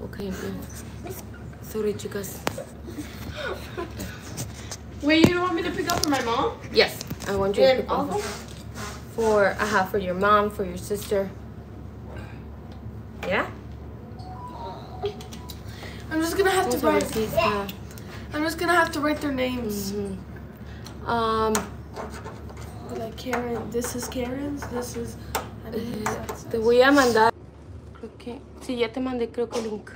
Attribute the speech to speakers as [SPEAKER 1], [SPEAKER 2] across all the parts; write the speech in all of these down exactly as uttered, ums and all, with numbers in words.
[SPEAKER 1] Okay, sorry, chicas.
[SPEAKER 2] Wait, you don't want me to pick up for my mom?
[SPEAKER 1] Yes, I want you to pick up for uh, for your mom, for your sister. Yeah.
[SPEAKER 2] I'm just gonna have to
[SPEAKER 1] Vamos a ver
[SPEAKER 2] write.
[SPEAKER 1] si está.
[SPEAKER 2] I'm just gonna have to write their names.
[SPEAKER 1] Mm-hmm. Um.
[SPEAKER 2] Like Karen, this is Karen's. This is.
[SPEAKER 1] Te voy a mandar. Creo que sí, ya te mandé, creo que el link.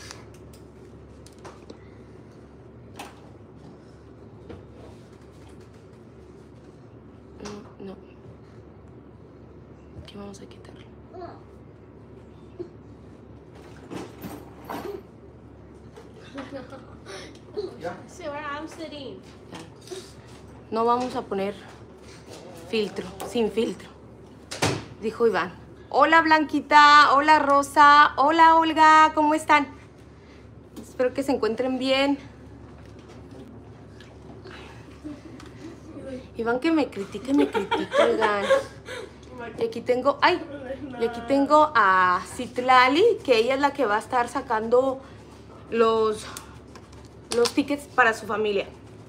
[SPEAKER 1] No, no. Aquí vamos a quitarlo.
[SPEAKER 2] See where I'm sitting.
[SPEAKER 1] No vamos a poner filtro, sin filtro, dijo Iván. Hola Blanquita, hola Rosa, hola Olga, ¿cómo están? Espero que se encuentren bien. Iván que me critique, me critica, oigan. Y aquí tengo, ay, y aquí tengo a Citlali, que ella es la que va a estar sacando los, los tickets para su familia.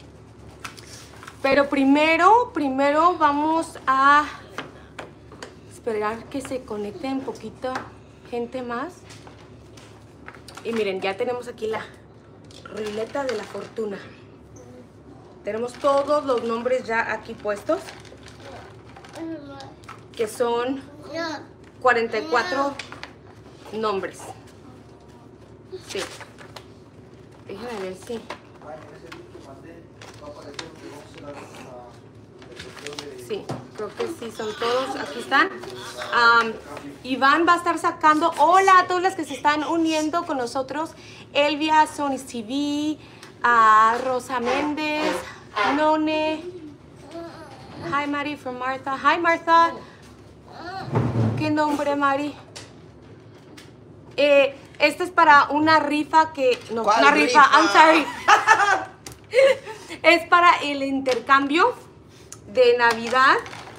[SPEAKER 1] Pero primero, primero vamos a esperar que se conecte un poquito gente más. Y miren, ya tenemos aquí la ruleta de la fortuna. Tenemos todos los nombres ya aquí puestos, que son cuarenta y cuatro nombres. Sí. Déjenme ver si... Sí, creo que sí, son todos. Aquí están. Um, Iván va a estar sacando. Hola a todas las que se están uniendo con nosotros. Elvia, Sony T V, a Rosa Méndez, None. Hi, Mari, from Martha. Hi, Martha. ¿Qué nombre, Mari? Eh, esta es para una rifa que... No, una rifa, rifa? I'm sorry. Es para el intercambio de Navidad.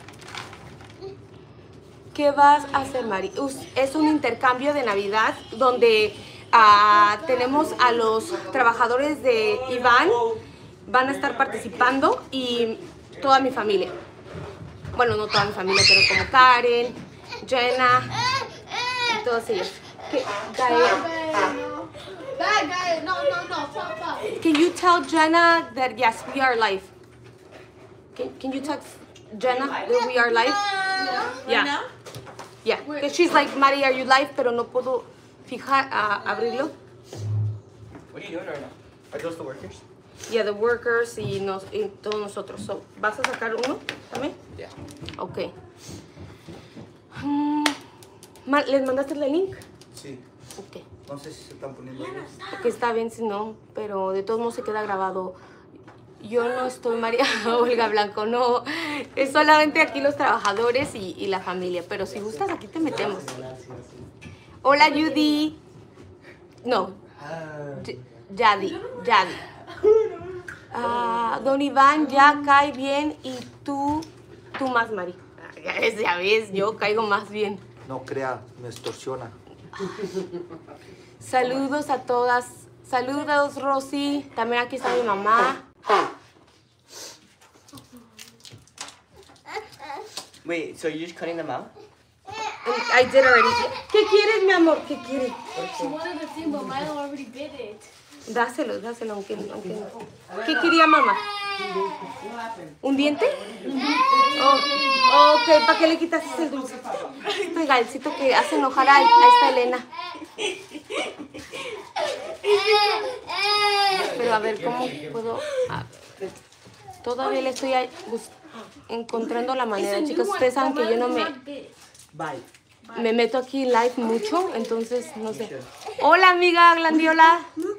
[SPEAKER 1] ¿Qué vas a hacer, Mari? Es un intercambio de Navidad donde uh, tenemos a los trabajadores de Iván. Van a estar participando y toda mi familia. Bueno, no toda mi familia, pero como Karen, Jenna y todos ellos. ¿Qué? Gael.
[SPEAKER 2] No, no, no, stop, stop.
[SPEAKER 1] Can you tell Jenna that yes, we are live? Can, can you tell Jenna that we are live?
[SPEAKER 2] No.
[SPEAKER 1] Yeah.
[SPEAKER 2] Right now?
[SPEAKER 1] Yeah. Because she's like, Mari, are you live? Pero no puedo fijar, uh, abrirlo.
[SPEAKER 3] What are you doing right now? Are those the workers?
[SPEAKER 1] Yeah, the workers y, nos, y todos nosotros. So, ¿vas a sacar uno también?
[SPEAKER 3] Yeah.
[SPEAKER 1] Ok. Mm, ¿les mandaste el link?
[SPEAKER 4] Sí.
[SPEAKER 1] Ok.
[SPEAKER 4] No sé si se están poniendo bien.
[SPEAKER 1] Que está bien si no, pero de todos modos se queda grabado. Yo no estoy María Olga Blanco, no. Es solamente aquí los trabajadores y, y la familia. Pero si gustas, aquí te metemos. Hola, Judy. No. Yadi. Yadi. Ah, don Iván ya cae bien y tú, tú más, Mari. Ya ves, ya ves, yo caigo más bien.
[SPEAKER 4] No crea, me extorsiona.
[SPEAKER 1] Saludos a todas. Saludos, Rosy. También aquí está mi mamá.
[SPEAKER 3] Wait, so you're just cutting them out?
[SPEAKER 1] I did already. ¿Qué quieres, mi amor? ¿Qué quieres?
[SPEAKER 2] She wanted the thing, but Milo already did it.
[SPEAKER 1] Dáselo, dáselo, aunque, aunque no. ¿Qué quería mamá? ¿Un diente? Oh, ok, ¿para qué le quitas ese dulce? Este galcito que hace enojar a, a esta Elena. Pero a ver, ¿cómo puedo...? A ver. Todavía le estoy encontrando la manera, chicas. Ustedes saben que yo no me... Me meto aquí live mucho, entonces no sé. Hola, amiga Glandiola.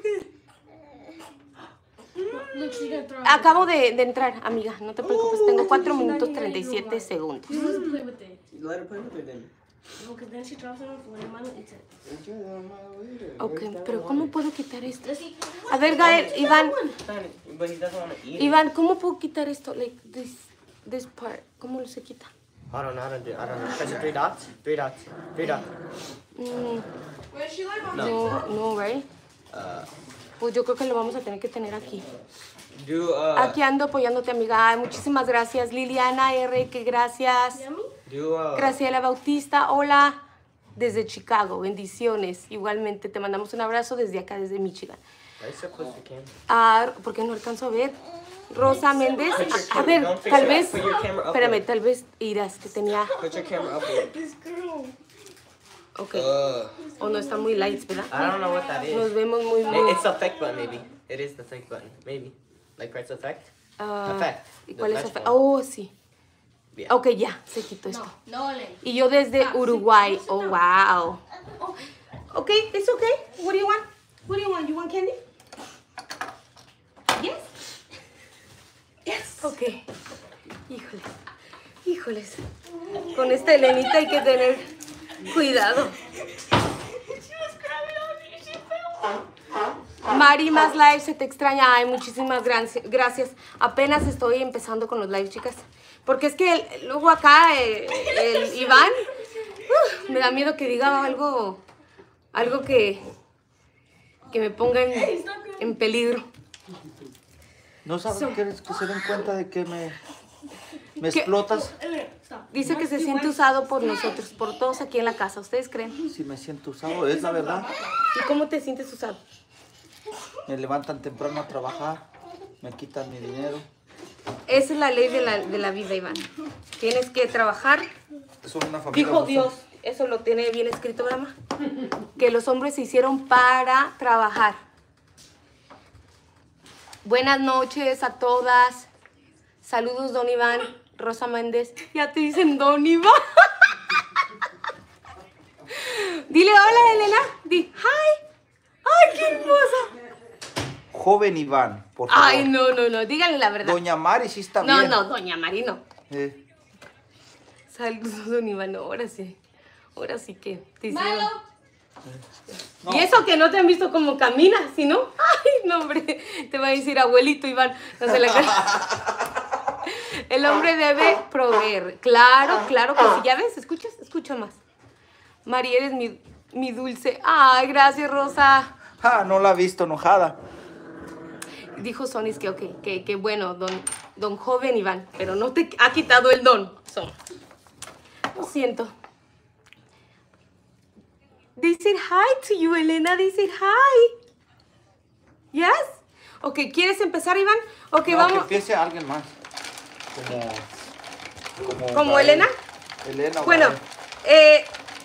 [SPEAKER 1] Acabo de, de entrar, amiga. No te preocupes. Tengo cuatro minutos treinta y siete segundos. Ok, pero ¿cómo puedo quitar esto? A ver, Gael, Iván. Iván, ¿cómo puedo quitar esto? Like this, this part. ¿Cómo se quita?
[SPEAKER 3] I don't know how to do it. I don't know. Press the three dots. Three dots. Three dots.
[SPEAKER 1] Mm.
[SPEAKER 2] Wait, she like
[SPEAKER 1] No, no, right?
[SPEAKER 3] Uh,
[SPEAKER 1] Pues yo creo que lo vamos a tener que tener aquí.
[SPEAKER 3] do uh,
[SPEAKER 1] Aquí ando apoyándote, amiga. Ay, muchísimas gracias. Liliana R, que gracias.
[SPEAKER 3] do uh,
[SPEAKER 1] Graciela Bautista, hola. Desde Chicago, bendiciones. Igualmente, te mandamos un abrazo desde acá, desde Michigan.
[SPEAKER 3] why so close to the camera?
[SPEAKER 1] Ah, porque no alcanzo a ver. Rosa Méndez.
[SPEAKER 3] Put your
[SPEAKER 1] A, a
[SPEAKER 3] cam-
[SPEAKER 1] ver,
[SPEAKER 3] don't fix
[SPEAKER 1] tal
[SPEAKER 3] it.
[SPEAKER 1] vez.
[SPEAKER 3] Put your camera
[SPEAKER 1] Espérame,
[SPEAKER 3] upward.
[SPEAKER 1] tal vez irás que tenía.
[SPEAKER 3] Put your camera upward.
[SPEAKER 2] This girl.
[SPEAKER 1] Ok.
[SPEAKER 3] Uh,
[SPEAKER 1] O no está muy lights, ¿verdad?
[SPEAKER 3] I don't know what that
[SPEAKER 1] Nos
[SPEAKER 3] is.
[SPEAKER 1] vemos muy,
[SPEAKER 3] It-
[SPEAKER 1] muy.
[SPEAKER 3] It's the effect button, maybe. It is the effect button, maybe. Like press effect.
[SPEAKER 1] Ah,
[SPEAKER 3] Effect.
[SPEAKER 1] ¿Y
[SPEAKER 3] The
[SPEAKER 1] cuál es
[SPEAKER 3] flash
[SPEAKER 1] efecto?
[SPEAKER 3] one.
[SPEAKER 1] Oh, sí.
[SPEAKER 3] Yeah.
[SPEAKER 1] Ok, ya, se quitó esto.
[SPEAKER 2] No, Len.
[SPEAKER 1] Y yo desde Uruguay. Oh, wow. Ok, it's okay. What do you want? What do you want? You want candy? Yes. Yes. Ok. Híjoles. Híjoles. Con esta Elenita hay que tener cuidado. Mari, más live, se te extraña. Ay, muchísimas gracias. Gracias. Apenas estoy empezando con los live, chicas. Porque es que el- luego acá eh, el Iván uh, me da miedo que diga algo, algo que, que me ponga en, en peligro.
[SPEAKER 4] ¿No saben que, que se den cuenta de que me, me
[SPEAKER 1] ¿Qué?
[SPEAKER 4] explotas?
[SPEAKER 1] Dice que se siente usado por nosotros, por todos aquí en la casa. ¿Ustedes creen?
[SPEAKER 4] Si me siento usado, es la verdad.
[SPEAKER 1] ¿Y cómo te sientes usado?
[SPEAKER 4] Me levantan temprano a trabajar, me quitan mi dinero.
[SPEAKER 1] Esa es la ley de la, de la vida, Iván. Tienes que trabajar.
[SPEAKER 4] Son una familia.
[SPEAKER 1] Dijo
[SPEAKER 4] no
[SPEAKER 1] Dios, eso lo tiene bien escrito, ¿verdad, ma? Que los hombres se hicieron para trabajar. Buenas noches a todas. Saludos, don Iván. Rosa Méndez. Ya te dicen don Iván. Dile hola, Elena. Di hi. Ay, qué hermosa.
[SPEAKER 4] Joven Iván, por favor.
[SPEAKER 1] Ay, no, no, no. Díganle la verdad.
[SPEAKER 4] Doña Mari sí está
[SPEAKER 1] No,
[SPEAKER 4] bien.
[SPEAKER 1] no, doña Marino.
[SPEAKER 4] Eh,
[SPEAKER 1] Saludos, don Iván. Ahora sí. Ahora sí que te hicieron.
[SPEAKER 4] no.
[SPEAKER 1] Y eso que no te han visto como caminas, ¿sí no? Ay, no, hombre. Te va a decir abuelito Iván. No se le El hombre debe proveer. Claro, claro que sí. ¿Ya ves? ¿Escuchas? Escucha más. María, eres mi, mi dulce. Ay, gracias, Rosa.
[SPEAKER 4] Ah, no la he visto enojada.
[SPEAKER 1] Dijo Sonis que, ok, que, que bueno, don, don joven Iván, pero no te ha quitado el don. Son. Lo siento. They said hi to you, Elena. They said hi. Yes? Ok, ¿quieres empezar, Iván? Ok,
[SPEAKER 4] No,
[SPEAKER 1] vamos.
[SPEAKER 4] que empiece alguien más. Como... Como,
[SPEAKER 1] ¿Como
[SPEAKER 4] Gael.
[SPEAKER 1] Elena?
[SPEAKER 4] Elena o
[SPEAKER 1] Bueno,
[SPEAKER 4] Gael.
[SPEAKER 1] eh...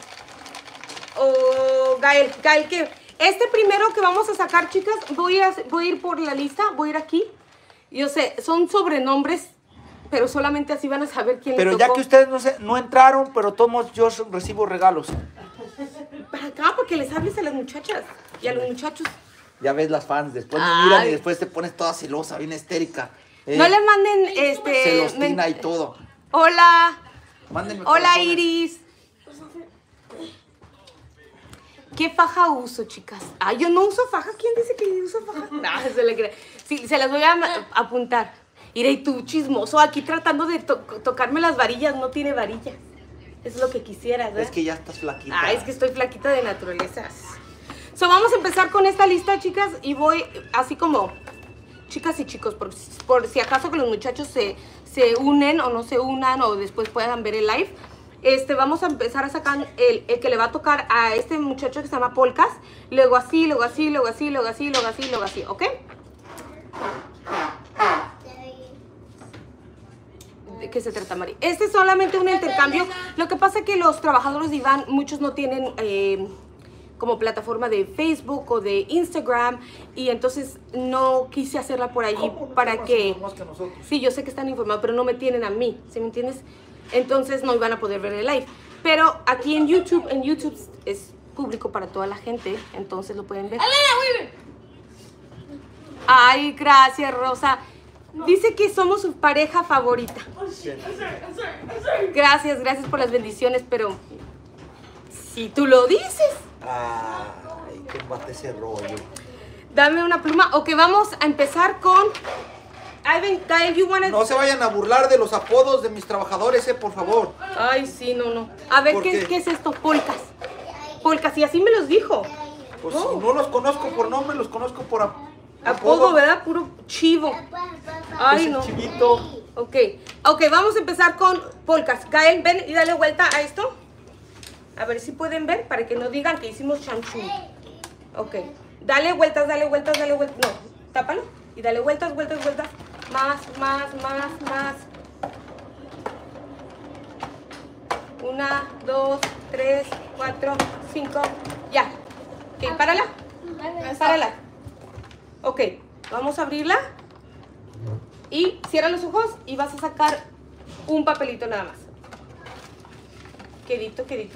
[SPEAKER 1] O Gael, Gael, ¿qué? Este primero que vamos a sacar, chicas, voy a, voy a ir por la lista, voy a ir aquí. Yo sé, son sobrenombres, pero solamente así van a saber quién
[SPEAKER 4] Pero
[SPEAKER 1] le
[SPEAKER 4] ya
[SPEAKER 1] tocó.
[SPEAKER 4] que ustedes no, se, no entraron, pero todos yo recibo regalos.
[SPEAKER 1] Para acá, para que les hables a las muchachas y a los muchachos.
[SPEAKER 4] Ya ves las fans, después me
[SPEAKER 1] Ay.
[SPEAKER 4] miran y después te pones toda celosa, bien histérica. Eh,
[SPEAKER 1] No les manden, este...
[SPEAKER 4] celostina
[SPEAKER 1] men-
[SPEAKER 4] y todo.
[SPEAKER 1] Hola,
[SPEAKER 4] Mándenme
[SPEAKER 1] hola
[SPEAKER 4] corazones.
[SPEAKER 1] Iris. ¿Qué faja uso, chicas? Ah, yo no uso faja. ¿Quién dice que uso faja? No, se le cree. Sí, se las voy a ma- apuntar. Mira, y tú, chismoso, aquí tratando de to- tocarme las varillas. No tiene varillas. Es lo que quisieras, ¿verdad?
[SPEAKER 4] Es que ya estás flaquita.
[SPEAKER 1] Ah, es que estoy flaquita de naturaleza. So, vamos a empezar con esta lista, chicas. Y voy así como... Chicas y chicos, por, por si acaso que los muchachos se, se unen o no se unan o después puedan ver el live. Este, vamos a empezar a sacar el, el que le va a tocar a este muchacho que se llama Polkas. Luego así, luego así, luego así, luego así, luego así, luego así, ¿ok? ¿De qué se trata, Mari? Este es solamente un intercambio. Lo que pasa es que los trabajadores de Iván, muchos no tienen eh, como plataforma de Facebook o de Instagram. Y entonces no quise hacerla por allí para que...
[SPEAKER 4] Más que nosotros.
[SPEAKER 1] Sí, yo sé que están informados, pero no me tienen a mí, ¿sí me entiendes? Entonces no iban a poder ver el live. Pero aquí en YouTube, en YouTube es público para toda la gente, entonces lo pueden ver. Ay, gracias, Rosa. Dice que somos su pareja favorita. Gracias, gracias por las bendiciones, pero si tú lo dices,
[SPEAKER 4] Ay, qué bate ese rollo.
[SPEAKER 1] dame una pluma. Ok, vamos a empezar con... Ivan, Gael, you wanna...
[SPEAKER 4] No se vayan a burlar de los apodos de mis trabajadores, eh, por favor.
[SPEAKER 1] Ay, sí, no, no. A ver,
[SPEAKER 4] ¿Por
[SPEAKER 1] ¿qué,
[SPEAKER 4] qué?
[SPEAKER 1] ¿qué es esto? Polcas. Polcas, y así me los dijo.
[SPEAKER 4] Pues
[SPEAKER 1] Oh.
[SPEAKER 4] no los conozco por nombre, los conozco por ap-
[SPEAKER 1] Apodo, ¿verdad? Puro chivo. Ay,
[SPEAKER 4] Ese
[SPEAKER 1] no.
[SPEAKER 4] chivito.
[SPEAKER 1] Ok, ok, vamos a empezar con polcas. Gael, ven y dale vuelta a esto. A ver si pueden ver para que no digan que hicimos chanchú. Ok, dale vueltas, dale vueltas, dale vueltas. No, tápalo y dale vueltas, vueltas, vueltas. Más, más, más, más. Una, dos, tres, cuatro, cinco. Ya. Ok, párala. Párala. Ok, vamos a abrirla. Y cierra los ojos y vas a sacar un papelito nada más. Quedito, quedito.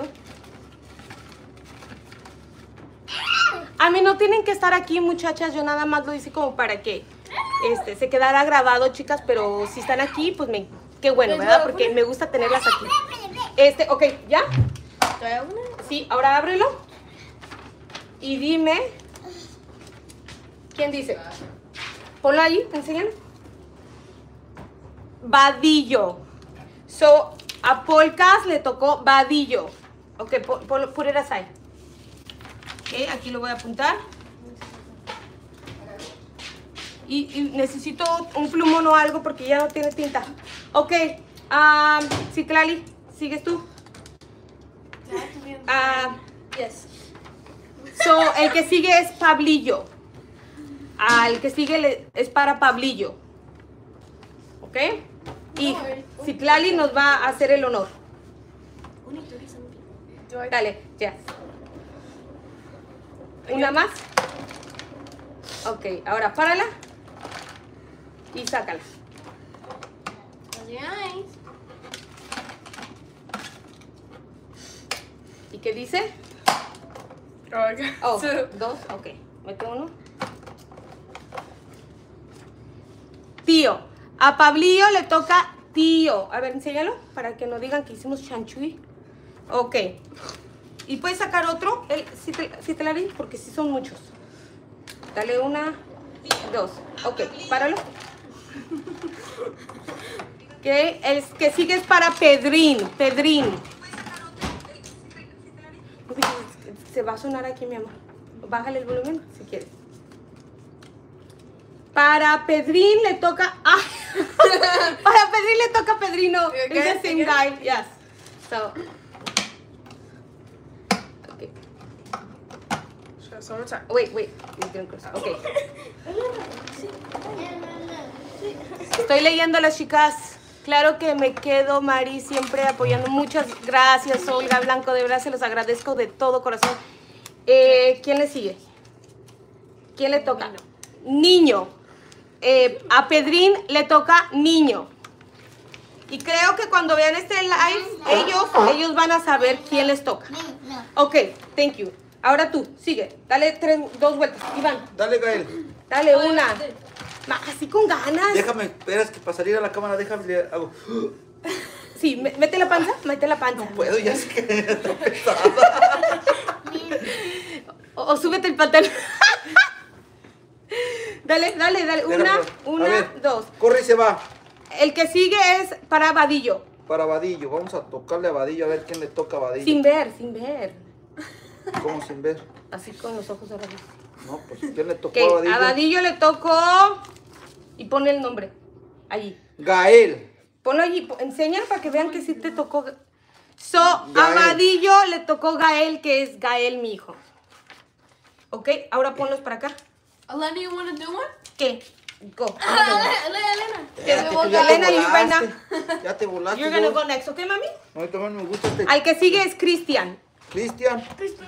[SPEAKER 1] A mí no tienen que estar aquí, muchachas. Yo nada más lo hice como para que este, se quedara grabado, chicas. Pero si están aquí, pues me, qué bueno, ¿verdad? Porque me gusta tenerlas aquí. Este, ok, ¿ya? Sí, ahora ábrelo. Y dime. ¿Quién dice? Ponlo ahí, enséñalo. Vadillo. So, a Polcas le tocó Vadillo. Ok, put, put it aside. Ok, aquí lo voy a apuntar. Y, y necesito un plumón o algo porque ya no tiene tinta. Ok, um, Citlali, ¿sigues tú? Ah,
[SPEAKER 2] Yes.
[SPEAKER 1] so, el que sigue es Pablillo. Al que sigue le, es para Pablillo. ¿Ok? Y Citlali nos va a hacer el honor.
[SPEAKER 2] Do I?
[SPEAKER 1] Dale, ya. ¿Una más? Ok, ahora párala. Y sácala. ¿Y qué dice?
[SPEAKER 2] Oh, I got
[SPEAKER 1] Oh,
[SPEAKER 2] two.
[SPEAKER 1] dos, ok. Mete uno. Tío. A Pablillo le toca tío. A ver, enséñalo para que no digan que hicimos chanchuí. Ok. ¿Y puedes sacar otro? El, si, te, si te la di, porque sí son muchos. Dale una, dos. Ok, páralo. Ok, el que sigue es para Pedrín. Pedrín. Uy, se va a sonar aquí, mi amor. Bájale el volumen si quieres. Para Pedrín le toca... ¡Ah! Para Pedrín le toca Pedrino.
[SPEAKER 2] Okay,
[SPEAKER 1] It's the same guy. Yes. So... Okay.
[SPEAKER 2] So one more time.
[SPEAKER 1] Wait, wait. You're doing close. Okay. Estoy leyendo las chicas. Claro que me quedo, Mari, siempre apoyando. Muchas gracias, Olga Blanco. De verdad se los agradezco de todo corazón. Eh, ¿Quién le sigue? ¿Quién le toca? Niño. Eh, a Pedrín le toca niño. Y creo que cuando vean este live, ellos, ellos van a saber quién les toca. Ok, thank you. Ahora tú, sigue. Dale tres, dos vueltas. Iván,
[SPEAKER 4] Dale, Gael.
[SPEAKER 1] dale una. Ma, así con ganas.
[SPEAKER 4] Déjame, esperas que para salir a la cámara, déjame, le hago.
[SPEAKER 1] Sí, me- mete la panza, mete la panza.
[SPEAKER 4] No puedo, ya sé que está pesada.
[SPEAKER 1] O, o súbete el pantalón. Dale, dale, dale. Una,
[SPEAKER 4] Déjame. A
[SPEAKER 1] una,
[SPEAKER 4] ver,
[SPEAKER 1] dos.
[SPEAKER 4] Corre y se va.
[SPEAKER 1] El que sigue es para Vadillo.
[SPEAKER 4] Para Vadillo, vamos a tocarle a Vadillo a ver quién le toca a Vadillo.
[SPEAKER 1] Sin ver, sin ver.
[SPEAKER 4] ¿Cómo sin ver?
[SPEAKER 1] Así con los ojos cerrados.
[SPEAKER 4] No, pues ¿quién le tocó
[SPEAKER 1] Ok,
[SPEAKER 4] a Vadillo?
[SPEAKER 1] a Vadillo le tocó. Y pone el nombre. Allí.
[SPEAKER 4] Gael.
[SPEAKER 1] Ponlo allí. po- Enséñalo para que vean que sí te tocó. So, a
[SPEAKER 4] Gael.
[SPEAKER 1] Vadillo le tocó Gael, que es Gael, mi hijo. Ok, ahora ponlos para acá.
[SPEAKER 2] Elena, you want to do one?
[SPEAKER 1] ¿Qué? Go.
[SPEAKER 2] Elena, Elena.
[SPEAKER 4] Espérate, tú
[SPEAKER 1] Elena,
[SPEAKER 4] ya te
[SPEAKER 1] you right now.
[SPEAKER 4] volaste. Ya te volaste.
[SPEAKER 1] You're gonna
[SPEAKER 4] yo.
[SPEAKER 1] go next, ¿ok, mami?
[SPEAKER 4] A mí también me gusta este.
[SPEAKER 1] Al que sigue es Cristian.
[SPEAKER 4] Cristian,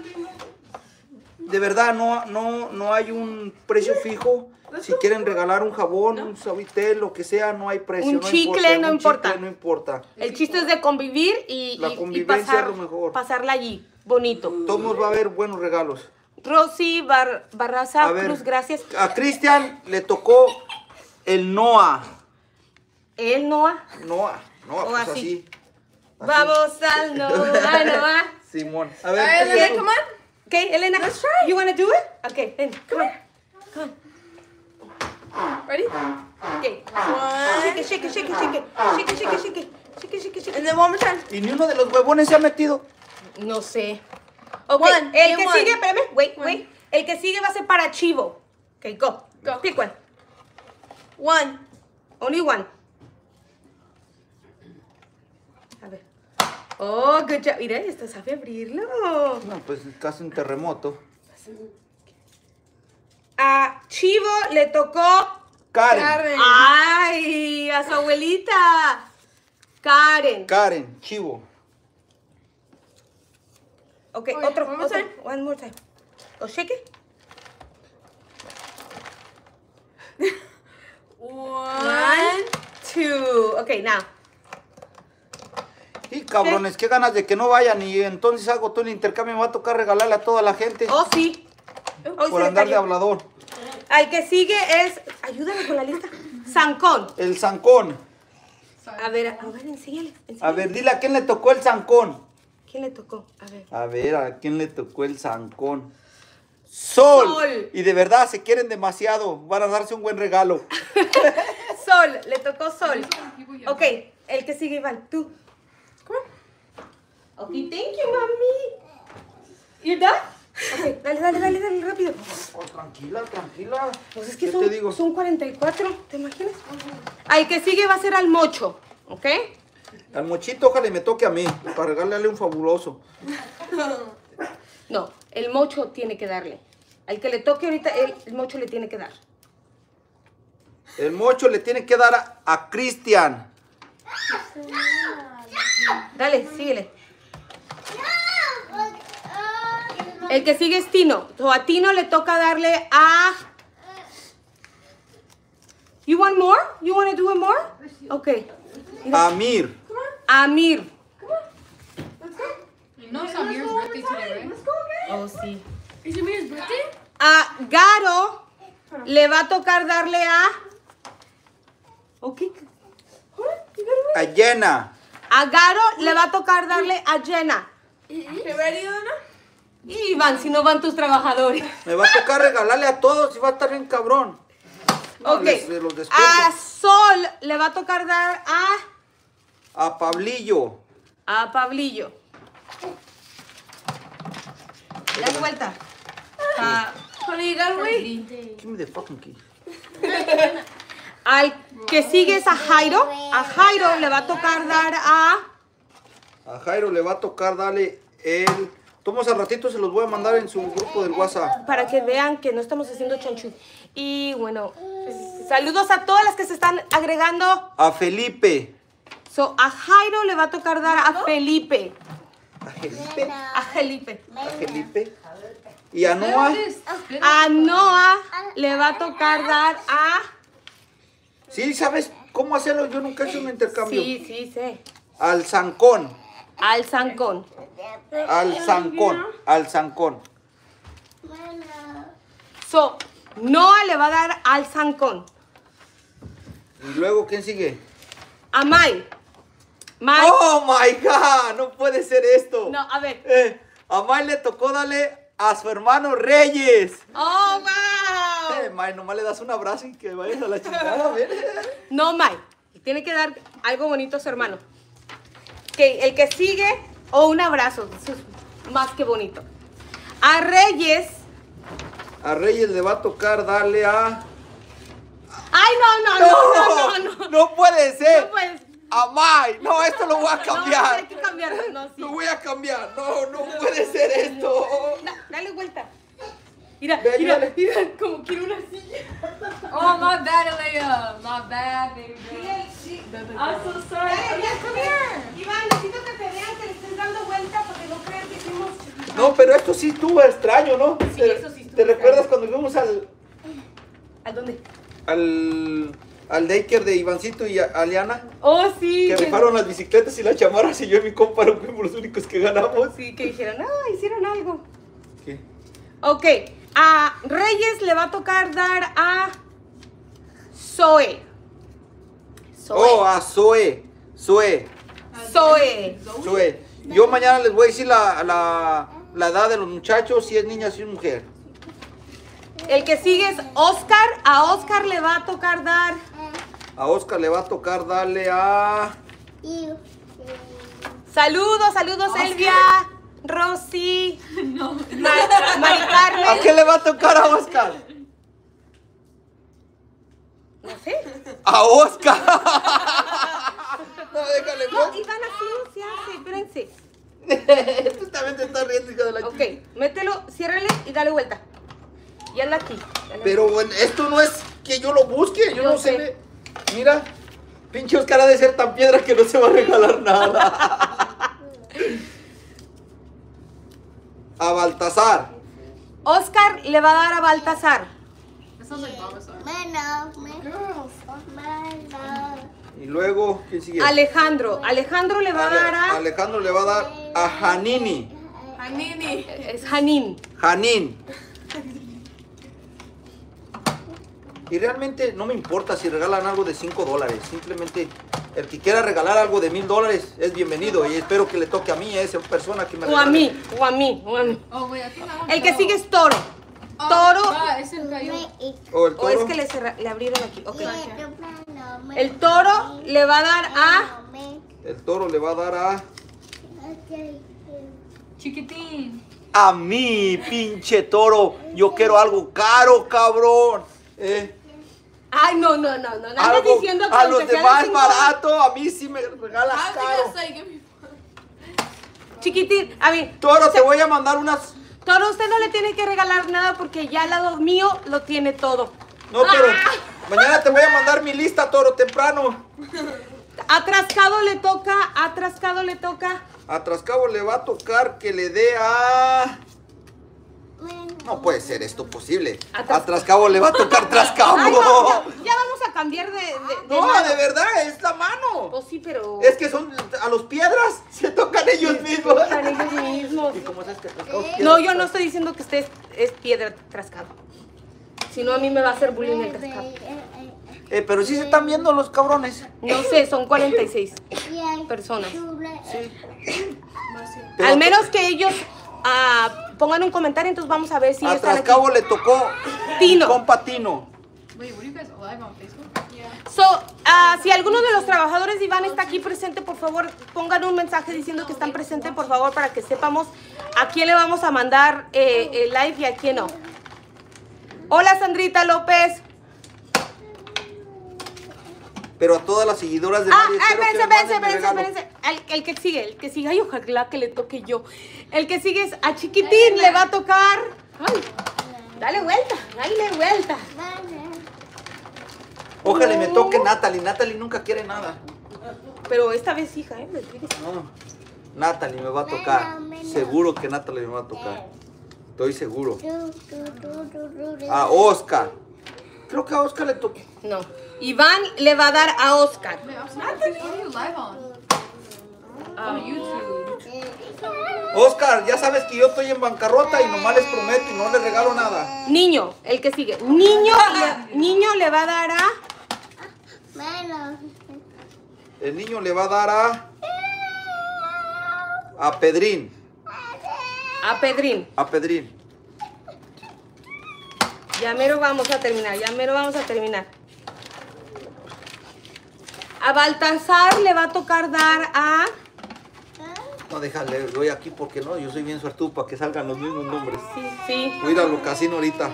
[SPEAKER 4] de verdad no, no, no hay un precio fijo. Si quieren regalar un jabón, un suavitel, lo que sea, no hay precio.
[SPEAKER 1] Un
[SPEAKER 4] no
[SPEAKER 1] chicle, no
[SPEAKER 4] un
[SPEAKER 1] importa.
[SPEAKER 4] chicle, no importa.
[SPEAKER 1] El chiste es de convivir y,
[SPEAKER 4] La
[SPEAKER 1] y- y
[SPEAKER 4] convivencia
[SPEAKER 1] pasar,
[SPEAKER 4] es lo mejor.
[SPEAKER 1] pasarla allí, bonito.
[SPEAKER 4] Todos nos va a haber buenos regalos.
[SPEAKER 1] Rosy Bar- Barraza
[SPEAKER 4] A ver,
[SPEAKER 1] Cruz, gracias.
[SPEAKER 4] a Cristian le tocó el Noah.
[SPEAKER 1] El Noah.
[SPEAKER 4] Noah, Noah,
[SPEAKER 1] O
[SPEAKER 4] pues
[SPEAKER 1] así.
[SPEAKER 4] así. Así.
[SPEAKER 1] Vamos al Noah, Noah.
[SPEAKER 4] Simón. A
[SPEAKER 2] All
[SPEAKER 4] ver,
[SPEAKER 2] right,
[SPEAKER 4] ¿qué-
[SPEAKER 2] Elena, come on.
[SPEAKER 1] Okay, Elena,
[SPEAKER 2] Let's try.
[SPEAKER 1] you want to do it? Okay, then, come on. Come on.
[SPEAKER 2] Ready?
[SPEAKER 1] Okay.
[SPEAKER 2] One.
[SPEAKER 1] Shake it, shake it, shake it, shake it. Shake it, shake it, shake it. Shake it, shake it, shake
[SPEAKER 2] And
[SPEAKER 1] it.
[SPEAKER 2] then one more time.
[SPEAKER 4] Y ni uno de los huevones se ha metido.
[SPEAKER 1] No sé. Ok,
[SPEAKER 2] One,
[SPEAKER 1] el
[SPEAKER 2] y
[SPEAKER 1] que
[SPEAKER 2] one.
[SPEAKER 1] sigue, espérame, wait,
[SPEAKER 2] One.
[SPEAKER 1] wait. El que sigue va a ser para Chivo. Ok, go.
[SPEAKER 2] Go.
[SPEAKER 1] Pick one.
[SPEAKER 2] One.
[SPEAKER 1] Only one. A ver. Oh, good job. Mira, esto sabe abrirlo.
[SPEAKER 4] No, pues es casi un terremoto.
[SPEAKER 1] A Chivo le tocó...
[SPEAKER 4] Karen.
[SPEAKER 2] Karen.
[SPEAKER 1] ¡Ay! A su abuelita. Karen.
[SPEAKER 4] Karen, Chivo.
[SPEAKER 1] Ok,
[SPEAKER 2] Okay,
[SPEAKER 1] otro.
[SPEAKER 2] one more
[SPEAKER 1] otro.
[SPEAKER 2] time.
[SPEAKER 1] One more time. Go shake it.
[SPEAKER 2] One.
[SPEAKER 1] Two. Ok, now.
[SPEAKER 4] Y cabrones, qué ganas de que no vayan y entonces hago todo el intercambio. Me va a tocar regalarle a toda la gente
[SPEAKER 1] Oh, sí. Hoy
[SPEAKER 4] por
[SPEAKER 1] se le
[SPEAKER 4] andar de
[SPEAKER 1] cayó.
[SPEAKER 4] hablador.
[SPEAKER 1] Al que sigue es... Ayúdame con la lista. Zancón.
[SPEAKER 4] El zancón.
[SPEAKER 1] A ver, a ver, enséñale. enséñale.
[SPEAKER 4] A ver, dile a quién le tocó el zancón.
[SPEAKER 1] ¿Quién le tocó? A ver.
[SPEAKER 4] A ver, ¿a quién le tocó el zancón? Sol.
[SPEAKER 1] Sol.
[SPEAKER 4] Y de verdad, se quieren demasiado. Van a darse un buen regalo.
[SPEAKER 1] Sol, le tocó Sol. Ok, el que sigue, Iván, tú. Ok, thank you, mami. You done? Ok, dale, dale, dale, dale, rápido.
[SPEAKER 4] Oh, tranquila, tranquila.
[SPEAKER 1] Pues es que
[SPEAKER 4] ¿Qué
[SPEAKER 1] son,
[SPEAKER 4] te digo?
[SPEAKER 1] son cuarenta y cuatro, ¿te imaginas? Al que sigue va a ser al mocho, ¿ok?
[SPEAKER 4] Al mochito, ojalá y me toque a mí. Para regalarle un fabuloso.
[SPEAKER 1] No, el mocho tiene que darle. Al que le toque ahorita, el, el mocho le tiene que dar.
[SPEAKER 4] El mocho le tiene que dar a, a Cristian.
[SPEAKER 1] Dale, síguele. El que sigue es Tino. So, a Tino le toca darle a... You want more? You want to do it more? Okay.
[SPEAKER 4] A Amir.
[SPEAKER 1] Amir.
[SPEAKER 5] You know it's Amir's birthday today, right?
[SPEAKER 1] Oh, sí.
[SPEAKER 2] Is it Mia's birthday?
[SPEAKER 1] A Garo le va a tocar darle a... Ok.
[SPEAKER 4] A Jenna.
[SPEAKER 1] A Garo le va a tocar darle a Jenna.
[SPEAKER 2] Okay, ready, Donna?
[SPEAKER 1] Y van, si no van tus trabajadores.
[SPEAKER 4] Me va a tocar regalarle a todos y va a estar bien cabrón. No,
[SPEAKER 1] Ok.
[SPEAKER 4] les- les los descuento.
[SPEAKER 1] A Sol le va a tocar dar a...
[SPEAKER 4] A Pablillo.
[SPEAKER 1] A Pablillo. Dale vuelta. A-
[SPEAKER 2] Honey, you gotta wait.
[SPEAKER 4] Give me the fucking key.
[SPEAKER 1] al que sigue es a Jairo. A Jairo le va a tocar dar a...
[SPEAKER 4] A Jairo le va a tocar darle el... Tomos al ratito, se los voy a mandar en su grupo del WhatsApp.
[SPEAKER 1] Para que vean que no estamos haciendo chanchú. Y bueno, saludos a todas las que se están agregando.
[SPEAKER 4] A Felipe.
[SPEAKER 1] So, a Jairo le va a tocar dar a Felipe.
[SPEAKER 4] A Felipe.
[SPEAKER 1] A Felipe.
[SPEAKER 4] A Felipe. Y a Noah.
[SPEAKER 1] A Noah le va a tocar dar a...
[SPEAKER 4] Sí, ¿sabes cómo hacerlo? Yo nunca he hecho un intercambio.
[SPEAKER 1] Sí, sí, sé.
[SPEAKER 4] Al zancón.
[SPEAKER 1] Al Zancón.
[SPEAKER 4] Al zancón. Al zancón.
[SPEAKER 1] So, Noah le va a dar al Zancón.
[SPEAKER 4] Y luego, ¿quién sigue?
[SPEAKER 1] A Mai. Mai.
[SPEAKER 4] ¡Oh, my God! No puede ser esto.
[SPEAKER 1] No, a ver.
[SPEAKER 4] Eh, a Mai le tocó darle a su hermano Reyes.
[SPEAKER 1] ¡Oh, wow!
[SPEAKER 4] Eh, Mai, nomás le das un abrazo y que vayas a la chingada, a ver.
[SPEAKER 1] No, Mai. Tiene que dar algo bonito a su hermano. Ok, el que sigue, o un abrazo. Eso es más que bonito. A Reyes.
[SPEAKER 4] A Reyes le va a tocar darle a...
[SPEAKER 1] ¡Ay, no, no, no, no, no! No,
[SPEAKER 4] no puede ser.
[SPEAKER 1] no puedes.
[SPEAKER 4] A Mai. No, esto lo voy a
[SPEAKER 1] No,
[SPEAKER 4] cambiar.
[SPEAKER 1] hay que cambiarlo. No, sí.
[SPEAKER 4] Lo voy a cambiar. No, no puede ser esto.
[SPEAKER 1] Da- dale vuelta. Mira,
[SPEAKER 4] Ve,
[SPEAKER 1] mira,
[SPEAKER 4] ayúdale.
[SPEAKER 1] mira, como quiere una silla.
[SPEAKER 5] Oh, my bad, Alea. My bad, baby girl. I'm so sorry.
[SPEAKER 1] Iván, come here. Iván, necesito que te vean que le estés dando vuelta porque no crean que hicimos...
[SPEAKER 4] No, pero esto sí estuvo extraño, ¿no?
[SPEAKER 1] Sí,
[SPEAKER 4] ¿Te,
[SPEAKER 1] eso sí estuvo
[SPEAKER 4] ¿Te recuerdas
[SPEAKER 1] extraño.
[SPEAKER 4] cuando fuimos al,
[SPEAKER 1] ¿A dónde?
[SPEAKER 4] al, al daycare de Ivancito y a- Aliana?
[SPEAKER 1] Oh, sí.
[SPEAKER 4] Que rifaron las bicicletas y las chamarras y yo y mi compa fuimos los únicos que ganamos.
[SPEAKER 1] Sí, que dijeron, ah, hicieron algo.
[SPEAKER 4] ¿Qué?
[SPEAKER 1] Ok, a Reyes le va a tocar dar a Zoe. Zoe.
[SPEAKER 4] Oh, a Zoe. Zoe.
[SPEAKER 1] Zoe.
[SPEAKER 4] Zoe. Yo mañana les voy a decir la, la, la edad de los muchachos, si es niña, si es mujer.
[SPEAKER 1] El que sigue es Oscar. A Oscar le va a tocar dar...
[SPEAKER 4] A Oscar le va a tocar darle a...
[SPEAKER 1] Saludos, saludos, Elvia. Rosy.
[SPEAKER 5] No.
[SPEAKER 1] Ma- Mari
[SPEAKER 4] ¿A
[SPEAKER 1] Carmen.
[SPEAKER 4] qué le va a tocar a Oscar?
[SPEAKER 1] No sé.
[SPEAKER 4] ¡A Oscar! No, déjale,
[SPEAKER 1] No,
[SPEAKER 4] pues.
[SPEAKER 1] Iván, así no se hace. Espérense.
[SPEAKER 4] Tú también te estás riendo, hija de la
[SPEAKER 1] Ok,
[SPEAKER 4] chica.
[SPEAKER 1] mételo, ciérrale y dale vuelta. Y anda aquí. Dale.
[SPEAKER 4] Pero bueno, esto no es que yo lo busque, yo
[SPEAKER 1] Yo
[SPEAKER 4] no
[SPEAKER 1] sé.
[SPEAKER 4] sé. Mira, pinche Oscar ha de ser tan piedra que no se va a regalar nada. A Baltasar.
[SPEAKER 1] Oscar le va a dar a Baltasar.
[SPEAKER 5] That sounds like Bulbasaur.
[SPEAKER 4] Y luego, ¿quién sigue?
[SPEAKER 1] Alejandro. Alejandro le va a
[SPEAKER 4] Ale-
[SPEAKER 1] dar a...
[SPEAKER 4] Alejandro le va a dar a Janini.
[SPEAKER 5] Hanini.
[SPEAKER 1] Es Janín.
[SPEAKER 4] Janín. Y realmente no me importa si regalan algo de cinco dólares. Simplemente el que quiera regalar algo de mil dólares es bienvenido. Y espero que le toque a mí, a esa persona que me
[SPEAKER 1] O a
[SPEAKER 4] regale.
[SPEAKER 1] mí, o a mí, o a mí.
[SPEAKER 5] Oh, wait, I think I
[SPEAKER 1] El que sigue es Toro.
[SPEAKER 5] Oh,
[SPEAKER 1] Toro.
[SPEAKER 5] ah, ese cayó.
[SPEAKER 4] O el
[SPEAKER 1] O es
[SPEAKER 4] toro.
[SPEAKER 1] que le, cerra- le abrieron aquí. Ok. El Toro le va a dar a...
[SPEAKER 4] El toro le va a dar a...
[SPEAKER 5] Chiquitín.
[SPEAKER 4] A mí, pinche toro. Yo quiero algo caro, cabrón. Eh,
[SPEAKER 1] Ay, no, no, no, no. No andes
[SPEAKER 4] algo
[SPEAKER 1] diciendo que
[SPEAKER 4] a
[SPEAKER 1] aunque
[SPEAKER 4] los
[SPEAKER 1] sea de
[SPEAKER 4] demás
[SPEAKER 1] cinco-
[SPEAKER 4] barato. A mí sí me regalas
[SPEAKER 5] I was
[SPEAKER 4] caro.
[SPEAKER 5] gonna say, give me
[SPEAKER 1] Chiquitín, a ver.
[SPEAKER 4] Toro, te voy a mandar unas...
[SPEAKER 1] Toro, usted no le tiene que regalar nada porque ya al lado mío lo tiene todo.
[SPEAKER 4] No, pero
[SPEAKER 1] Ah.
[SPEAKER 4] mañana te voy a mandar mi lista, toro, temprano.
[SPEAKER 1] A Trascado le toca, a Trascado le toca.
[SPEAKER 4] A Trascabo le va a tocar que le dé a... No puede ser esto posible.
[SPEAKER 1] A Tras-
[SPEAKER 4] A Trascabo le va a tocar Trascabo.
[SPEAKER 1] Ay, no, ya, ya vamos a cambiar de... de, de
[SPEAKER 4] No,
[SPEAKER 1] lado.
[SPEAKER 4] de verdad, es la mano.
[SPEAKER 1] Pues sí, pero...
[SPEAKER 4] Es que son a los piedras, se tocan ellos mismos.
[SPEAKER 1] Tocan ellos mismos.
[SPEAKER 4] ¿Y cómo sabes que Trascabo es
[SPEAKER 1] No,
[SPEAKER 4] piedra?
[SPEAKER 1] yo no estoy diciendo que usted es, es piedra Trascado. Si no, a mí me va a hacer bullying el Trascado.
[SPEAKER 4] Eh, pero sí se están viendo los cabrones.
[SPEAKER 1] No sé, son cuarenta y seis personas.
[SPEAKER 4] Sí. Pero
[SPEAKER 1] Al menos que ellos ah, pongan un comentario, entonces vamos a ver si
[SPEAKER 4] a
[SPEAKER 1] están aquí.
[SPEAKER 4] Trascabo le tocó
[SPEAKER 1] Tino.
[SPEAKER 4] mi compa Tino.
[SPEAKER 5] Wait, what are you guys live on Facebook? Yeah.
[SPEAKER 1] So, ah, si alguno de los trabajadores de Iván está aquí presente, por favor, pongan un mensaje diciendo que están presentes, por favor, para que sepamos a quién le vamos a mandar eh, el live y a quién no. Hola, Sandrita López.
[SPEAKER 4] Pero a todas las seguidoras de
[SPEAKER 1] Ah,
[SPEAKER 4] Mari,
[SPEAKER 1] ah,
[SPEAKER 4] espero que
[SPEAKER 1] espérense,
[SPEAKER 4] me
[SPEAKER 1] espérense,
[SPEAKER 4] manden mi
[SPEAKER 1] espérense,
[SPEAKER 4] regalo.
[SPEAKER 1] espérense. El, el que sigue, el que sigue. Ay, ojalá que le toque yo. El que sigue es a Chiquitín, le va a tocar. Ay, dale vuelta, dale vuelta.
[SPEAKER 4] Ojalá y me toque Natalie. Natalie nunca quiere nada.
[SPEAKER 1] Pero esta vez, hija, ¿eh? Me pides.
[SPEAKER 4] No. Natalie me va a tocar. Seguro que Natalie me va a tocar. Estoy seguro. A Oscar. Creo que a Oscar le toque.
[SPEAKER 1] No. Iván le va a dar a Oscar.
[SPEAKER 5] Wait, I'm sorry. What are you live on? On YouTube.
[SPEAKER 4] Oscar, ya sabes que yo estoy en bancarrota y nomás les prometo y no les regalo nada.
[SPEAKER 1] Niño, el que sigue. Niño, le, niño le va a dar a...
[SPEAKER 4] El niño le va a dar a... A Pedrín.
[SPEAKER 1] A Pedrín.
[SPEAKER 4] A Pedrín.
[SPEAKER 1] Ya mero vamos a terminar, ya mero vamos a terminar. A Baltasar le va a tocar dar a...
[SPEAKER 4] No, déjale, voy aquí porque no, yo soy bien suertudo para que salgan los mismos nombres.
[SPEAKER 1] Sí, sí.
[SPEAKER 4] Cuídalo, casino ahorita.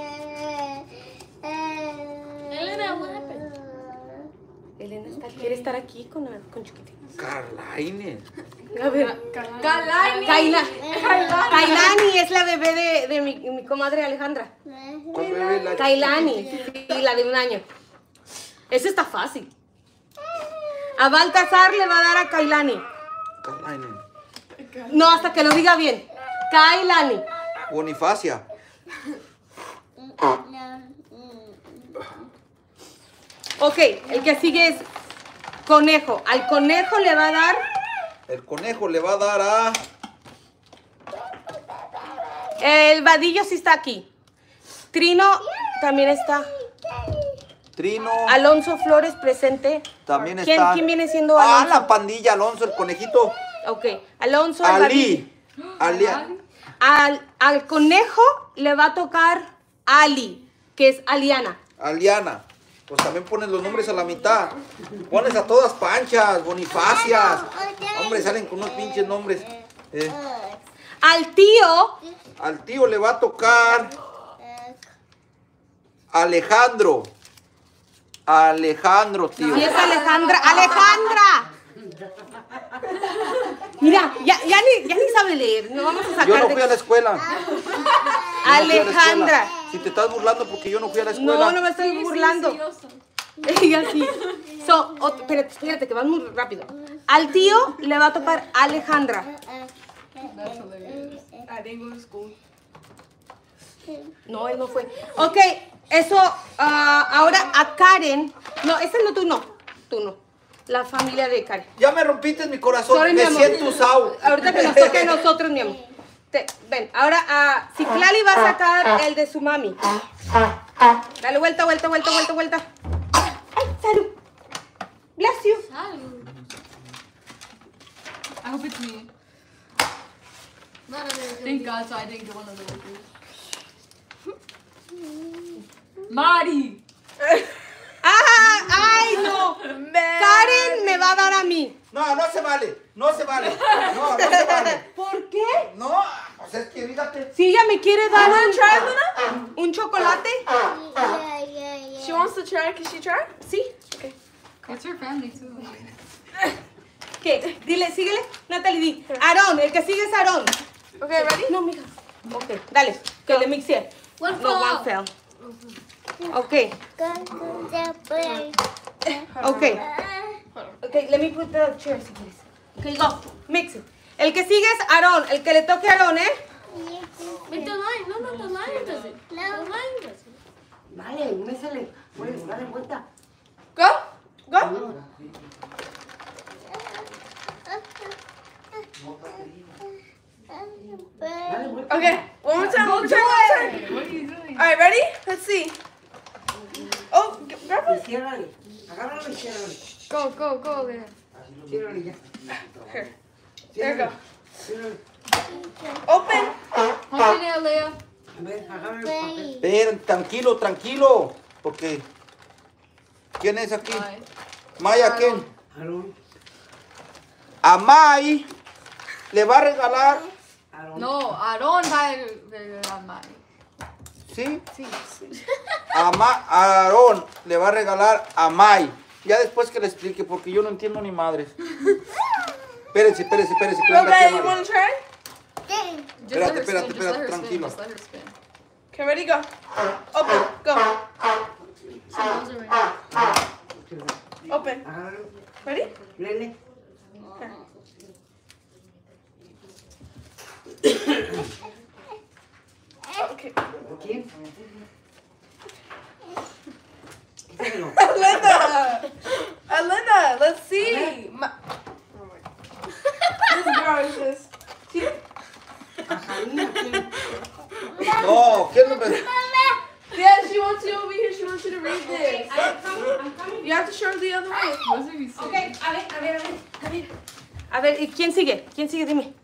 [SPEAKER 1] Elena está, quiere estar aquí con, con Chiquitín.
[SPEAKER 4] Carla Inés.
[SPEAKER 1] A ver.
[SPEAKER 5] Galani.
[SPEAKER 1] Kaila. Kailani es la bebé de, de mi, mi comadre Alejandra.
[SPEAKER 4] ¿Cuál bebé? La
[SPEAKER 1] Kailani, sí, la de un año. Eso está fácil. A Baltasar le va a dar a Kailani.
[SPEAKER 4] Carla Inés.
[SPEAKER 1] No, hasta que lo diga bien. Kailani.
[SPEAKER 4] Bonifacia.
[SPEAKER 1] Ok, el que sigue es Conejo. Al Conejo le va a dar...
[SPEAKER 4] El conejo le va a dar a...
[SPEAKER 1] El Vadillo sí está aquí. Trino también está.
[SPEAKER 4] Trino.
[SPEAKER 1] Alonso Flores presente.
[SPEAKER 4] También
[SPEAKER 1] ¿Quién,
[SPEAKER 4] está.
[SPEAKER 1] ¿Quién viene siendo
[SPEAKER 4] Ah,
[SPEAKER 1] Alonso?
[SPEAKER 4] la pandilla, Alonso, el conejito.
[SPEAKER 1] Ok, Alonso, el Vadillo.
[SPEAKER 4] Ali. Ali.
[SPEAKER 1] Al, al Conejo le va a tocar Ali, que es Aliana.
[SPEAKER 4] Aliana. Pues también pones los nombres a la mitad. Pones a todas Panchas, Bonifacias. Hombre, salen con unos pinches nombres. Eh,
[SPEAKER 1] Al tío,
[SPEAKER 4] Al tío le va a tocar Alejandro. Alejandro, tío.
[SPEAKER 1] y es Alejandra. ¡Alejandra! Mira, ya, ya, ni, ya ni sabe leer. No vamos a sacar
[SPEAKER 4] Yo no
[SPEAKER 1] de-
[SPEAKER 4] fui a la escuela. Yo no fui a la
[SPEAKER 1] Alejandra.
[SPEAKER 4] escuela. Si te estás burlando porque yo no fui a la escuela.
[SPEAKER 1] No, no me estoy burlando. Ella sí. So, ot- espérate, espérate, que vas muy rápido. Al tío le va a tocar Alejandra.
[SPEAKER 5] That's hilarious.
[SPEAKER 2] I didn't go to school.
[SPEAKER 1] No, él no fue. Ok, eso, ah, ahora a Karen. No, ese no, tú no. Tú no. La familia de Karen.
[SPEAKER 4] Ya me rompiste mi corazón.
[SPEAKER 1] Sorry, mi
[SPEAKER 4] me
[SPEAKER 1] amor.
[SPEAKER 4] siento usado.
[SPEAKER 1] Ahorita que nos toque a nosotros, mi amor. Te- ven, ahora a Citlali va a sacar el de su mami. Dale vuelta, vuelta, vuelta, vuelta, vuelta. Ay, salud. Bless you.
[SPEAKER 5] I hope it's me. Thank God, so I didn't get one of the workers. Mari!
[SPEAKER 1] ¡Ah! ¡Ay, no! Karen me va a dar a mí.
[SPEAKER 4] No, no se vale. No se vale. No, no se vale.
[SPEAKER 1] ¿Por qué?
[SPEAKER 4] No, pues es que fíjate.
[SPEAKER 1] Si ella me quiere dar un, un chocolate.
[SPEAKER 2] She wants to try. Can she try?
[SPEAKER 1] Sí.
[SPEAKER 5] It's her family too.
[SPEAKER 1] ¿Qué? Dile, síguele. Natalie, di. Aarón, el que sigue es Aarón.
[SPEAKER 2] Okay, ready?
[SPEAKER 1] No, mija. Ok, dale. Que le mixe.
[SPEAKER 5] One
[SPEAKER 1] No,
[SPEAKER 5] fall.
[SPEAKER 1] one fell. Ok. Ok. Ok, let me put the chair si quieres. Ok, go. Mix it. El que sigue es Aarón. El que le toque a Aarón, ¿eh?
[SPEAKER 6] But the lion, no, no, the lion does it. The lion does it.
[SPEAKER 1] Dale, mésele. Dale vuelta.
[SPEAKER 2] Go. Go. Okay. One more time. One more time. One more time.
[SPEAKER 5] What are you doing?
[SPEAKER 2] All right, ready? Let's see. Oh, g- grab it.
[SPEAKER 7] Ciérrale, agárralo y ciérrale.
[SPEAKER 2] Go, go, go there.
[SPEAKER 7] Ciérrale ya.
[SPEAKER 2] Here. There you go.
[SPEAKER 7] Ciérrale.
[SPEAKER 2] Open.
[SPEAKER 5] Open it, Leah.
[SPEAKER 7] A ver, agarra el papel.
[SPEAKER 4] Ven, tranquilo, tranquilo. Porque. ¿Quién es aquí?
[SPEAKER 5] Bye.
[SPEAKER 4] Maya, ¿quién?
[SPEAKER 7] Aarón,
[SPEAKER 4] A May le va a regalar.
[SPEAKER 7] Aarón.
[SPEAKER 5] No, Aaron va a regalar Mari.
[SPEAKER 4] ¿Sí?
[SPEAKER 5] Sí.
[SPEAKER 4] A Ma- a Aarón le va a regalar a May. Ya después que le explique, porque yo no entiendo ni madres. Espérense, espérense, espérense. que
[SPEAKER 2] Go,
[SPEAKER 4] venga aquí a
[SPEAKER 2] Ray. You
[SPEAKER 4] Mari.
[SPEAKER 2] want to try?
[SPEAKER 5] Just
[SPEAKER 4] Espérate,
[SPEAKER 5] let her
[SPEAKER 4] espérate,
[SPEAKER 5] spin, just let
[SPEAKER 4] espérate,
[SPEAKER 5] her
[SPEAKER 4] tranquilo.
[SPEAKER 5] spin, just let her spin.
[SPEAKER 2] Okay, ready? Go. Open. Go.
[SPEAKER 6] She knows it right now.
[SPEAKER 2] Open.
[SPEAKER 7] Agárralo.
[SPEAKER 2] Ready?
[SPEAKER 7] Lele.
[SPEAKER 2] Okay.
[SPEAKER 7] ¿Quién? Quítamelo.
[SPEAKER 2] Linda. Linda, let's see. Ma- This girl is just. She,
[SPEAKER 7] A Janina, ¿quién?
[SPEAKER 4] No, ¿quién no me.?
[SPEAKER 2] yeah, she wants you over here. She wants you to read this. You have to show her the other way.
[SPEAKER 5] What did we say?
[SPEAKER 1] Ok, a ver, a ver, a ver, a ver. A ver, ¿y quién sigue? ¿Quién sigue? Dime.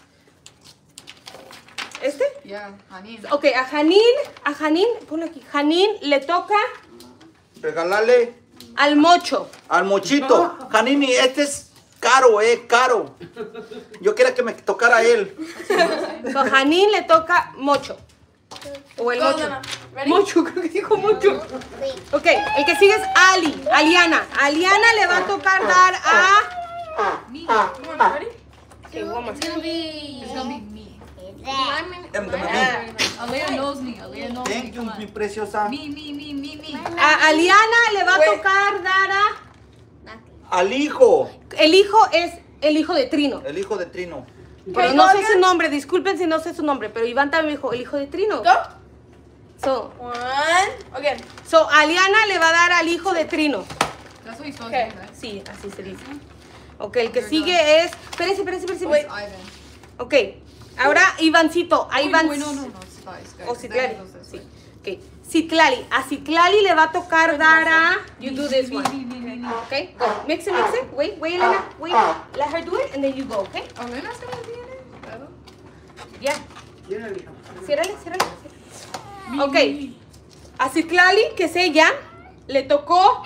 [SPEAKER 1] ¿Este?
[SPEAKER 5] Yeah, honey.
[SPEAKER 1] Ok, a Janine, a Janine, ponlo aquí. Janine le toca
[SPEAKER 4] Regálale
[SPEAKER 1] al mocho.
[SPEAKER 4] al mochito. Janini, este es caro, eh, caro. Yo quería que me tocara a él.
[SPEAKER 1] So, Janine le toca mocho. O el
[SPEAKER 2] Go,
[SPEAKER 1] mocho.
[SPEAKER 2] Lana. Ready?
[SPEAKER 1] Mocho, creo que dijo mocho. Ok, el que sigue es Ali, Aliana. Aliana le va a tocar dar a...
[SPEAKER 5] Me.
[SPEAKER 2] Come on, ready?
[SPEAKER 1] Okay, one more.
[SPEAKER 6] It's gonna be.
[SPEAKER 5] It's gonna be me.
[SPEAKER 6] Lemon.
[SPEAKER 4] Em, em,
[SPEAKER 2] Yeah.
[SPEAKER 5] Alea knows me. Alea knows me.
[SPEAKER 4] Thank you,
[SPEAKER 5] Come
[SPEAKER 4] mi
[SPEAKER 5] on.
[SPEAKER 4] preciosa.
[SPEAKER 5] Me, me, me, me, me.
[SPEAKER 1] A Aliana le va a
[SPEAKER 2] Wait.
[SPEAKER 1] tocar dar a...
[SPEAKER 4] Al hijo.
[SPEAKER 1] El hijo es el hijo de Trino.
[SPEAKER 4] El hijo de Trino.
[SPEAKER 1] Pero
[SPEAKER 2] Okay,
[SPEAKER 1] no
[SPEAKER 2] go
[SPEAKER 1] sé su
[SPEAKER 2] again.
[SPEAKER 1] nombre, disculpen si no sé su nombre, pero Iván también dijo el hijo de Trino.
[SPEAKER 2] Go.
[SPEAKER 1] So,
[SPEAKER 2] One. Again.
[SPEAKER 1] so Aliana le va a dar al hijo de Trino.
[SPEAKER 5] That's what he's supposed
[SPEAKER 2] Okay.
[SPEAKER 5] to do, right?
[SPEAKER 1] Sí, así se dice. Ok, el que sigue es... Espérense, espérense, espérense.
[SPEAKER 2] Wait.
[SPEAKER 5] It's Ivan.
[SPEAKER 1] Ok, ahora Ivancito. A
[SPEAKER 5] Wait,
[SPEAKER 1] Iván...
[SPEAKER 5] wait, no, no, no. It's Spice, guys.
[SPEAKER 1] O
[SPEAKER 5] Then
[SPEAKER 1] Citlali.
[SPEAKER 5] it goes this
[SPEAKER 1] Sí.
[SPEAKER 5] way.
[SPEAKER 1] Ok, Citlali. A Citlali le va a tocar dar a... You do this
[SPEAKER 5] Me,
[SPEAKER 1] one.
[SPEAKER 5] me, me, me, me.
[SPEAKER 1] Okay, go. Mix it, mix it. Wait, wait, Elena. Wait. Let her do it and then you go, okay?
[SPEAKER 5] Elena's gonna be in it? I don't-
[SPEAKER 1] Ya.
[SPEAKER 7] Ciérrale, hija.
[SPEAKER 1] Ciérrale, ciérrale.
[SPEAKER 5] Me,
[SPEAKER 1] Ok.
[SPEAKER 5] me, me.
[SPEAKER 1] A Citlali, que es ella, le tocó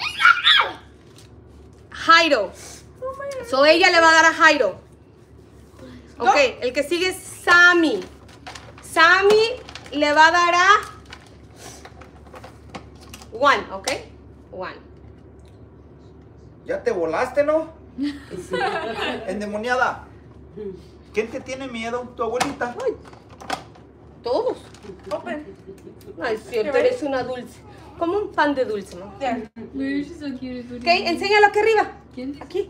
[SPEAKER 1] Jairo. So ella le va a dar a Jairo. Ok, el que sigue es Sammy. Sammy le va a dar a one, ¿ok? One.
[SPEAKER 4] Ya te volaste, ¿no? Endemoniada. ¿Quién te tiene miedo? ¿Tu abuelita?
[SPEAKER 1] Ay, todos.
[SPEAKER 2] Open.
[SPEAKER 1] No es cierto, eres una dulce. Como un pan de dulce, ¿no?
[SPEAKER 2] There.
[SPEAKER 5] She's so cute.
[SPEAKER 1] Ok, enséñalo aquí arriba.
[SPEAKER 5] ¿Quién?
[SPEAKER 1] Aquí.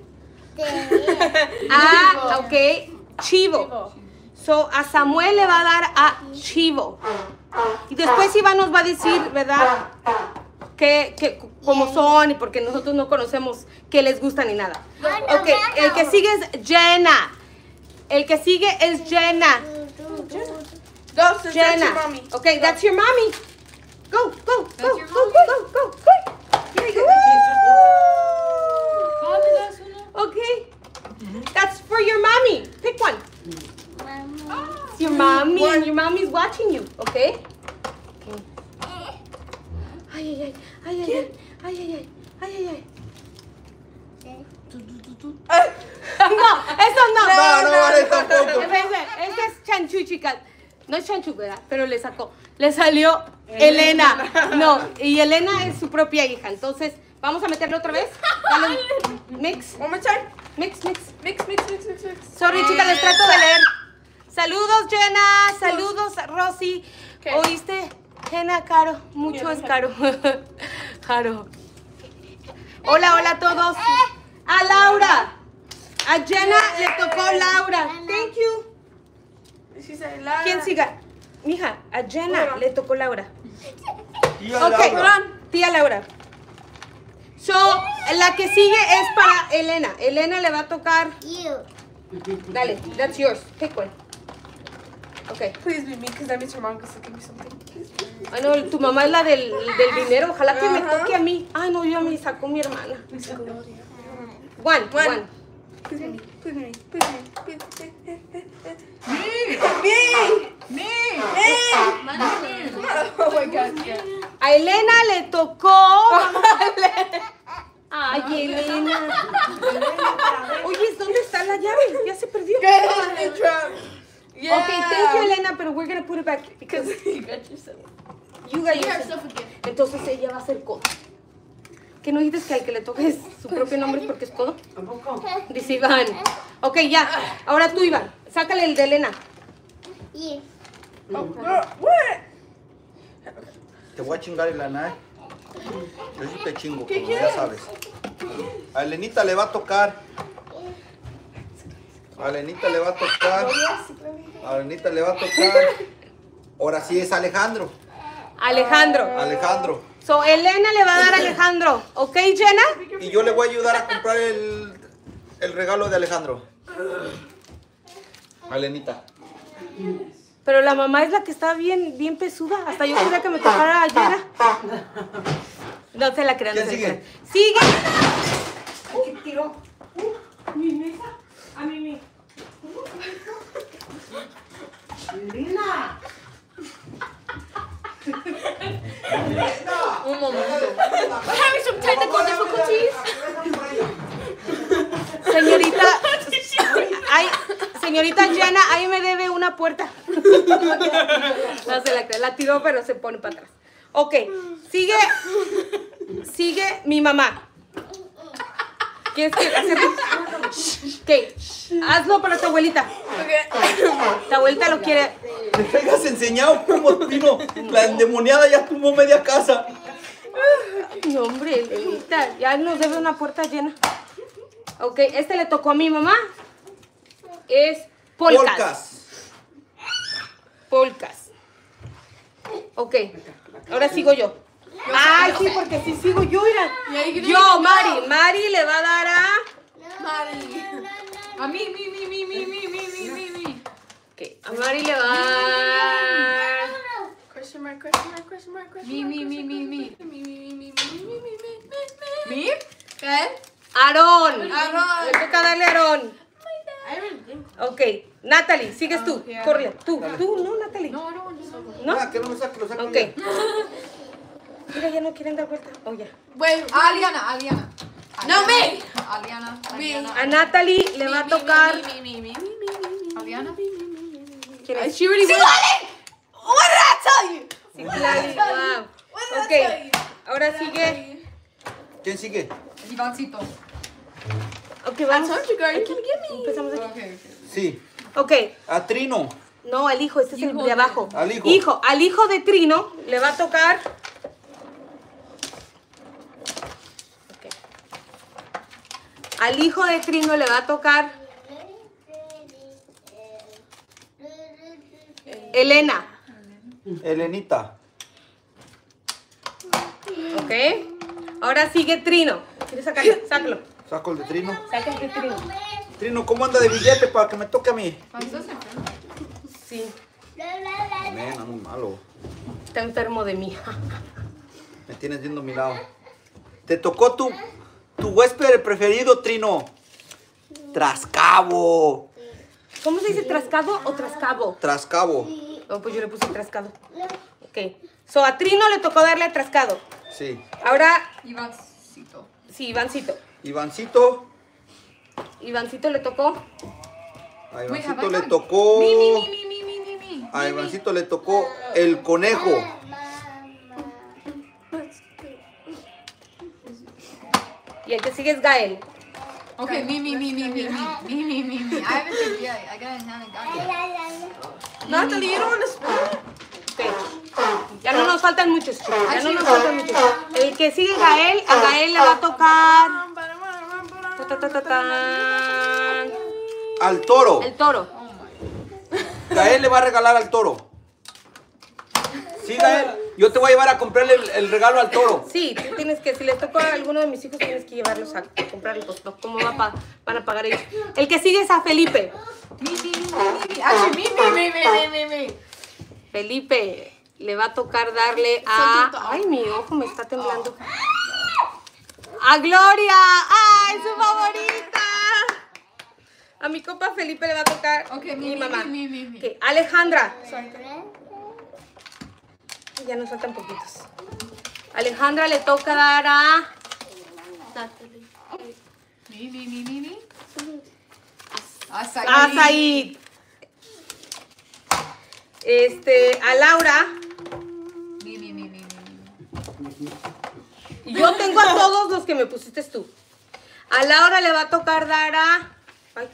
[SPEAKER 1] Ah, ok. Chivo. So, a Samuel le va a dar a Chivo. Y después Iván nos va a decir, ¿verdad? Que, que, cómo son y porque nosotros no conocemos qué les gusta ni nada. Ok, el que sigue es Jenna. El que sigue es Jenna.
[SPEAKER 2] Go, sis, that's your
[SPEAKER 1] Jenna.
[SPEAKER 2] mommy.
[SPEAKER 1] Okay, that's your mommy. Go, go, go, go,
[SPEAKER 5] your
[SPEAKER 1] go, go, go, go. Here you go. Okay. That's for your mommy. Pick one. It's your mommy and your mommy's watching you, okay? Okay. Ay, ay, ay, ay, ay, ay, ay, ay, ay, ay. No, eso no.
[SPEAKER 4] No, no vale tampoco.
[SPEAKER 1] Ese, ese es chanchu, chicas. No es chanchu, ¿verdad? Pero le sacó. Le salió Elena. No, y Elena es su propia hija. Entonces, vamos a meterle otra vez. Dale. Mix.
[SPEAKER 2] One more time.
[SPEAKER 1] Mix, mix.
[SPEAKER 2] Mix, mix, mix, mix, mix.
[SPEAKER 1] Sorry, chicas, les trato de leer. Saludos, Jenna. Saludos, Rosy.
[SPEAKER 2] ¿Qué?
[SPEAKER 1] ¿Oíste? Jenna, Caro. Mucho es caro. Caro. Hola, hola a todos. A Laura. A Jenna le tocó Laura. Thank you.
[SPEAKER 2] She said, Laura.
[SPEAKER 1] ¿Quién siga? Mija, a Jenna
[SPEAKER 2] Laura.
[SPEAKER 1] le tocó Laura.
[SPEAKER 4] Tía
[SPEAKER 1] Ok,
[SPEAKER 4] Laura.
[SPEAKER 1] tía Laura. So, la que sigue es para Elena. Elena le va a tocar. Dale, that's yours. Pick one. Ok.
[SPEAKER 2] Please be me, because that means your mom gets to give me something. Please, please.
[SPEAKER 1] Ah, no, tu mamá es la del, del dinero. Ojalá que me
[SPEAKER 2] Ajá.
[SPEAKER 1] toque a mí. Ay, no, yo me sacó mi hermana.
[SPEAKER 2] Please go.
[SPEAKER 1] One,
[SPEAKER 2] One.
[SPEAKER 1] one.
[SPEAKER 2] Please be me. Please be me. Please be me. Please be me.
[SPEAKER 5] Me!
[SPEAKER 2] Me!
[SPEAKER 5] Me!
[SPEAKER 2] Oh my God. Yeah.
[SPEAKER 1] A Elena le tocó. Ay, Elena. Oye, ¿dónde está la llave? Ya se perdió.
[SPEAKER 2] Get in the trunk. Yeah.
[SPEAKER 1] Okay, thank you, Elena, pero we're gonna put it back because
[SPEAKER 2] You got yourself.
[SPEAKER 1] you got
[SPEAKER 6] You got
[SPEAKER 1] yourself.
[SPEAKER 6] yourself a gift.
[SPEAKER 1] Entonces ella va a ser codo. ¿Que no dices que al que le toque es su propio nombre es porque es codo?
[SPEAKER 7] Tampoco.
[SPEAKER 1] Dice Iván. Ok, ya. Ahora tú, Iván. Sácale el de Elena.
[SPEAKER 2] Oh, girl, what?
[SPEAKER 4] Te voy a chingar en la nave. Yo sí te chingo, como ya sabes. A Elenita le va a tocar. A Elenita le va a tocar. A Elenita le va a tocar. Ahora sí es Alejandro.
[SPEAKER 1] Alejandro.
[SPEAKER 4] Alejandro.
[SPEAKER 1] So, Elena le va a dar a Alejandro. ¿Ok, Jenna?
[SPEAKER 4] Y yo le voy a ayudar a comprar el, el regalo de Alejandro. A Elenita.
[SPEAKER 1] Pero la mamá es la que está bien, bien pesuda. Hasta yo quería que me tocara a Jenna. No se la crean. no
[SPEAKER 4] ¿Quién
[SPEAKER 1] se la
[SPEAKER 4] sigue?
[SPEAKER 1] crean. Sigue. ¿Qué tiró? Mi mesa. A mí, mi.
[SPEAKER 7] Lina.
[SPEAKER 2] Un momento.
[SPEAKER 6] We're having some technical difficulties.
[SPEAKER 1] Señorita. Ay, señorita Jenna, ahí me debe una puerta. No se la cree. La tiró, pero se pone para atrás. Ok. Sigue. Sigue mi mamá. ¿Quieres que hacerlo? Ok. Hazlo para tu abuelita.
[SPEAKER 2] Okay.
[SPEAKER 1] Tu abuelita lo quiere.
[SPEAKER 4] Me hayas enseñado cómo vino la endemoniada, ya tumbó media casa.
[SPEAKER 1] No, hombre, Elita, ya nos debe una puerta llena. Ok, este le tocó a mi mamá. Es polcas.
[SPEAKER 4] Polcas.
[SPEAKER 1] Polcas. Ok, ahora sigo yo. Ay, sí, porque si sigo yo, mira. Yo, Mari. Mari le va a dar a...
[SPEAKER 5] A mí, mi, mi, mi, mi, mi, mi, mi, mi, mi.
[SPEAKER 1] Ok, a Mari le va a dar...
[SPEAKER 2] Question mark, question mark, question mark, question
[SPEAKER 5] Mi,
[SPEAKER 2] mark.
[SPEAKER 5] mi, mi, mi, mi.
[SPEAKER 2] Me, me, me, me, me, me, me, me, me.
[SPEAKER 5] ¿Mi?
[SPEAKER 2] ¿Qué?
[SPEAKER 1] Aarón.
[SPEAKER 2] Aarón.
[SPEAKER 1] Le toca darle a Aarón. Ok, Natalie, sigues tú. Corre, tú, tú, no, Natalie.
[SPEAKER 5] No, no, no.
[SPEAKER 1] ¿No?
[SPEAKER 4] Ah, que no me saque, lo saque.
[SPEAKER 1] Ok. Mira, ya no quieren dar vuelta. Oh, ya.
[SPEAKER 2] Wait,
[SPEAKER 5] Aliana, Aliana.
[SPEAKER 2] No, me.
[SPEAKER 5] Aliana,
[SPEAKER 2] Me.
[SPEAKER 5] Aliana.
[SPEAKER 1] A Natalie le va a tocar.
[SPEAKER 2] Me, me, me, me, me, me, me, me.
[SPEAKER 5] Aliana.
[SPEAKER 1] ¿Quién es?
[SPEAKER 2] She already won. What did I tell you?
[SPEAKER 1] Citlali, wow.
[SPEAKER 2] What did I tell
[SPEAKER 1] Ok,
[SPEAKER 2] you?
[SPEAKER 1] ahora sigue.
[SPEAKER 4] ¿Quién sigue?
[SPEAKER 5] Ivancito.
[SPEAKER 1] Ok, vamos.
[SPEAKER 2] I told you, girl, you're gonna get me.
[SPEAKER 1] Empezamos aquí.
[SPEAKER 5] Okay, okay.
[SPEAKER 4] Sí.
[SPEAKER 1] Ok,
[SPEAKER 4] A Trino.
[SPEAKER 1] no, al hijo, este es el
[SPEAKER 5] Hijo
[SPEAKER 1] de
[SPEAKER 5] de-
[SPEAKER 1] abajo.
[SPEAKER 4] Al hijo.
[SPEAKER 1] Hijo, al hijo de Trino le va a tocar. Ok. Al hijo de Trino le va a tocar Elena.
[SPEAKER 4] Elenita.
[SPEAKER 1] Ok. Ahora sigue Trino. ¿Quieres sacarlo? Sácalo.
[SPEAKER 4] Saco el de Trino.
[SPEAKER 1] Saca el de Trino.
[SPEAKER 4] Trino, ¿cómo anda de billete para que me toque a mí?
[SPEAKER 1] Sí,
[SPEAKER 4] Nena, muy malo.
[SPEAKER 1] está enfermo de mí.
[SPEAKER 4] Me tienes viendo a mi lado. Te tocó tu, tu huésped preferido, Trino. Trascabo.
[SPEAKER 1] ¿Cómo se dice? ¿Trascado o trascabo?
[SPEAKER 4] Trascabo.
[SPEAKER 1] No, pues yo le puse trascado. Ok. So, a Trino le tocó darle a trascado.
[SPEAKER 4] Sí.
[SPEAKER 1] Ahora,
[SPEAKER 5] Ivancito.
[SPEAKER 1] sí, Ivancito.
[SPEAKER 4] Ivancito.
[SPEAKER 1] Ivancito le tocó.
[SPEAKER 4] A
[SPEAKER 5] Wait,
[SPEAKER 4] Ivancito
[SPEAKER 5] have I
[SPEAKER 4] le
[SPEAKER 5] gone?
[SPEAKER 4] tocó.
[SPEAKER 5] Me, me, me, me, me, me, me, me.
[SPEAKER 4] A Ivancito le tocó el conejo.
[SPEAKER 1] Y el que sigue es Gael.
[SPEAKER 5] Okay, me, me, me, me, me, me, me, me, me, me. I haven't said yet. I got it, haven't got it.
[SPEAKER 2] Natalie, you don't want to split.
[SPEAKER 1] Ok. Ya no nos faltan muchos, chicos. Ya no nos faltan muchos. El que sigue Gael, a Gael le va a tocar. Ta, ta, ta, ta, tan.
[SPEAKER 4] Al toro.
[SPEAKER 1] El toro.
[SPEAKER 4] Gael le va a regalar al toro. Sí, Gael. Yo te voy a llevar a comprarle el, el regalo al toro.
[SPEAKER 1] Sí, tú tienes que, si les tocó a alguno de mis hijos, tienes que llevarlos a comprarlos. Pues, no, ¿cómo va pa- van a pagar ellos? El que sigue es a Felipe.
[SPEAKER 5] Me, me, me, me, me. Actually, me, me, me, me, me, me, me.
[SPEAKER 1] Felipe le va a tocar darle a... Ay, mi ojo me está temblando. ¡A Gloria! ¡Ay, su favorita! A mi copa Felipe le va a tocar
[SPEAKER 5] Okay, me,
[SPEAKER 1] mi
[SPEAKER 5] me,
[SPEAKER 1] mamá.
[SPEAKER 5] me, me, me, me.
[SPEAKER 1] Ok, Alejandra. Ya nos faltan poquitos. Alejandra le toca dar a...
[SPEAKER 5] Me, me, me, me, me. Azaí.
[SPEAKER 1] A Said. Este, a Laura.
[SPEAKER 5] Me, me, me, me, me, me.
[SPEAKER 1] Yo tengo a todos los que me pusiste tú. A Laura le va a tocar dar a... Ay.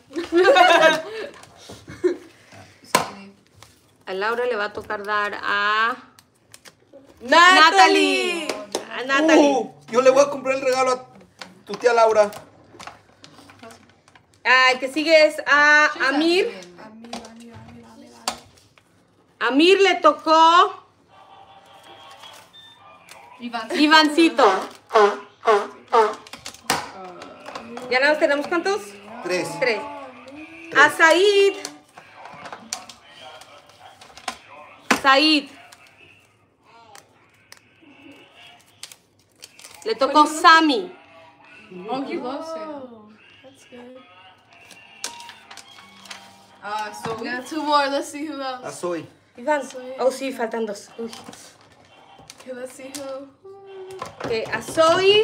[SPEAKER 1] A Laura le va a tocar dar a... Natalie. A Natalie.
[SPEAKER 4] Uh, yo le voy a comprar el regalo a tu tía Laura.
[SPEAKER 1] Ah, el que sigue es a Amir. Amir le tocó
[SPEAKER 5] Ivancito.
[SPEAKER 1] Ivancito. ¿Ya nada más tenemos cuántos?
[SPEAKER 4] Tres.
[SPEAKER 1] Tres. A Said. Said. Le tocó Sammy.
[SPEAKER 5] Oh, he loves it.
[SPEAKER 2] That's good.
[SPEAKER 5] Uh, so
[SPEAKER 2] We got two more. Let's see who else.
[SPEAKER 4] A Zoe.
[SPEAKER 1] Iván. Oh, sí, faltan dos. Uy.
[SPEAKER 2] Okay, let's see who.
[SPEAKER 1] Que a Zoe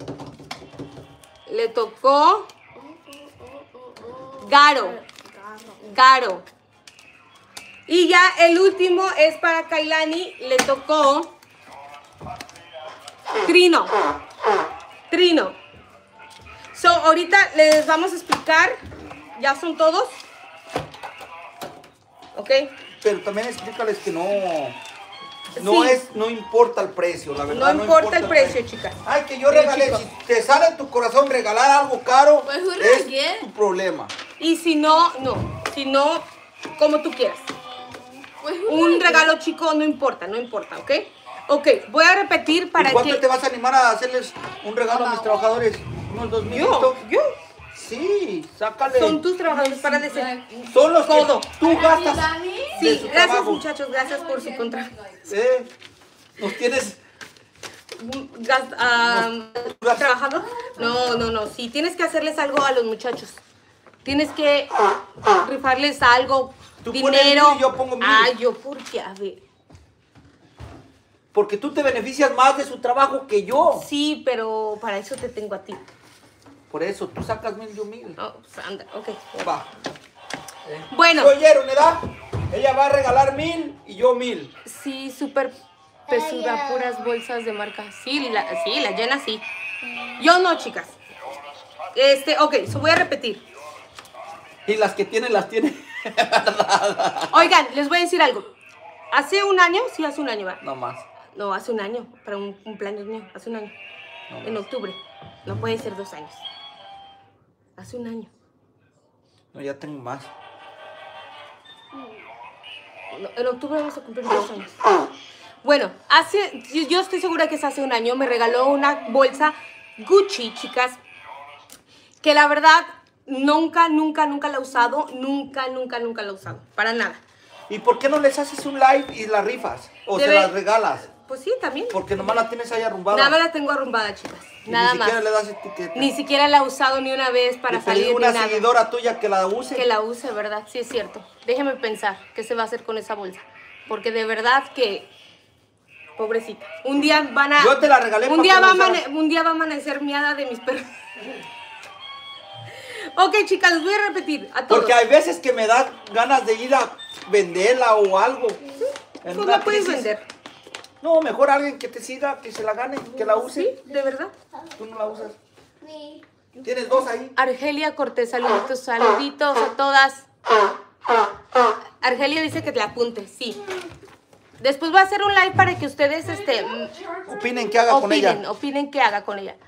[SPEAKER 1] le tocó Garo. Garo. Y ya el último es para Kailani. Le tocó Trino. Trino. So, ahorita les vamos a explicar. ¿Ya son todos? ¿Ok?
[SPEAKER 4] Pero también explícales que no. No
[SPEAKER 1] Sí.
[SPEAKER 4] es, no importa el precio, la verdad.
[SPEAKER 1] No importa el precio, chicas.
[SPEAKER 4] Ay, que yo
[SPEAKER 1] Pero,
[SPEAKER 4] regalé.
[SPEAKER 1] chicos.
[SPEAKER 4] Si te sale en tu corazón regalar algo caro,
[SPEAKER 2] But who did I
[SPEAKER 4] es
[SPEAKER 2] get?
[SPEAKER 4] tu problema.
[SPEAKER 1] Y si no, no. Si no, como tú quieras.
[SPEAKER 2] Wait, who
[SPEAKER 1] Un
[SPEAKER 2] did I get?
[SPEAKER 1] regalo chico no importa, no importa, ¿ok? Ok, voy a repetir para
[SPEAKER 4] ¿Y cuánto
[SPEAKER 1] que...
[SPEAKER 4] te vas a animar a hacerles un regalo a mis trabajadores? ¿Unos dos mil?
[SPEAKER 1] Yo, yo.
[SPEAKER 4] Sí, sácale.
[SPEAKER 1] Son tus trabajadores para decir...
[SPEAKER 4] Son los que
[SPEAKER 1] Todo.
[SPEAKER 4] tú gastas de
[SPEAKER 1] Sí,
[SPEAKER 4] su
[SPEAKER 1] gracias
[SPEAKER 4] trabajo.
[SPEAKER 1] muchachos, gracias por su contra...
[SPEAKER 4] ¿Eh? ¿Nos tienes?
[SPEAKER 1] gas- ah,
[SPEAKER 4] Gas-
[SPEAKER 1] ¿Trabajador? No, no, no, sí, tienes que hacerles algo a los muchachos. Tienes que rifarles algo,
[SPEAKER 4] Tú pones
[SPEAKER 1] dinero.
[SPEAKER 4] mil y yo pongo mil.
[SPEAKER 1] Ah, yo, ¿por qué? A ver.
[SPEAKER 4] Porque tú te beneficias más de su trabajo que yo.
[SPEAKER 1] Sí, pero para eso te tengo a ti.
[SPEAKER 4] Por eso, tú sacas mil, yo mil.
[SPEAKER 1] Oh, pues anda, ok.
[SPEAKER 4] Va.
[SPEAKER 1] Bueno.
[SPEAKER 4] ¿Qué oyeron, edad? Ella va a regalar mil y yo mil.
[SPEAKER 1] Sí, súper pesuda, puras bolsas de marca. Sí, la, sí, la llena sí. Yo no, chicas. Este, ok, so voy a repetir.
[SPEAKER 4] Y las que tiene, las tiene.
[SPEAKER 1] Oigan, les voy a decir algo. Hace un año, sí, hace un año, ¿va?
[SPEAKER 4] No más.
[SPEAKER 1] No, hace un año, para un cumpleaños mío, hace un año.
[SPEAKER 4] No
[SPEAKER 1] En
[SPEAKER 4] más.
[SPEAKER 1] octubre. No puede ser dos años. Hace un año.
[SPEAKER 4] No, ya tengo más.
[SPEAKER 1] No, en octubre vamos a cumplir dos años. Bueno, hace, yo, yo estoy segura que es hace un año, me regaló una bolsa Gucci, chicas, que la verdad nunca, nunca, nunca la he usado, nunca, nunca, nunca la he usado, para nada.
[SPEAKER 4] ¿Y por qué no les haces un live y las rifas? O
[SPEAKER 1] Debe-
[SPEAKER 4] se las regalas.
[SPEAKER 1] Pues sí, también.
[SPEAKER 4] Porque nomás la tienes ahí arrumbada.
[SPEAKER 1] Nada más la tengo arrumbada, chicas,
[SPEAKER 4] Y
[SPEAKER 1] nada
[SPEAKER 4] ni
[SPEAKER 1] más.
[SPEAKER 4] siquiera le das etiqueta.
[SPEAKER 1] Ni siquiera la he usado ni una vez para
[SPEAKER 4] Le pedí
[SPEAKER 1] salir
[SPEAKER 4] una
[SPEAKER 1] ni nada.
[SPEAKER 4] seguidora tuya que la use.
[SPEAKER 1] Que la use, ¿verdad? Sí, es cierto. Déjeme pensar qué se va a hacer con esa bolsa. Porque de verdad que... Pobrecita. Un día van a...
[SPEAKER 4] Yo te la regalé
[SPEAKER 1] un
[SPEAKER 4] para
[SPEAKER 1] día,
[SPEAKER 4] que
[SPEAKER 1] va a
[SPEAKER 4] la usaras.
[SPEAKER 1] amane- un día va a amanecer miada de mis perros. Ok, chicas, les voy a repetir a todos.
[SPEAKER 4] Porque hay veces que me da ganas de ir a venderla o algo. En
[SPEAKER 1] Pues
[SPEAKER 4] una
[SPEAKER 1] la puedes
[SPEAKER 4] crisis.
[SPEAKER 1] vender.
[SPEAKER 4] No, mejor alguien que te siga, que se la gane, que la use.
[SPEAKER 1] Sí, de verdad.
[SPEAKER 4] Tú no la usas. Tienes dos ahí.
[SPEAKER 1] Argelia Cortés, saluditos, saluditos a todas. Argelia dice que te la apunte, sí. Después voy a hacer un live para que ustedes este, mm,
[SPEAKER 4] Opinen qué haga con
[SPEAKER 1] opinen,
[SPEAKER 4] ella.
[SPEAKER 1] opinen qué haga con ella.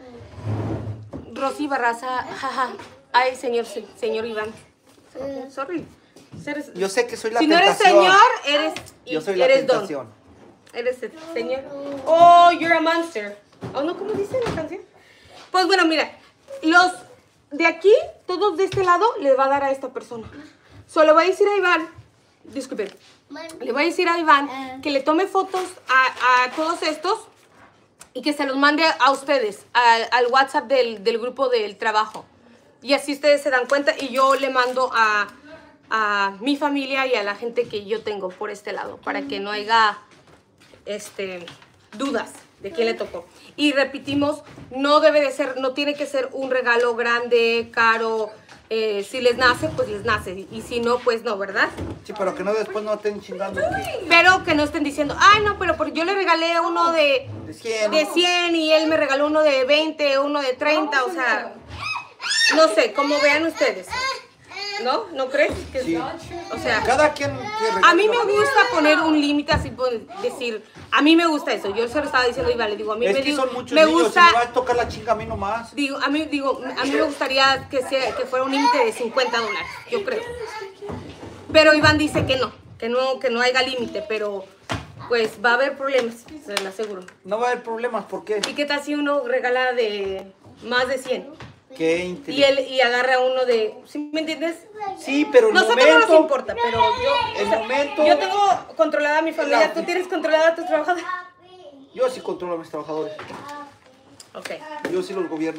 [SPEAKER 1] Rosy Barraza, jaja. Ay, señor, se- señor Iván. Sorry. Eres-
[SPEAKER 4] Yo sé que soy la
[SPEAKER 1] si no eres
[SPEAKER 4] tentación.
[SPEAKER 1] señor, eres
[SPEAKER 4] Yo soy la
[SPEAKER 1] eres don.
[SPEAKER 4] tentación.
[SPEAKER 1] Eres el señor. Oh, you're a monster. Oh, no, ¿cómo dice la canción? Pues bueno, mira, los de aquí, todos de este lado, le va a dar a esta persona. Solo voy a decir a Iván, disculpe, le voy a decir a Iván que le tome fotos a, a todos estos y que se los mande a ustedes, al, al WhatsApp del, del grupo del trabajo. Y así ustedes se dan cuenta y yo le mando a, a mi familia y a la gente que yo tengo por este lado, para que no haya este, dudas de quién le tocó. Y repetimos, no debe de ser, no tiene que ser un regalo grande, caro. Eh, si les nace, pues les nace. Y si no, pues no, ¿verdad?
[SPEAKER 4] Sí, pero que no después no estén chingando. que-
[SPEAKER 1] Pero que no estén diciendo, ay, no, pero porque yo le regalé uno de,
[SPEAKER 4] De cien.
[SPEAKER 1] de cien y él me regaló uno de veinte, uno de treinta, o sea, no sé, como vean ustedes. ¿No? ¿No crees? Que,
[SPEAKER 4] Sí.
[SPEAKER 1] O sea,
[SPEAKER 4] Cada quien que regale
[SPEAKER 1] a mí
[SPEAKER 4] lo
[SPEAKER 1] me
[SPEAKER 4] que-
[SPEAKER 1] gusta poner un límite así, pues, decir, a mí me gusta eso. Yo se lo estaba diciendo a Iván, le digo, a mí
[SPEAKER 4] Es
[SPEAKER 1] me,
[SPEAKER 4] que
[SPEAKER 1] digo,
[SPEAKER 4] son muchos
[SPEAKER 1] me
[SPEAKER 4] niños
[SPEAKER 1] gusta,
[SPEAKER 4] y me va a tocar la chinga a mí nomás.
[SPEAKER 1] digo, a mí, digo, a mí me gustaría que, sea, que fuera un límite de cincuenta dólares, yo creo. Pero Iván dice que no, que no, que no haya límite, pero pues va a haber problemas, se lo aseguro.
[SPEAKER 4] No va a haber problemas, ¿por qué?
[SPEAKER 1] ¿Y qué tal si uno regala de más de cien?
[SPEAKER 4] Qué
[SPEAKER 1] Y
[SPEAKER 4] inteligente.
[SPEAKER 1] él y agarra uno de, ¿sí me entiendes?
[SPEAKER 4] Sí, pero el
[SPEAKER 1] Nosotros
[SPEAKER 4] momento...
[SPEAKER 1] no nos importa, pero yo,
[SPEAKER 4] El momento...
[SPEAKER 1] yo tengo controlada a mi familia,
[SPEAKER 4] La-
[SPEAKER 1] ¿tú tienes controlada a tus trabajadores?
[SPEAKER 4] Yo sí controlo a mis trabajadores.
[SPEAKER 1] Ok.
[SPEAKER 4] Yo sí los gobierno.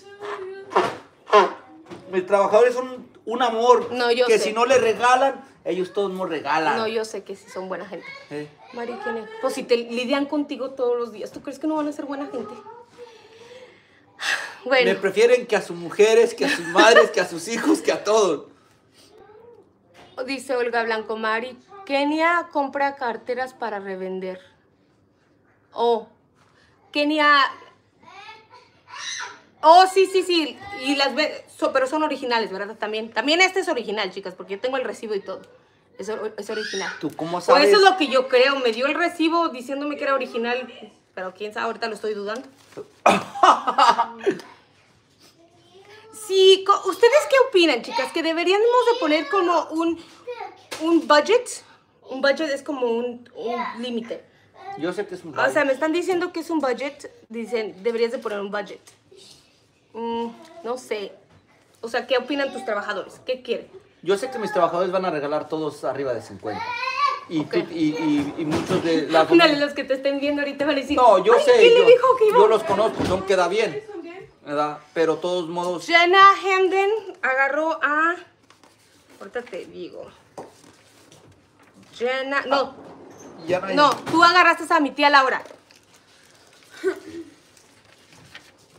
[SPEAKER 4] Mis trabajadores son un amor.
[SPEAKER 1] No, yo
[SPEAKER 4] que
[SPEAKER 1] sé.
[SPEAKER 4] si no le regalan, ellos todos no regalan.
[SPEAKER 1] No, yo sé que sí son buena gente.
[SPEAKER 4] Eh,
[SPEAKER 1] Mari, ¿quién es? Pues si te lidian contigo todos los días, ¿tú crees que no van a ser buena gente?
[SPEAKER 4] Me
[SPEAKER 1] Bueno,
[SPEAKER 4] prefieren que a sus mujeres, que a sus madres, que a sus hijos, que a todos.
[SPEAKER 1] dice Olga Blanco, Mari, Kenia compra carteras para revender. Oh, Kenia... Oh, sí, sí, sí, y las ve... so- pero son originales, ¿verdad? También, también este es original, chicas, porque yo tengo el recibo y todo. Es, or- es original.
[SPEAKER 4] ¿Tú cómo
[SPEAKER 1] O
[SPEAKER 4] sabes?
[SPEAKER 1] eso es lo que yo creo. Me dio el recibo diciéndome que era original, pero quién sabe, ahorita lo estoy dudando. Sí, co- ¿ustedes qué opinan, chicas? Que deberíamos de poner como un, un budget. Un budget es como un, un límite.
[SPEAKER 4] Yo sé que es un
[SPEAKER 1] O sea, me están diciendo que es un budget. Dicen, deberías de poner un budget. Mm, no sé. O sea, ¿qué opinan tus trabajadores? ¿Qué quieren?
[SPEAKER 4] Yo sé que mis trabajadores van a regalar todos arriba de cincuenta. Y,
[SPEAKER 1] Ok.
[SPEAKER 4] tú- y, y, y muchos de la
[SPEAKER 1] Ándale, los que te estén viendo ahorita van a decir,
[SPEAKER 4] No, yo
[SPEAKER 1] "Ay,
[SPEAKER 4] sé.
[SPEAKER 1] ¿quién
[SPEAKER 4] yo,
[SPEAKER 1] le dijo que iba?"
[SPEAKER 4] yo los conozco, son queda bien. ¿Verdad? Pero de todos modos...
[SPEAKER 1] Jenna Hamden agarró a... Ahorita te digo. Jenna... No,
[SPEAKER 4] Ya no, hay-
[SPEAKER 1] no, tú agarraste a mi tía Laura.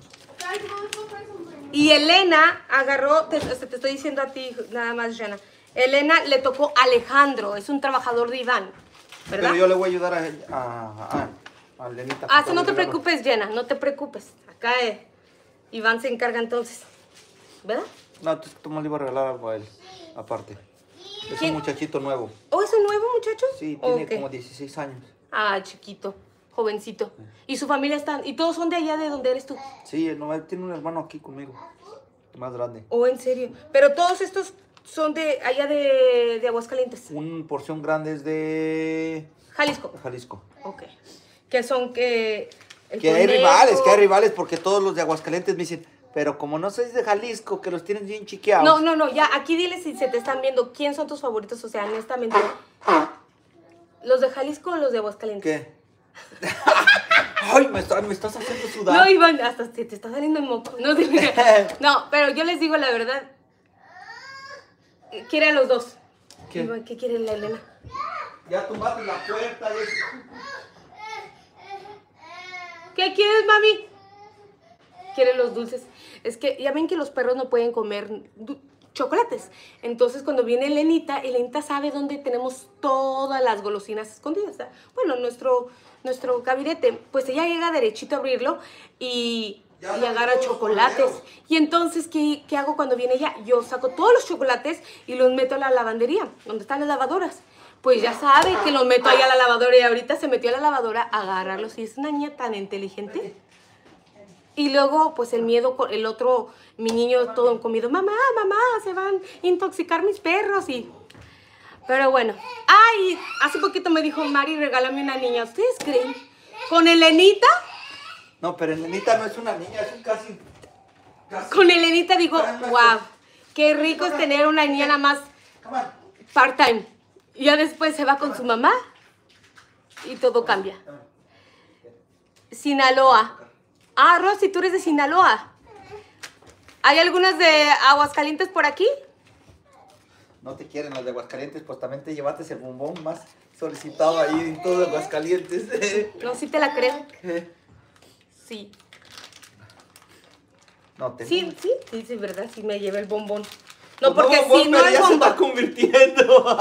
[SPEAKER 1] Y Elena agarró... Te, te estoy diciendo a ti nada más, Jenna. Elena le tocó Alejandro, es un trabajador de Iván, ¿verdad?
[SPEAKER 4] Pero yo le voy a ayudar a, a, a, a Lenita.
[SPEAKER 1] Ah, sí, no te preocupes, Jenna, no te preocupes. Acá eh, Iván se encarga entonces, ¿verdad?
[SPEAKER 4] No, tú más le iba a regalar algo a él, aparte. Es
[SPEAKER 1] ¿Quién?
[SPEAKER 4] un muchachito nuevo.
[SPEAKER 1] ¿Oh, es un nuevo muchacho?
[SPEAKER 4] Sí, tiene
[SPEAKER 1] Ok.
[SPEAKER 4] como dieciséis años.
[SPEAKER 1] Ah, chiquito, jovencito. ¿Y su familia están? ¿Y todos son de allá de donde eres tú?
[SPEAKER 4] Sí, él no, él tiene un hermano aquí conmigo, más grande.
[SPEAKER 1] Oh, en serio. Pero todos estos son de allá de, de Aguascalientes.
[SPEAKER 4] Una porción grande es de
[SPEAKER 1] Jalisco.
[SPEAKER 4] Jalisco.
[SPEAKER 1] Ok. Que son que... el
[SPEAKER 4] Que hay
[SPEAKER 1] conejo.
[SPEAKER 4] rivales, que hay rivales, porque todos los de Aguascalientes me dicen, pero como no sois de Jalisco, que los tienes bien chiqueados.
[SPEAKER 1] No, no, no, ya, aquí diles si se te están viendo quién son tus favoritos, o sea, honestamente. ¿Los de Jalisco o los de Aguascalientes?
[SPEAKER 4] ¿Qué? Ay, me, está- me estás haciendo sudar.
[SPEAKER 1] No, Iván, hasta se te está saliendo el moco. No, no, pero yo les digo la verdad. Quiere a los dos.
[SPEAKER 4] ¿Qué?
[SPEAKER 1] Iván, ¿qué quiere la Elena?
[SPEAKER 4] Ya tumbaste la puerta. Ya...
[SPEAKER 1] ¿Qué quieres, mami? Quiere los dulces. Es que ya ven que los perros no pueden comer du- chocolates. Entonces, cuando viene Elenita, Elenita sabe dónde tenemos todas las golosinas escondidas. ¿Verdad? Bueno, nuestro, nuestro gabinete, pues ella llega derechito a abrirlo y,
[SPEAKER 4] Ya
[SPEAKER 1] y agarra
[SPEAKER 4] todos los
[SPEAKER 1] chocolates.
[SPEAKER 4] correos.
[SPEAKER 1] Y entonces, ¿qué, ¿qué hago cuando viene ella? Yo saco todos los chocolates y los meto a la lavandería, donde están las lavadoras. Pues ya sabe que los meto ahí a la lavadora y ahorita se metió a la lavadora a agarrarlos. Y es una niña tan inteligente. Y luego, pues el miedo, con el otro, mi niño todo comido, mamá, mamá, se van a intoxicar mis perros y... Pero bueno, ay, hace poquito me dijo Mari, regálame una niña, ¿ustedes creen? ¿Con Elenita?
[SPEAKER 4] No, pero Elenita no es una niña, es un casi... casi...
[SPEAKER 1] Con Elenita digo, wow, qué rico es tener una niña nada más
[SPEAKER 4] Come on.
[SPEAKER 1] part-time. Y ya después se va con su mamá y todo cambia. Sinaloa. Ah, Rosy, tú eres de Sinaloa. ¿Hay algunas de Aguascalientes por aquí?
[SPEAKER 4] No te quieren las de Aguascalientes, pues también te llevaste el bombón más solicitado ahí en todo Aguascalientes.
[SPEAKER 1] No, sí te la creo. Sí.
[SPEAKER 4] No, te
[SPEAKER 1] Sí, sí, sí, sí, verdad, sí me llevé el bombón. No,
[SPEAKER 4] Pues
[SPEAKER 1] porque
[SPEAKER 4] bombón,
[SPEAKER 1] si no
[SPEAKER 4] pero
[SPEAKER 1] el
[SPEAKER 4] ya se está
[SPEAKER 1] bombón...
[SPEAKER 4] convirtiendo.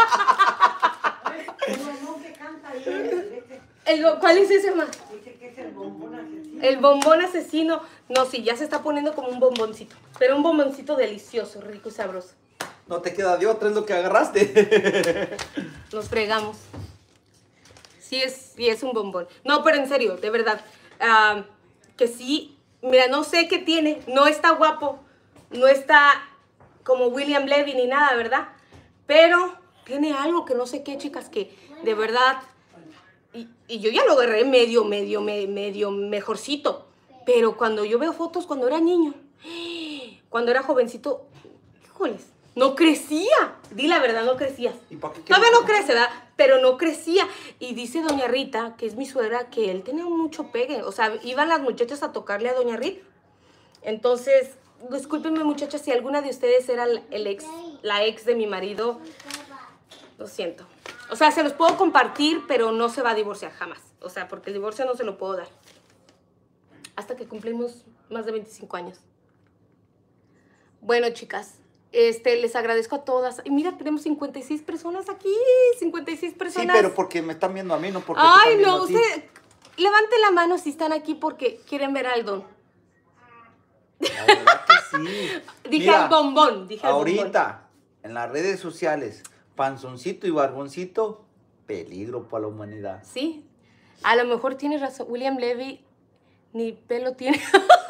[SPEAKER 7] El bombón que canta ahí, dice
[SPEAKER 1] El- ¿Cuál es ese, ma?
[SPEAKER 7] que es el bombón asesino.
[SPEAKER 1] El bombón asesino. No, sí, ya se está poniendo como un bomboncito. Pero un bomboncito delicioso, rico y sabroso.
[SPEAKER 4] No te queda de otra, es lo que agarraste.
[SPEAKER 1] Nos fregamos. Sí es, sí es un bombón. No, pero en serio, de verdad. ah, que sí, mira, no sé qué tiene. No está guapo. No está como William Levy ni nada, ¿verdad? Pero tiene algo que no sé qué, chicas, que de verdad... Y, y yo ya lo agarré medio, medio, me- medio mejorcito. Pero cuando yo veo fotos cuando era niño, cuando era jovencito, híjoles, no crecía. Di la verdad, no crecía.
[SPEAKER 4] ¿Y para qué
[SPEAKER 1] Todavía
[SPEAKER 4] quieres?
[SPEAKER 1] no crece, ¿verdad? Pero no crecía. Y dice doña Rita, que es mi suegra, que él tenía mucho pegue. O sea, iban las muchachas a tocarle a doña Rita. Entonces, discúlpenme, muchachas, si alguna de ustedes era el el ex, la ex de mi marido, lo siento. O sea, se los puedo compartir, pero no se va a divorciar jamás. O sea, porque el divorcio no se lo puedo dar. Hasta que cumplimos más de veinticinco años. Bueno, chicas, este, les agradezco a todas. Y mira, tenemos cincuenta y seis personas aquí. cincuenta y seis
[SPEAKER 4] Sí,
[SPEAKER 1] personas.
[SPEAKER 4] pero porque me están viendo a mí, no porque
[SPEAKER 1] Ay,
[SPEAKER 4] te están
[SPEAKER 1] no,
[SPEAKER 4] viendo a ti.
[SPEAKER 1] usted... Levante la mano si están aquí porque quieren ver al don.
[SPEAKER 4] La verdad que sí.
[SPEAKER 1] Dije
[SPEAKER 4] Mira,
[SPEAKER 1] al bombón, dije al bombón.
[SPEAKER 4] ahorita, en las redes sociales, panzoncito y barboncito, peligro para la humanidad.
[SPEAKER 1] Sí, a lo mejor tienes razón. William Levy ni pelo tiene.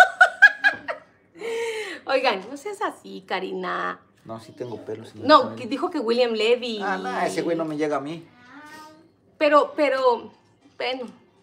[SPEAKER 1] Oigan, no seas así, Karina.
[SPEAKER 4] No, sí tengo pelos. en la
[SPEAKER 1] No,
[SPEAKER 4] familia.
[SPEAKER 1] que dijo que William Levy.
[SPEAKER 4] Ah, no, ese güey no me llega a mí.
[SPEAKER 1] Pero, pero, bueno.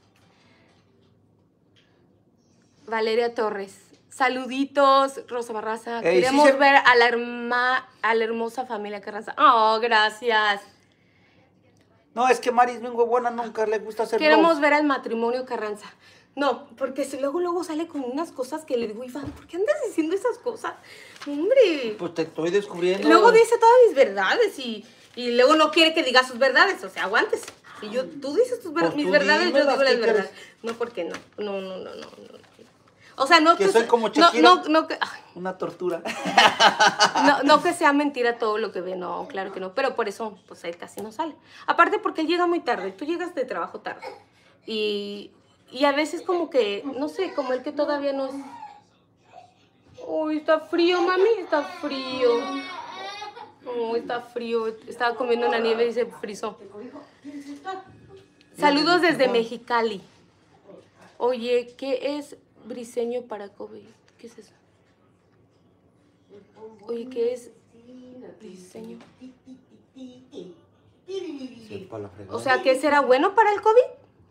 [SPEAKER 1] Valeria Torres. Saluditos, Rosa Barraza.
[SPEAKER 4] Ey, sí
[SPEAKER 1] Queremos
[SPEAKER 4] se-
[SPEAKER 1] ver a la, herma, a la hermosa familia Carranza. Oh, gracias.
[SPEAKER 4] No, es que Mari es bien huevona, nunca le gusta hacer
[SPEAKER 1] Queremos
[SPEAKER 4] vlogs.
[SPEAKER 1] ver al matrimonio Carranza. No, porque si luego, luego sale con unas cosas que le digo, Iván, ¿por qué andas diciendo esas cosas? Hombre.
[SPEAKER 4] Pues te estoy descubriendo.
[SPEAKER 1] Luego dice todas mis verdades y, y luego no quiere que diga sus verdades. O sea, aguantes. Si yo, tú dices tus ver-
[SPEAKER 4] Pues
[SPEAKER 1] mis
[SPEAKER 4] tú
[SPEAKER 1] verdades, yo
[SPEAKER 4] dímelas,
[SPEAKER 1] digo las
[SPEAKER 4] ¿qué
[SPEAKER 1] verdades.
[SPEAKER 4] quieres?
[SPEAKER 1] No, porque no. No, no, no, no, no. O sea, no
[SPEAKER 4] Que
[SPEAKER 1] que,
[SPEAKER 4] soy
[SPEAKER 1] se-
[SPEAKER 4] como
[SPEAKER 1] no,
[SPEAKER 4] Shakira.
[SPEAKER 1] no, no, que, ay,
[SPEAKER 4] Una tortura.
[SPEAKER 1] no, no que sea mentira todo lo que ve, no, claro que no. Pero por eso, pues él casi no sale. Aparte porque él llega muy tarde, tú llegas de trabajo tarde. Y, y a veces como que, no sé, como el que todavía no es... Uy, está frío, mami, está frío. Uy, está frío. Estaba comiendo una nieve y se frizó. Saludos desde Mexicali. Oye, ¿qué es briseño para COVID? ¿Qué es eso? Oye, ¿qué es briseño?
[SPEAKER 4] Sepa la fregada.
[SPEAKER 1] O sea, ¿qué será bueno para el COVID?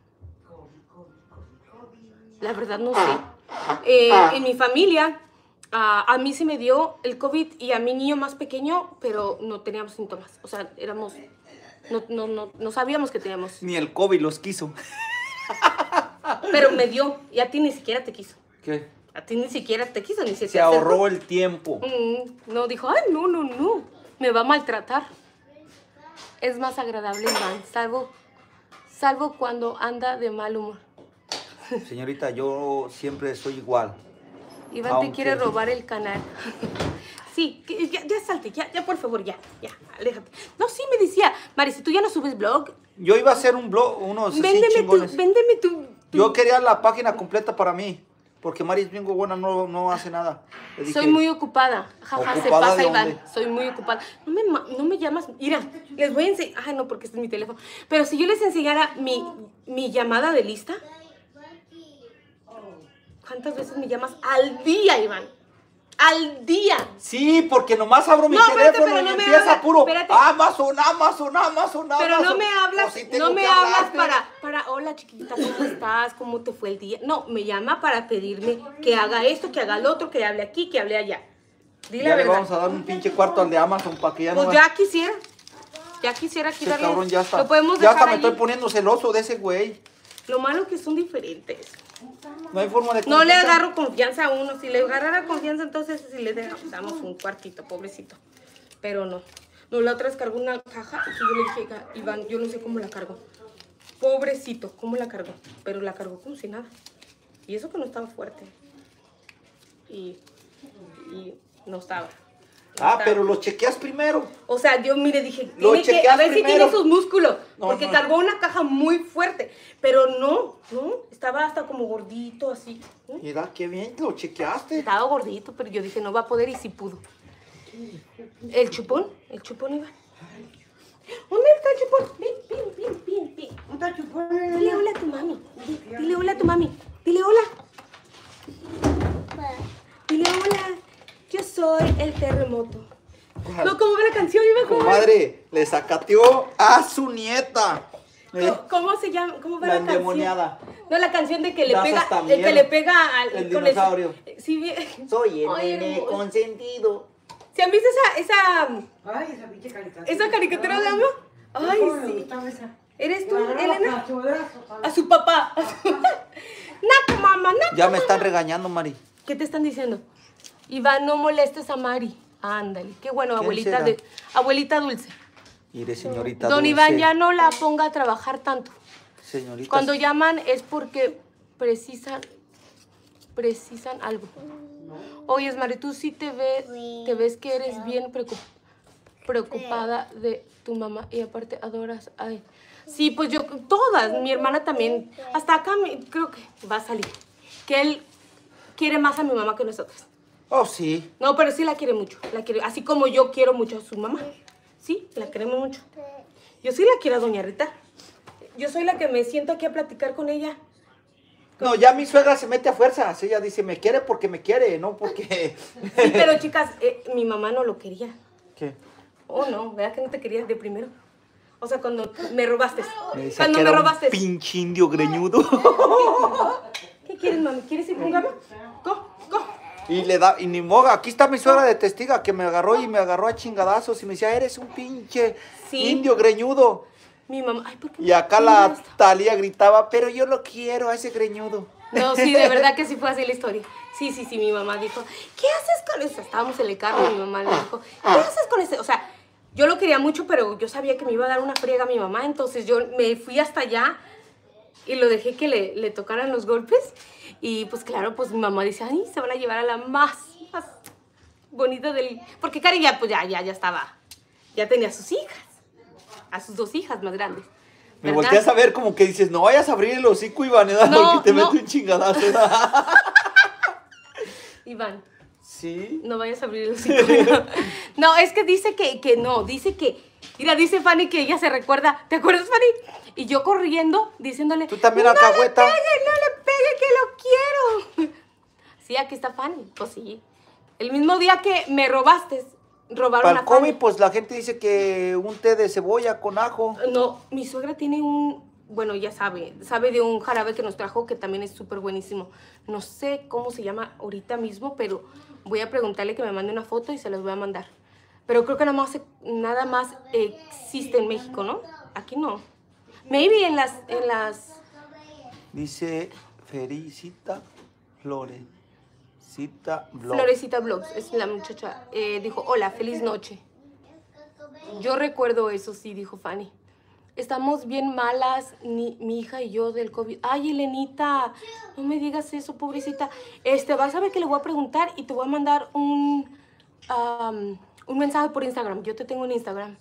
[SPEAKER 1] La verdad no sé. Eh, en mi familia, a, a mí se me dio el COVID y a mi niño más pequeño, pero no teníamos síntomas. O sea, éramos... No, no, no, no sabíamos que teníamos.
[SPEAKER 4] Ni el COVID los quiso.
[SPEAKER 1] Pero me dio. Y a ti ni siquiera te quiso.
[SPEAKER 4] ¿Qué?
[SPEAKER 1] A ti ni siquiera te quiso, ni se,
[SPEAKER 4] Se
[SPEAKER 1] te acercó.
[SPEAKER 4] ahorró el tiempo.
[SPEAKER 1] Mm, no, dijo, ay, no, no, no. Me va a maltratar. Es más agradable, Iván, salvo, salvo cuando anda de mal humor.
[SPEAKER 4] Señorita, yo siempre soy igual.
[SPEAKER 1] Iván
[SPEAKER 4] Aunque-
[SPEAKER 1] te quiere robar el canal. Sí, que- ya, ya salte, ya, ya, por favor, ya, ya, aléjate. No, sí, me decía, Mari, si tú ya no subes blog,
[SPEAKER 4] Yo iba a hacer un blog, unos así
[SPEAKER 1] véndeme tu,
[SPEAKER 4] chingones.
[SPEAKER 1] véndeme tu, tu-
[SPEAKER 4] Yo quería la página completa para mí. Porque Mari es bien buena, no, no hace nada. Le dije,
[SPEAKER 1] Soy muy ocupada. Jaja, se
[SPEAKER 4] ¿Ocupada
[SPEAKER 1] pasa,
[SPEAKER 4] de
[SPEAKER 1] Iván.
[SPEAKER 4] dónde?
[SPEAKER 1] Soy muy ocupada. No me, ma- no me llamas. Mira, les voy a enseñar. Ay, no, porque este es mi teléfono. Pero si yo les enseñara mi, mi llamada de lista. ¿Cuántas veces me llamas al día, Iván? Al día.
[SPEAKER 4] Sí, porque nomás abro mi
[SPEAKER 1] No, espérate,
[SPEAKER 4] teléfono
[SPEAKER 1] pero
[SPEAKER 4] y
[SPEAKER 1] no me
[SPEAKER 4] empieza
[SPEAKER 1] hablas,
[SPEAKER 4] puro
[SPEAKER 1] espérate.
[SPEAKER 4] Amazon, Amazon, Amazon, Amazon.
[SPEAKER 1] Pero no me hablas,
[SPEAKER 4] O sí tengo
[SPEAKER 1] no me
[SPEAKER 4] que
[SPEAKER 1] hablas
[SPEAKER 4] hablarte.
[SPEAKER 1] para, para, hola chiquitita, ¿cómo estás? ¿Cómo te fue el día? No, me llama para pedirme que haga esto, que haga lo otro, que hable aquí, que hable allá. Dile
[SPEAKER 4] Ya
[SPEAKER 1] la
[SPEAKER 4] le
[SPEAKER 1] verdad.
[SPEAKER 4] vamos a dar un pinche cuarto al de Amazon para que ya
[SPEAKER 1] Pues
[SPEAKER 4] no...
[SPEAKER 1] ya quisiera. Ya quisiera
[SPEAKER 4] Ese
[SPEAKER 1] quitarle.
[SPEAKER 4] cabrón ya está.
[SPEAKER 1] Lo podemos
[SPEAKER 4] ya
[SPEAKER 1] dejar
[SPEAKER 4] hasta me
[SPEAKER 1] allí.
[SPEAKER 4] estoy poniendo celoso de ese güey.
[SPEAKER 1] Lo malo que son diferentes.
[SPEAKER 4] No hay forma de...
[SPEAKER 1] No le
[SPEAKER 4] conquistar.
[SPEAKER 1] agarro confianza a uno. Si le agarrara confianza, entonces sí le damos un cuartito, pobrecito. Pero no. No, la otra vez cargó una caja y yo le dije, "Ga- Iván, yo no sé cómo la cargo. Pobrecito, ¿cómo la cargó? Pero la cargó como si nada. Y eso que no estaba fuerte. Y, y no estaba. No
[SPEAKER 4] Ah,
[SPEAKER 1] estaba.
[SPEAKER 4] pero lo chequeas primero.
[SPEAKER 1] O sea, yo mire, dije,
[SPEAKER 4] Lo
[SPEAKER 1] tiene que, a
[SPEAKER 4] chequeas
[SPEAKER 1] ver si
[SPEAKER 4] primero.
[SPEAKER 1] tiene sus músculos.
[SPEAKER 4] No,
[SPEAKER 1] porque
[SPEAKER 4] no.
[SPEAKER 1] cargó una caja muy fuerte. Pero no, no, estaba hasta como gordito, así. ¿no?
[SPEAKER 4] Mira, qué bien, lo chequeaste.
[SPEAKER 1] Estaba gordito, pero yo dije, no va a poder y sí pudo. ¿El chupón? ¿El chupón iba? ¿Dónde está el chupón? Ven, ven, ven, ven, ven.
[SPEAKER 7] ¿Dónde está chupón?
[SPEAKER 1] Dile hola a tu mami. Dile hola a tu mami. Dile hola. Dile hola. Yo soy el terremoto. No, ¿cómo va la canción? Iba como...
[SPEAKER 4] Comadre, le sacateó a su nieta. Eh,
[SPEAKER 1] ¿Cómo, cómo se llama? ¿Cómo va
[SPEAKER 4] La
[SPEAKER 1] la, canción?
[SPEAKER 4] endemoniada.
[SPEAKER 1] No, la canción de que le
[SPEAKER 4] Das
[SPEAKER 1] pega,
[SPEAKER 4] hasta
[SPEAKER 1] el que
[SPEAKER 4] miedo.
[SPEAKER 1] le pega al
[SPEAKER 4] El
[SPEAKER 1] con
[SPEAKER 4] dinosaurio.
[SPEAKER 1] sí, bien.
[SPEAKER 4] Soy el
[SPEAKER 1] Ay,
[SPEAKER 4] nene
[SPEAKER 1] hermoso.
[SPEAKER 4] consentido.
[SPEAKER 1] ¿Se han visto esa, esa,
[SPEAKER 7] Ay, esa pinche caricatura.
[SPEAKER 1] esa caricatura de ama? Ay,
[SPEAKER 7] ¿Cómo me
[SPEAKER 1] sí.
[SPEAKER 7] gustaba esa?
[SPEAKER 1] ¿Eres tú,
[SPEAKER 7] Le agarraba
[SPEAKER 1] Elena?
[SPEAKER 7] cachudazos a la-
[SPEAKER 1] A su papá. A su... Naco, mamá, naco.
[SPEAKER 4] Ya me están regañando, Mari.
[SPEAKER 1] ¿Qué te están diciendo? Iván, no molestes a Mari. Ándale, qué bueno,
[SPEAKER 4] ¿Quién
[SPEAKER 1] abuelita
[SPEAKER 4] será?
[SPEAKER 1] de, abuelita dulce.
[SPEAKER 4] Mire, señorita
[SPEAKER 1] Don
[SPEAKER 4] Dulce.
[SPEAKER 1] Iván, ya no la ponga a trabajar tanto.
[SPEAKER 4] Señorita.
[SPEAKER 1] Cuando llaman es porque precisan, precisan algo. Oye, Mari, tú sí te ves, te ves que eres bien preocup- preocupada de tu mamá y aparte adoras a él. Sí, pues yo, todas, mi hermana también, hasta acá me- creo que va a salir. Que él quiere más a mi mamá que nosotros.
[SPEAKER 4] Oh, sí.
[SPEAKER 1] No, pero sí la quiere mucho, la quiere, así como yo quiero mucho a su mamá. Sí, la queremos mucho. Yo sí la quiero a doña Rita. Yo soy la que me siento aquí a platicar con ella.
[SPEAKER 4] No, ya mi suegra se mete a fuerzas. Ella dice, me quiere porque me quiere, no porque...
[SPEAKER 1] Sí, pero chicas, eh, mi mamá no lo quería.
[SPEAKER 4] ¿Qué?
[SPEAKER 1] Oh, no, ¿verdad que no te querías de primero? O sea, cuando me robaste.
[SPEAKER 4] Me decía
[SPEAKER 1] Cuando
[SPEAKER 4] que
[SPEAKER 1] me
[SPEAKER 4] era
[SPEAKER 1] robaste.
[SPEAKER 4] un pinche indio greñudo.
[SPEAKER 1] ¿Qué quieres, mami? ¿Quieres ir con Gama? Go, go.
[SPEAKER 4] Y le da, y ni moga, aquí está mi suegra de testiga que me agarró y me agarró a chingadazos y me decía, eres un pinche
[SPEAKER 1] Sí.
[SPEAKER 4] indio greñudo.
[SPEAKER 1] Mi mamá, ay, ¿por qué
[SPEAKER 4] Y
[SPEAKER 1] me
[SPEAKER 4] acá
[SPEAKER 1] dices
[SPEAKER 4] la
[SPEAKER 1] esto?
[SPEAKER 4] Talía gritaba, pero yo lo quiero a ese greñudo.
[SPEAKER 1] No, sí, de verdad que sí fue así la historia. Sí, sí, sí, mi mamá dijo, ¿qué haces con eso? Estábamos en el carro y mi mamá le dijo, ¿qué haces con ese? O sea, yo lo quería mucho, pero yo sabía que me iba a dar una friega a mi mamá, entonces yo me fui hasta allá y lo dejé que le, le tocaran los golpes. Y pues claro, pues mi mamá dice, ay, se van a llevar a la más, más bonita del... Porque Karen ya, pues ya, ya, ya estaba, ya tenía sus hijas, a sus dos hijas más grandes.
[SPEAKER 4] Me
[SPEAKER 1] ¿verdad?
[SPEAKER 4] volteas a ver como que dices, no vayas a abrir el hocico, Iván, ¿eh?
[SPEAKER 1] No,
[SPEAKER 4] porque te
[SPEAKER 1] no.
[SPEAKER 4] mete un chingadazo.
[SPEAKER 1] Iván,
[SPEAKER 4] Sí.
[SPEAKER 1] no vayas a abrir el hocico. No, no, es que dice que, que no, dice que... Mira, dice Fanny que ella se recuerda. ¿Te acuerdas, Fanny? Y yo corriendo, diciéndole...
[SPEAKER 4] Tú también,
[SPEAKER 1] ¡No
[SPEAKER 4] alcahueta!
[SPEAKER 1] le pegue, no le pegue, que lo quiero! Sí, aquí está Fanny. Pues sí. El mismo día que me robaste, robaron
[SPEAKER 4] Para
[SPEAKER 1] a
[SPEAKER 4] el
[SPEAKER 1] Fanny.
[SPEAKER 4] COVID, pues la gente dice que un té de cebolla con ajo.
[SPEAKER 1] No, mi suegra tiene un... Bueno, ya sabe. Sabe de un jarabe que nos trajo que también es súper buenísimo. No sé cómo se llama ahorita mismo, pero voy a preguntarle que me mande una foto y se las voy a mandar. Pero creo que nada más, nada más existe en México, ¿no? Aquí no. Maybe en las... En las...
[SPEAKER 4] Dice Felicita Florecita Blog.
[SPEAKER 1] Florecita Blogs, es la muchacha. Eh, dijo, hola, feliz noche. Yo recuerdo eso, sí, dijo Fanny. Estamos bien malas, ni, mi hija y yo, del COVID. Ay, Elenita, no me digas eso, pobrecita. Este, vas a ver que le voy a preguntar y te voy a mandar un, um, un mensaje por Instagram. Yo te tengo en Instagram.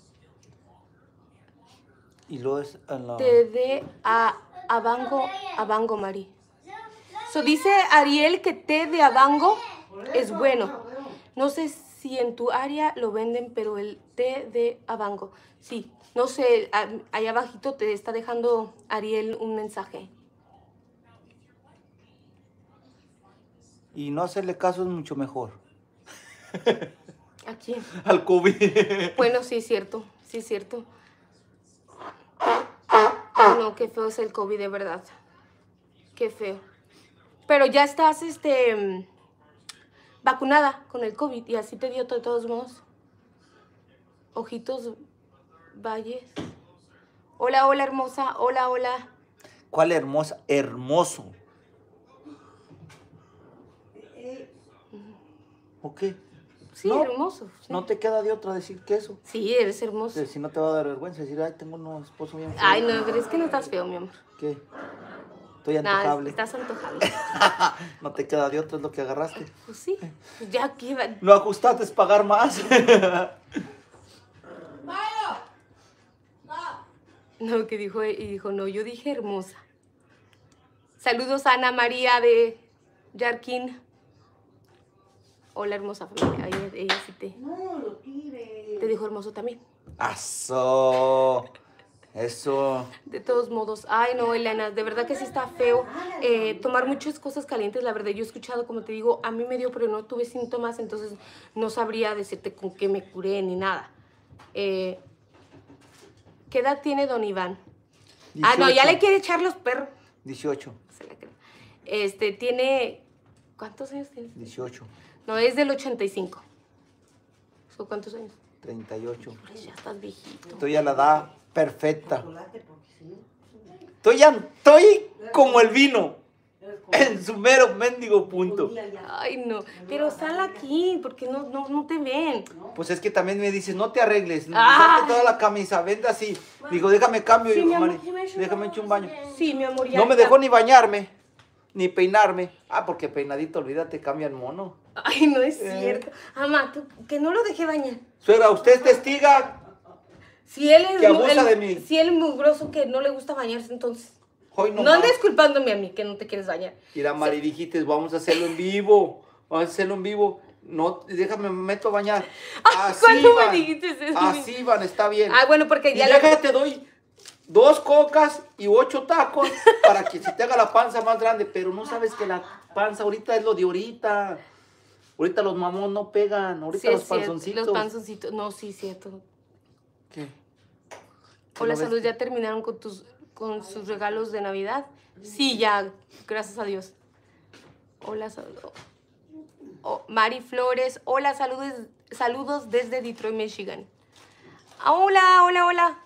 [SPEAKER 4] Y luego es en la...
[SPEAKER 1] Te de a Abango, Abango, Mari. So, dice Ariel que té de Abango es bueno. No sé si en tu área lo venden, pero el té de Abango, sí. No sé, allá abajito te está dejando Ariel un mensaje.
[SPEAKER 4] Y no hacerle caso es mucho mejor.
[SPEAKER 1] ¿A quién?
[SPEAKER 4] Al COVID.
[SPEAKER 1] Bueno, sí es cierto, sí es cierto. Ay, no, qué feo es el COVID, de verdad. Qué feo. Pero ya estás, este, vacunada con el COVID y así te dio de todos modos. Ojitos Valles. Hola, hola, hermosa. Hola, hola.
[SPEAKER 4] ¿Cuál hermosa? Hermoso. ¿O qué?
[SPEAKER 1] Sí,
[SPEAKER 4] No,
[SPEAKER 1] hermoso. Sí.
[SPEAKER 4] No te queda de otra decir que eso.
[SPEAKER 1] Sí, eres hermoso.
[SPEAKER 4] Si no te va a dar vergüenza decir, ay, tengo un esposo bien feo.
[SPEAKER 1] Ay, no, pero es que no estás feo, mi amor.
[SPEAKER 4] ¿Qué? Estoy
[SPEAKER 1] Nada,
[SPEAKER 4] antojable.
[SPEAKER 1] estás antojable.
[SPEAKER 4] No te queda de otra, es lo que agarraste.
[SPEAKER 1] Pues sí, ya aquí va.
[SPEAKER 4] Lo ajustaste es pagar más.
[SPEAKER 1] No, que dijo, y dijo, no, yo dije hermosa. Saludos a Ana María de Yarquín. Hola, hermosa familia. Ella, ella sí te,
[SPEAKER 7] No, lo tire.
[SPEAKER 1] te dijo hermoso también.
[SPEAKER 4] Eso. Eso.
[SPEAKER 1] De todos modos, ay no, Elena, de verdad que sí está feo eh, tomar muchas cosas calientes, la verdad. Yo he escuchado, como te digo, a mí me dio, pero no tuve síntomas, entonces no sabría decirte con qué me curé ni nada. Eh, ¿Qué edad tiene don Iván? Ah, no, ya le quiere echar los perros.
[SPEAKER 4] dieciocho.
[SPEAKER 1] Se la creo. Este, tiene... ¿Cuántos años tiene?
[SPEAKER 4] dieciocho.
[SPEAKER 1] No, es del ochenta y cinco. ¿So cuántos años?
[SPEAKER 4] treinta y ocho.
[SPEAKER 1] Pues ya estás viejito.
[SPEAKER 4] Estoy a la edad perfecta.
[SPEAKER 7] Chocolate, porque sí.
[SPEAKER 4] Estoy, ya, estoy como el vino. En su mero mendigo punto.
[SPEAKER 1] Ay, no. Pero sal aquí, porque no, no, no te ven.
[SPEAKER 4] Pues es que también me dices, no te arregles.
[SPEAKER 1] Ah.
[SPEAKER 4] Saque toda la camisa, vende así. Digo, déjame cambio.
[SPEAKER 1] Sí,
[SPEAKER 4] Digo,
[SPEAKER 1] mi amor,
[SPEAKER 4] Mari,
[SPEAKER 1] sí me ayudó.
[SPEAKER 4] déjame echar un baño.
[SPEAKER 1] Sí, mi amor, ya.
[SPEAKER 4] No me
[SPEAKER 1] ya.
[SPEAKER 4] dejó ni bañarme, ni peinarme. Ah, porque peinadito, olvídate, cambia el mono.
[SPEAKER 1] Ay, no es
[SPEAKER 4] Eh.
[SPEAKER 1] cierto. Amá, tú, que no lo dejé bañar.
[SPEAKER 4] Suegra, usted es testiga.
[SPEAKER 1] Si él es
[SPEAKER 4] Que
[SPEAKER 1] mu-
[SPEAKER 4] abusa
[SPEAKER 1] el-
[SPEAKER 4] de mí.
[SPEAKER 1] Si él es mugroso que no le gusta bañarse, entonces.
[SPEAKER 4] Hoy no,
[SPEAKER 1] No,
[SPEAKER 4] más.
[SPEAKER 1] andes culpándome a mí que no te quieres bañar.
[SPEAKER 4] Mira, Mari, dijiste, vamos a hacerlo en vivo. Vamos a hacerlo en vivo. No, déjame, me meto a bañar. Así
[SPEAKER 1] ¿cuándo me
[SPEAKER 4] van.
[SPEAKER 1] dijiste eso?
[SPEAKER 4] Así van, está bien.
[SPEAKER 1] Ah, bueno, porque
[SPEAKER 4] Y
[SPEAKER 1] ya
[SPEAKER 4] déjate, te doy dos cocas y ocho tacos para que se te haga la panza más grande. Pero no sabes que la panza ahorita es lo de ahorita. Ahorita los mamón no pegan. Ahorita
[SPEAKER 1] Sí, es
[SPEAKER 4] los
[SPEAKER 1] cierto,
[SPEAKER 4] panzoncitos.
[SPEAKER 1] Los panzoncitos. No, sí, cierto.
[SPEAKER 4] ¿Qué?
[SPEAKER 1] Hola,
[SPEAKER 4] ¿Lo ves?
[SPEAKER 1] salud, ¿ya terminaron con tus con sus regalos de Navidad? Sí, ya, gracias a Dios. Hola, salud. Oh, Mari Flores, hola, saludos, saludos desde Detroit, Michigan. Ah, hola, hola, hola.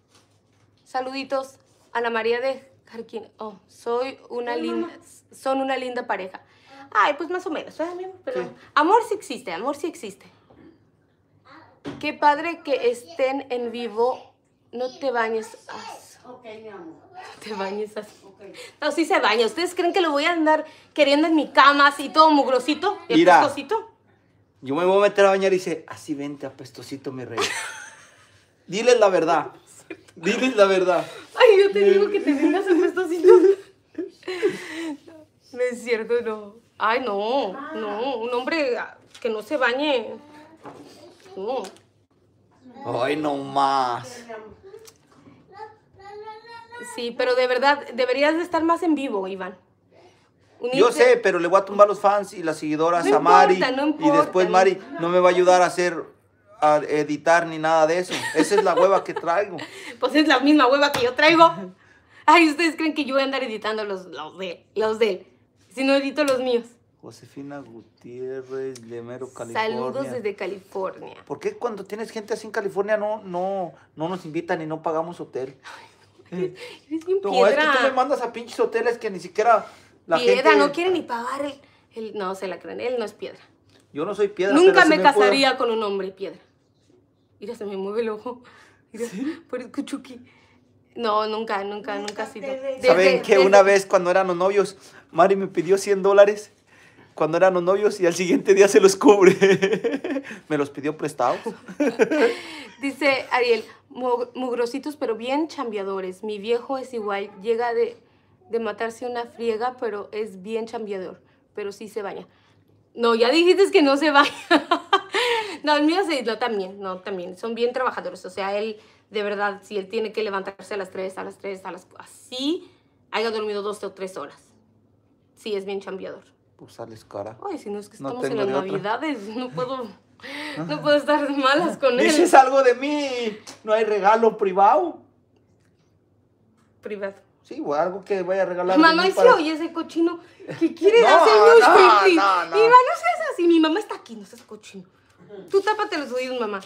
[SPEAKER 1] Saluditos. Ana María de Jarquín. Oh, soy una linda, son una linda pareja. Ay, pues más o menos, ¿verdad, mi amor? Pero
[SPEAKER 4] Sí.
[SPEAKER 1] amor sí existe, amor sí existe. Qué padre que estén en vivo. No te bañes. Ah,
[SPEAKER 7] Ok, mi amor.
[SPEAKER 1] Te bañes así.
[SPEAKER 7] Ok.
[SPEAKER 1] No, sí se baña. ¿Ustedes creen que lo voy a andar queriendo en mi cama así todo mugrosito y
[SPEAKER 4] Mira.
[SPEAKER 1] apestosito?
[SPEAKER 4] Yo me voy a meter a bañar y dice, así vente apestosito, mi rey. Diles la verdad. Diles la verdad.
[SPEAKER 1] Ay, yo te digo que te vengas apestosito. No es cierto, no. Ay, no, no. Un hombre que no se bañe. No.
[SPEAKER 4] Ay, no más.
[SPEAKER 1] Sí, pero de verdad, deberías de estar más en vivo, Iván. Unirte.
[SPEAKER 4] Yo sé, pero le voy a tumbar los fans y las seguidoras
[SPEAKER 1] No
[SPEAKER 4] a Mari.
[SPEAKER 1] importa, no
[SPEAKER 4] y
[SPEAKER 1] importa,
[SPEAKER 4] después
[SPEAKER 1] no
[SPEAKER 4] Mari
[SPEAKER 1] importa.
[SPEAKER 4] no me va a ayudar a hacer, a editar ni nada de eso. Esa es la hueva que traigo.
[SPEAKER 1] Pues es la misma hueva que yo traigo. Ay, ¿ustedes creen que yo voy a andar editando los, los de los de él? Si no edito los míos.
[SPEAKER 4] Josefina Gutiérrez, Lemero, California.
[SPEAKER 1] Saludos desde California.
[SPEAKER 4] ¿Por qué cuando tienes gente así en California no, no, no nos invitan y no pagamos hotel?
[SPEAKER 1] Eres bien
[SPEAKER 4] No, es que
[SPEAKER 1] piedra.
[SPEAKER 4] tú me mandas a pinches hoteles que ni siquiera la
[SPEAKER 1] Piedra,
[SPEAKER 4] gente...
[SPEAKER 1] no quiere ni pagar el, el... No, se la creen, él no es piedra.
[SPEAKER 4] Yo no soy piedra,
[SPEAKER 1] Nunca
[SPEAKER 4] pero sí
[SPEAKER 1] me
[SPEAKER 4] puedo-
[SPEAKER 1] casaría con un hombre piedra. Mira, se me mueve el ojo. Mira, parezco Chucky. No, nunca, nunca, nunca ha sido. Desde-
[SPEAKER 4] ¿Saben que
[SPEAKER 1] desde-
[SPEAKER 4] una vez cuando eran los novios, Mari me pidió cien dólares cuando eran los novios y al siguiente día se los cubre? Me los pidió prestados.
[SPEAKER 1] Dice Ariel, "Mu- mugrositos pero bien chambeadores. Mi viejo es igual, llega de, de matarse una friega, pero es bien chambeador, pero sí se baña. No, ya dijiste que no se baña. No, el mío sí, no, también, no, también. Son bien trabajadores, o sea, él, de verdad, si él tiene que levantarse a las tres, a las tres, a las así, haya dormido dos o tres horas. Sí, es bien chambeador.
[SPEAKER 4] Pues sales cara.
[SPEAKER 1] Ay, si no es que
[SPEAKER 4] No
[SPEAKER 1] estamos en
[SPEAKER 4] tengo
[SPEAKER 1] las
[SPEAKER 4] de otra.
[SPEAKER 1] navidades, no puedo, no puedo estar de malas con él.
[SPEAKER 4] Dices algo de mí, no hay regalo privado.
[SPEAKER 1] Privado.
[SPEAKER 4] Sí, o algo que vaya a regalar.
[SPEAKER 1] Mamá,
[SPEAKER 4] de
[SPEAKER 1] ¿y
[SPEAKER 4] mí
[SPEAKER 1] si
[SPEAKER 4] para-
[SPEAKER 1] oye ese cochino que quiere
[SPEAKER 4] No,
[SPEAKER 1] hacerme un
[SPEAKER 4] no,
[SPEAKER 1] striptease?
[SPEAKER 4] no, no.
[SPEAKER 1] Iván, no seas así. Mi mamá está aquí, no seas cochino. Tú tápate los oídos, mamá.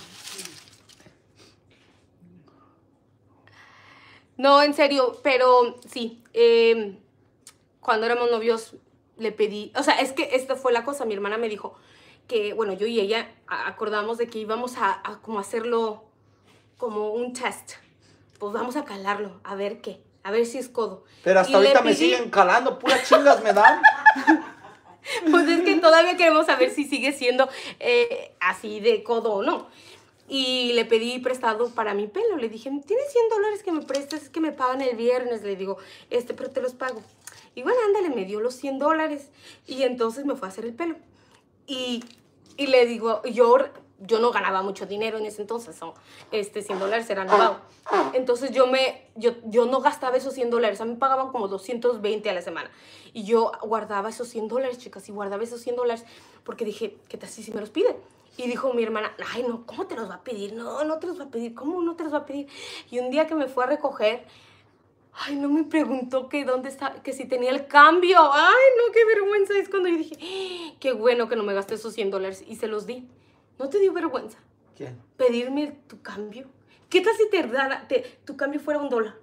[SPEAKER 1] No, en serio, pero sí. eh, cuando éramos novios le pedí... O sea, es que esta fue la cosa. Mi hermana me dijo que, bueno, yo y ella a- acordamos de que íbamos a, a como hacerlo como un test. Pues vamos a calarlo, a ver qué. A ver si es codo.
[SPEAKER 4] Pero hasta
[SPEAKER 1] Y le
[SPEAKER 4] ahorita me
[SPEAKER 1] pedí-
[SPEAKER 4] siguen calando, puras chingas me dan.
[SPEAKER 1] Pues es que todavía queremos saber si sigue siendo eh, así de codo o no. Y le pedí prestado para mi pelo. Le dije, ¿tienes cien dólares que me prestes? Es que me pagan el viernes. Le digo, este, pero te los pago. Y bueno, ándale, me dio los cien dólares. Y entonces me fue a hacer el pelo. Y, y le digo, yo, yo no ganaba mucho dinero en ese entonces. ¿No? Este, cien dólares era novado. Entonces yo, me, yo, yo no gastaba esos cien dólares. A mí me pagaban como doscientos veinte a la semana. Y yo guardaba esos cien dólares, chicas. Y guardaba esos cien dólares porque dije, ¿qué tal si me los piden? Y dijo mi hermana, ay, no, ¿cómo te los va a pedir? No, no te los va a pedir. ¿Cómo no te los va a pedir? Y un día que me fue a recoger, ay, no me preguntó que dónde está, que si tenía el cambio. Ay, no, qué vergüenza. Es cuando yo dije, "Ah, qué bueno que no me gasté esos cien dólares". Y se los di. ¿No te dio vergüenza
[SPEAKER 4] ¿Quién?
[SPEAKER 1] pedirme tu cambio? ¿Qué tal si te dara, te, tu cambio fuera un dólar?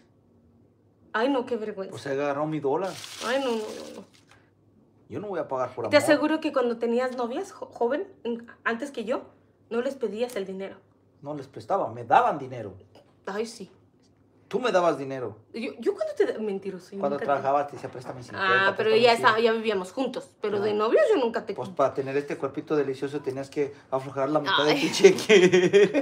[SPEAKER 1] Ay, no, qué vergüenza.
[SPEAKER 4] Pues agarró mi dólar.
[SPEAKER 1] Ay, no, no, no, no.
[SPEAKER 4] Yo no voy a pagar por amor.
[SPEAKER 1] Te aseguro que cuando tenías novias, jo- joven, en- antes que yo, no les pedías el dinero.
[SPEAKER 4] No les prestaba, me daban dinero.
[SPEAKER 1] Ay, sí.
[SPEAKER 4] Tú me dabas dinero.
[SPEAKER 1] Yo, yo cuando te... da- Mentiroso. yo
[SPEAKER 4] Cuando
[SPEAKER 1] nunca te-
[SPEAKER 4] trabajabas te decía, préstame cincuenta.
[SPEAKER 1] Ah, pero
[SPEAKER 4] préstame
[SPEAKER 1] ya,
[SPEAKER 4] cien".
[SPEAKER 1] está, ya vivíamos juntos. Pero de
[SPEAKER 4] Ah.
[SPEAKER 1] novios yo nunca te...
[SPEAKER 4] Pues para tener este cuerpito delicioso tenías que aflojar la mitad de
[SPEAKER 1] Ay.
[SPEAKER 4] tu cheque.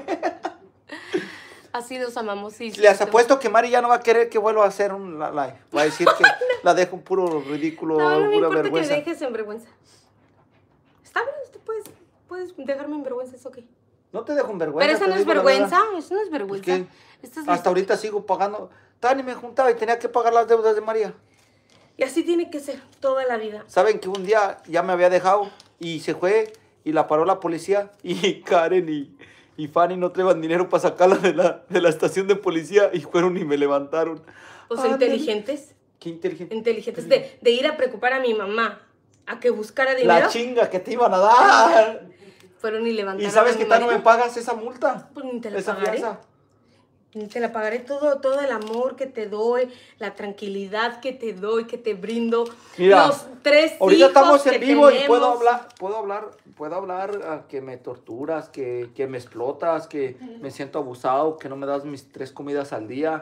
[SPEAKER 1] Así los amamos, sí. sí,
[SPEAKER 4] Les
[SPEAKER 1] sí.
[SPEAKER 4] apuesto que Mari ya no va a querer que vuelva a hacer un la- live. Va a decir que la dejo un puro ridículo,
[SPEAKER 1] No, no me
[SPEAKER 4] pura
[SPEAKER 1] importa
[SPEAKER 4] vergüenza.
[SPEAKER 1] que dejes en vergüenza. Está bien, usted puedes, puedes dejarme en vergüenza, es ok.
[SPEAKER 4] No te dejo en vergüenza.
[SPEAKER 1] Pero eso
[SPEAKER 4] te
[SPEAKER 1] no es
[SPEAKER 4] digo la
[SPEAKER 1] vergüenza,
[SPEAKER 4] verdad.
[SPEAKER 1] eso no es vergüenza.
[SPEAKER 4] ¿qué?
[SPEAKER 1] Esto es la-
[SPEAKER 4] Hasta ahorita sigo pagando. Tani me juntaba y tenía que pagar las deudas de María.
[SPEAKER 1] Y así tiene que ser toda la vida.
[SPEAKER 4] Saben que un día ya me había dejado y se fue y la paró la policía y Karen y, y Fanny no traían dinero para sacarla de la, de la estación de policía y fueron y me levantaron.
[SPEAKER 1] Pues
[SPEAKER 4] Ah,
[SPEAKER 1] inteligentes,
[SPEAKER 4] Qué inteligente.
[SPEAKER 1] inteligentes de, de ir a preocupar a mi mamá a que buscara dinero.
[SPEAKER 4] La chinga que te iban a dar.
[SPEAKER 1] Fueron y levantaron
[SPEAKER 4] ¿Y sabes
[SPEAKER 1] a
[SPEAKER 4] que
[SPEAKER 1] mi
[SPEAKER 4] tal no me
[SPEAKER 1] marido.
[SPEAKER 4] pagas esa multa?
[SPEAKER 1] Pues ni te la
[SPEAKER 4] Esa
[SPEAKER 1] pagaré.
[SPEAKER 4] fianza.
[SPEAKER 1] Ni te la pagaré todo, todo el amor que te doy, la tranquilidad que te doy, que te brindo.
[SPEAKER 4] Mira,
[SPEAKER 1] los tres
[SPEAKER 4] ahorita
[SPEAKER 1] hijos
[SPEAKER 4] estamos en
[SPEAKER 1] que
[SPEAKER 4] vivo y
[SPEAKER 1] tenemos.
[SPEAKER 4] puedo hablar, puedo hablar, puedo hablar ah, que me torturas, que, que me explotas, que me siento abusado, que no me das mis tres comidas al día.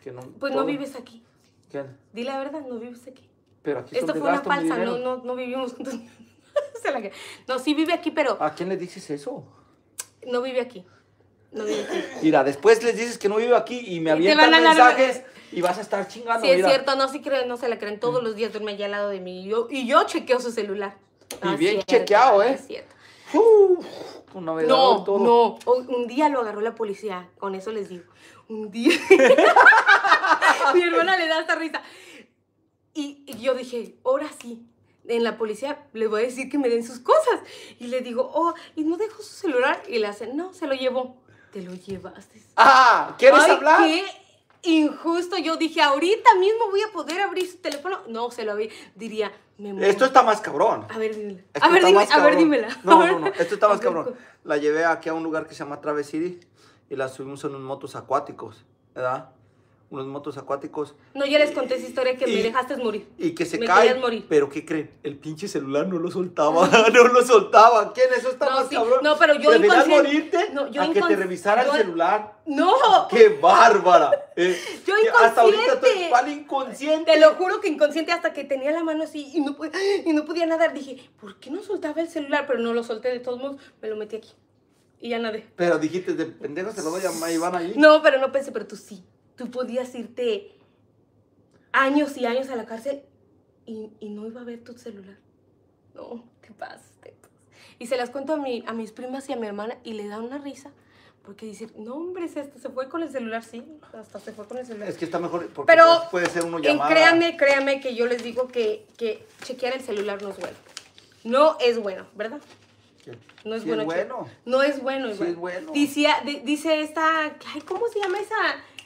[SPEAKER 4] Que no,
[SPEAKER 1] Pues
[SPEAKER 4] todo.
[SPEAKER 1] no vives aquí.
[SPEAKER 4] ¿Qué?
[SPEAKER 1] Di la verdad, no vives aquí.
[SPEAKER 4] Pero aquí
[SPEAKER 1] Esto
[SPEAKER 4] son de
[SPEAKER 1] fue una
[SPEAKER 4] gasto mi
[SPEAKER 1] falsa, no,
[SPEAKER 4] dinero.
[SPEAKER 1] no, no vivimos juntos. Se la que- No, sí vive aquí, pero
[SPEAKER 4] ¿A quién le dices eso?
[SPEAKER 1] no vive aquí. No vive aquí.
[SPEAKER 4] Mira, después les dices que no vivo aquí y me
[SPEAKER 1] te
[SPEAKER 4] avientan
[SPEAKER 1] van a dar-
[SPEAKER 4] mensajes y vas a estar chingando.
[SPEAKER 1] Sí, es
[SPEAKER 4] mira.
[SPEAKER 1] cierto, no, sí creen, no se la creen. Todos los días duerme allá al lado de mí. Y yo, y yo chequeo su celular.
[SPEAKER 4] Y
[SPEAKER 1] Ah,
[SPEAKER 4] bien
[SPEAKER 1] cierto,
[SPEAKER 4] chequeado, ¿eh?
[SPEAKER 1] Es cierto.
[SPEAKER 4] Uh, un navegador
[SPEAKER 1] No,
[SPEAKER 4] y todo.
[SPEAKER 1] no. O- Un día lo agarró la policía. Con eso les digo. Un día. Mi hermana le da esta risa. Y, y yo dije, ahora sí. En la policía les voy a decir que me den sus cosas. Y le digo, oh, ¿y no dejó su celular? Y le hacen, no, se lo llevó. Te lo llevaste.
[SPEAKER 4] Ah, ¿quieres
[SPEAKER 1] Ay,
[SPEAKER 4] hablar?
[SPEAKER 1] qué injusto. Yo dije, ahorita mismo voy a poder abrir su teléfono. No, se lo abrí. Diría, me muero.
[SPEAKER 4] Esto está más cabrón.
[SPEAKER 1] A ver, dímela.
[SPEAKER 4] Esto
[SPEAKER 1] A ver,
[SPEAKER 4] está
[SPEAKER 1] dime,
[SPEAKER 4] más
[SPEAKER 1] a ver,
[SPEAKER 4] cabrón.
[SPEAKER 1] dímela.
[SPEAKER 4] No, no, no, esto está
[SPEAKER 1] A
[SPEAKER 4] más
[SPEAKER 1] ver,
[SPEAKER 4] cabrón. La llevé aquí a un lugar que se llama Traverse City y la subimos en unos motos acuáticos, ¿verdad? Unos motos acuáticos.
[SPEAKER 1] No, ya les conté esa historia que
[SPEAKER 4] Y-
[SPEAKER 1] me dejaste morir.
[SPEAKER 4] Y que se
[SPEAKER 1] Me
[SPEAKER 4] cae.
[SPEAKER 1] querías morir.
[SPEAKER 4] Pero ¿qué creen? El pinche celular no lo soltaba. no lo soltaba. ¿Quién? Eso está
[SPEAKER 1] No,
[SPEAKER 4] más
[SPEAKER 1] sí.
[SPEAKER 4] cabrón.
[SPEAKER 1] No, pero yo
[SPEAKER 4] ¿Preferías
[SPEAKER 1] inconscien-
[SPEAKER 4] morirte
[SPEAKER 1] No, yo
[SPEAKER 4] a que te
[SPEAKER 1] incons-
[SPEAKER 4] revisara
[SPEAKER 1] yo-
[SPEAKER 4] el celular?
[SPEAKER 1] ¡No!
[SPEAKER 4] ¡Qué bárbara! Eh,
[SPEAKER 1] Yo
[SPEAKER 4] que hasta ahorita
[SPEAKER 1] inconsciente.
[SPEAKER 4] estoy pal inconsciente.
[SPEAKER 1] Te lo juro que inconsciente hasta que tenía la mano así y no, pod- y no podía nadar. Dije, ¿por qué no soltaba el celular? Pero no lo solté de todos modos. Me lo metí aquí. Y ya nadé.
[SPEAKER 4] Pero dijiste, de pendejo se lo doy a Iván ahí.
[SPEAKER 1] No, pero no pensé, pero tú sí. Tú podías irte años y años a la cárcel y, y no iba a ver tu celular. No, te pasas, te pasas. Y se las cuento a, mi, a mis primas y a mi hermana y le da una risa porque dicen, no, hombre, se, se fue con el celular, sí, hasta se fue con el celular.
[SPEAKER 4] Es que está mejor porque
[SPEAKER 1] Pero
[SPEAKER 4] pues, puede ser uno
[SPEAKER 1] en-
[SPEAKER 4] llamada.
[SPEAKER 1] créanme, créanme que yo les digo que, que chequear el celular no es bueno. No es bueno, ¿verdad?
[SPEAKER 4] ¿Qué?
[SPEAKER 1] No es
[SPEAKER 4] Sí
[SPEAKER 1] bueno.
[SPEAKER 4] es
[SPEAKER 1] chequear.
[SPEAKER 4] bueno.
[SPEAKER 1] No es bueno.
[SPEAKER 4] Sí
[SPEAKER 1] Iván.
[SPEAKER 4] es bueno.
[SPEAKER 1] Dice, di- dice esta, ay, ¿cómo se llama esa?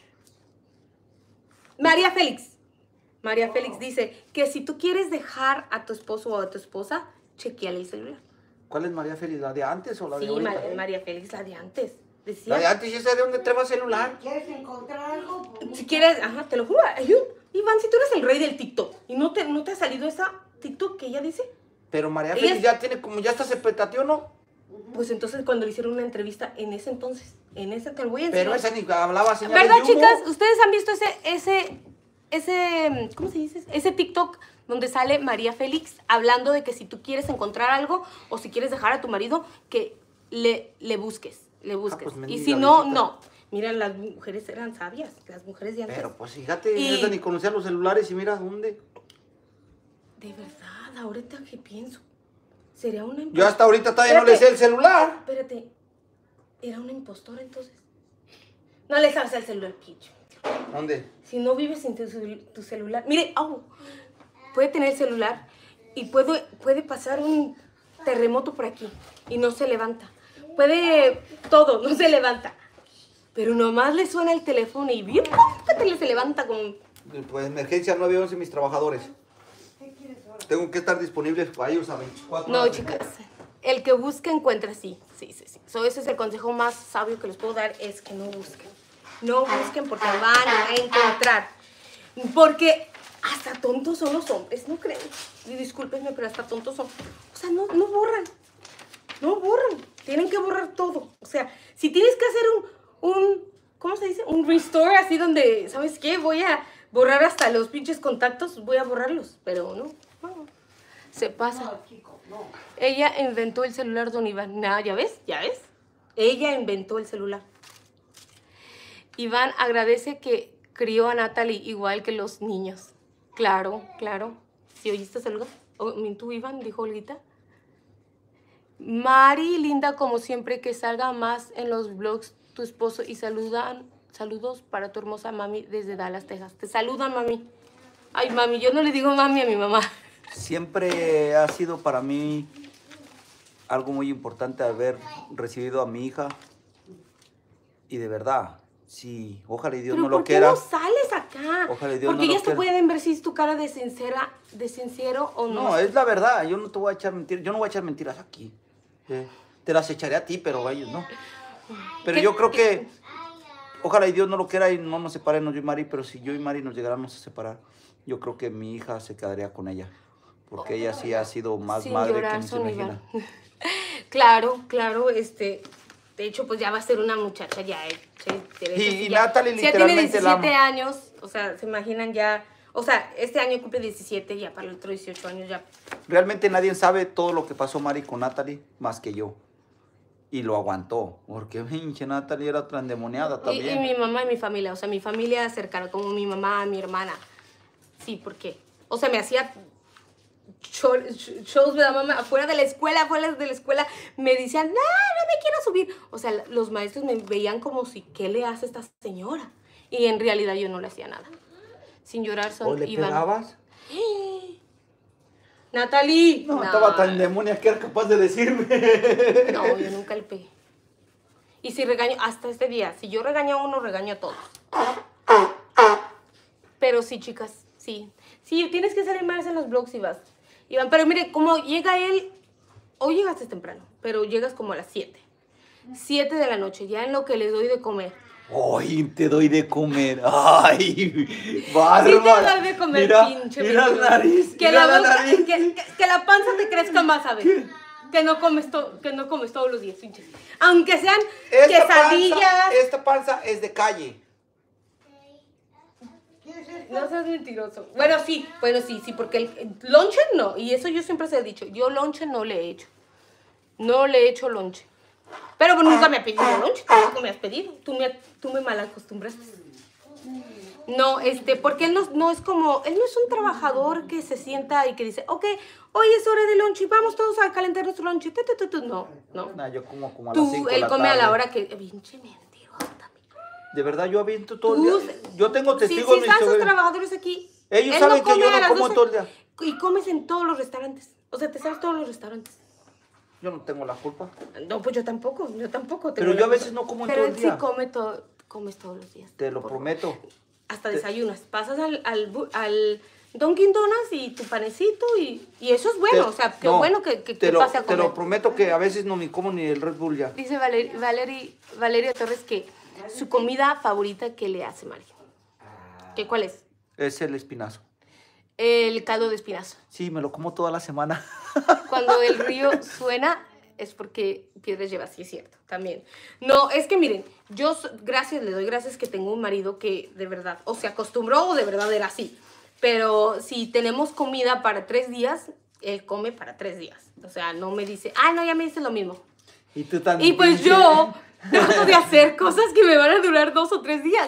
[SPEAKER 1] María Félix. María Félix dice que si tú quieres dejar a tu esposo o a tu esposa, chequeale el celular.
[SPEAKER 4] ¿Cuál es María Félix? ¿La de antes o la de
[SPEAKER 1] Sí,
[SPEAKER 4] ahorita?
[SPEAKER 1] Ma- María Félix, la de antes.
[SPEAKER 4] La
[SPEAKER 1] Decía,
[SPEAKER 4] de antes, ¿y esa de dónde treba el celular?
[SPEAKER 7] ¿Quieres encontrar algo? Pues,
[SPEAKER 1] si quieres, ajá, te lo juro. Ay, yo- Iván, si tú eres el rey del TikTok y no te, no te ha salido esa TikTok que ella dice,
[SPEAKER 4] Pero María
[SPEAKER 1] Ella
[SPEAKER 4] Félix
[SPEAKER 1] es-
[SPEAKER 4] ya tiene como, ya está se petateó, ¿no?
[SPEAKER 1] pues entonces cuando le hicieron una entrevista en ese entonces, en ese te lo voy a enseñar.
[SPEAKER 4] Pero esa ni hablaba señal
[SPEAKER 1] ¿Verdad,
[SPEAKER 4] de yugo.
[SPEAKER 1] chicas? ¿Ustedes han visto ese, ese, ese, ¿cómo se dice? Ese TikTok donde sale María Félix hablando de que si tú quieres encontrar algo o si quieres dejar a tu marido, que le, le busques, le busques.
[SPEAKER 4] pues,
[SPEAKER 1] y
[SPEAKER 4] mendiga
[SPEAKER 1] si no,
[SPEAKER 4] viejita.
[SPEAKER 1] no. Mira, las mujeres eran sabias, las mujeres de antes.
[SPEAKER 4] Pero pues fíjate,
[SPEAKER 1] Y-
[SPEAKER 4] esa ni conocía los celulares y mira dónde.
[SPEAKER 1] De verdad, ahorita que pienso, sería una
[SPEAKER 4] Yo hasta ahorita todavía no le sé el celular.
[SPEAKER 1] Espérate, ¿era una impostora entonces? No le sabes el celular, Picho.
[SPEAKER 4] ¿Dónde?
[SPEAKER 1] Si no vives sin tu, cel- tu celular. Mire, au, puede tener el celular y puede, puede pasar un terremoto por aquí y no se levanta. Puede todo, no se levanta. Pero nomás le suena el teléfono y bien, ¡pum! Se levanta con...
[SPEAKER 4] Pues emergencia nueve once mis trabajadores. Tengo que estar disponible para ellos a veinticuatro
[SPEAKER 1] No,
[SPEAKER 4] horas.
[SPEAKER 1] chicas. El que busca encuentra, sí. Sí, sí, sí. So, ese es el consejo más sabio que les puedo dar, es que no busquen. No busquen porque van a encontrar. Porque hasta tontos son los hombres, ¿no creen? Y discúlpenme, pero hasta tontos son. O sea, no, no borran. No borran. Tienen que borrar todo. O sea, si tienes que hacer un, un, ¿cómo se dice? Un restore así donde, ¿sabes qué? Voy a borrar hasta los pinches contactos, voy a borrarlos. Pero no, no. Se pasa.
[SPEAKER 7] no, chico, no.
[SPEAKER 1] Ella inventó el celular, don Iván. Nada, ¿ya ves? ¿Ya ves? Ella inventó el celular. Iván agradece que crió a Natalie igual que los niños. Claro, claro. ¿Sí oíste algo? ¿O tú, Iván? Dijo Olguita. Mari, linda como siempre, que salga más en los vlogs tu esposo y saludan, saludos para tu hermosa mami desde Dallas, Texas. Te saludan, mami. Ay, mami, yo no le digo mami a mi mamá.
[SPEAKER 4] Siempre ha sido para mí algo muy importante haber recibido a mi hija. Y de verdad, sí, ojalá y Dios
[SPEAKER 1] Pero
[SPEAKER 4] no lo
[SPEAKER 1] ¿por qué
[SPEAKER 4] quiera.
[SPEAKER 1] no sales acá?
[SPEAKER 4] Ojalá y Dios
[SPEAKER 1] Porque
[SPEAKER 4] no lo
[SPEAKER 1] ellas te
[SPEAKER 4] quiera.
[SPEAKER 1] pueden ver si es tu cara de sincera, de sincero o no.
[SPEAKER 4] No, es la verdad, yo no te voy a echar mentiras, yo no voy a echar mentiras aquí. Eh, te las echaré a ti, pero a ellos no. Pero
[SPEAKER 1] ¿Qué-
[SPEAKER 4] yo creo
[SPEAKER 1] qué-
[SPEAKER 4] que, ojalá y Dios no lo quiera y no nos separemos yo y Mari, pero si yo y Mari nos llegáramos a separar, yo creo que mi hija se quedaría con ella. Porque ella sí ha sido más
[SPEAKER 1] Sin
[SPEAKER 4] madre
[SPEAKER 1] llorar,
[SPEAKER 4] que ni se
[SPEAKER 1] son
[SPEAKER 4] imagina.
[SPEAKER 1] Iván. Claro, claro, este, de hecho, pues ya va a ser una muchacha ya. Eh, sí,
[SPEAKER 4] Y,
[SPEAKER 1] sí,
[SPEAKER 4] y
[SPEAKER 1] ya,
[SPEAKER 4] Natalie
[SPEAKER 1] sí, ya tiene
[SPEAKER 4] literalmente la
[SPEAKER 1] diecisiete
[SPEAKER 4] ama.
[SPEAKER 1] años, o sea, se imaginan ya, o sea, este año cumple diecisiete, ya para el otro dieciocho años ya.
[SPEAKER 4] Realmente nadie sabe todo lo que pasó Mari con Natalie más que yo. Y lo aguantó, porque pinche Natalie era otra endemoniada
[SPEAKER 1] Y,
[SPEAKER 4] también.
[SPEAKER 1] y mi mamá y mi familia, o sea, mi familia cercana, como mi mamá, mi hermana. Sí, ¿por qué? O sea, me hacía show- shows de la mamá afuera de la escuela, afuera de la escuela, me decían, no, no me quiero subir. O sea, los maestros me veían como si, ¿qué le hace esta señora? Y en realidad yo no le hacía nada. Sin llorar, son,
[SPEAKER 4] ¿O le
[SPEAKER 1] iban.
[SPEAKER 4] pegabas?
[SPEAKER 1] Natalie.
[SPEAKER 4] No, estaba tan demonia que era capaz de decirme.
[SPEAKER 1] No, yo nunca le pegué. Y si regaño, hasta este día, si yo regaño a uno, regaño a todos. Pero sí, chicas, sí. Sí, tienes que salir más en los vlogs y vas. Iván, pero mire, como llega él, hoy llegaste temprano, pero llegas como a las siete. siete de la noche, ya en lo que le doy de comer.
[SPEAKER 4] Ay, te doy de comer. Ay, bárbara.
[SPEAKER 1] Sí te doy de comer,
[SPEAKER 4] mira,
[SPEAKER 1] pinche
[SPEAKER 4] mira la
[SPEAKER 1] mentiroso.
[SPEAKER 4] nariz,
[SPEAKER 1] Que
[SPEAKER 4] mira
[SPEAKER 1] la,
[SPEAKER 4] la
[SPEAKER 1] boca-
[SPEAKER 4] nariz.
[SPEAKER 1] que, que- que la panza te crezca más, ¿sabes? Que no comes to- que no comes todos los días, pinches. Aunque sean
[SPEAKER 4] Esta
[SPEAKER 1] quesadillas.
[SPEAKER 4] panza, esta panza es de calle.
[SPEAKER 1] No seas mentiroso. Bueno, sí, bueno, sí, sí, porque el, el lonche no. Y eso yo siempre se he dicho. Yo lonche no le he hecho. No le he hecho lonche. Pero pues, nunca me ha pedido lonche. Tampoco me has pedido. Tú me, tú me mal acostumbraste. No, este, porque él no, no es como, él no es un trabajador que se sienta y que dice, ok, hoy es hora de lonche, vamos todos a calentar nuestro lonche. Tu, tu, tu, tu. No, no.
[SPEAKER 4] Nah, yo como como a las
[SPEAKER 1] Tú,
[SPEAKER 4] cinco de
[SPEAKER 1] él
[SPEAKER 4] la
[SPEAKER 1] come a la
[SPEAKER 4] tarde.
[SPEAKER 1] hora que, pinche mentiroso también.
[SPEAKER 4] De verdad, yo aviento todo
[SPEAKER 1] Tú-
[SPEAKER 4] el día. Yo tengo
[SPEAKER 1] Sí,
[SPEAKER 4] testigos,
[SPEAKER 1] sí,
[SPEAKER 4] mis
[SPEAKER 1] están sus
[SPEAKER 4] sobrinos.
[SPEAKER 1] trabajadores aquí.
[SPEAKER 4] Ellos
[SPEAKER 1] Él
[SPEAKER 4] saben que
[SPEAKER 1] come
[SPEAKER 4] yo
[SPEAKER 1] a
[SPEAKER 4] no
[SPEAKER 1] las
[SPEAKER 4] como
[SPEAKER 1] doce
[SPEAKER 4] todo el día.
[SPEAKER 1] Y comes en todos los restaurantes. O sea, te sabes todos los restaurantes.
[SPEAKER 4] Yo no tengo la culpa.
[SPEAKER 1] No, pues yo tampoco, yo tampoco. tengo
[SPEAKER 4] Pero yo
[SPEAKER 1] la
[SPEAKER 4] a veces
[SPEAKER 1] culpa.
[SPEAKER 4] no como en
[SPEAKER 1] Pero
[SPEAKER 4] todo el
[SPEAKER 1] él
[SPEAKER 4] día.
[SPEAKER 1] sí come todo, comes todos los días.
[SPEAKER 4] Te lo
[SPEAKER 1] Por-
[SPEAKER 4] prometo.
[SPEAKER 1] Hasta desayunas. Pasas al, al, bu- al Dunkin' Donuts y tu panecito y, y eso es bueno.
[SPEAKER 4] Te-
[SPEAKER 1] o sea, qué
[SPEAKER 4] no,
[SPEAKER 1] bueno que, que,
[SPEAKER 4] te
[SPEAKER 1] que
[SPEAKER 4] lo,
[SPEAKER 1] pase a
[SPEAKER 4] te
[SPEAKER 1] comer.
[SPEAKER 4] lo prometo que a veces no me como ni el Red Bull ya.
[SPEAKER 1] Dice Valer- Valerie, Valeria Torres que su comida favorita que le hace Mario. ¿Qué cuál es?
[SPEAKER 4] Es el espinazo.
[SPEAKER 1] El caldo de espinazo.
[SPEAKER 4] Sí, me lo como toda la semana.
[SPEAKER 1] Cuando el río suena es porque piedras lleva, sí es cierto, también. No, es que miren, yo so- gracias, le doy gracias que tengo un marido que de verdad o se acostumbró o de verdad era así. Pero si tenemos comida para tres días, él come para tres días. O sea, no me dice, ah, no, ya me dices lo mismo.
[SPEAKER 4] Y tú también.
[SPEAKER 1] Y pues yo trato de hacer cosas que me van a durar dos o tres días.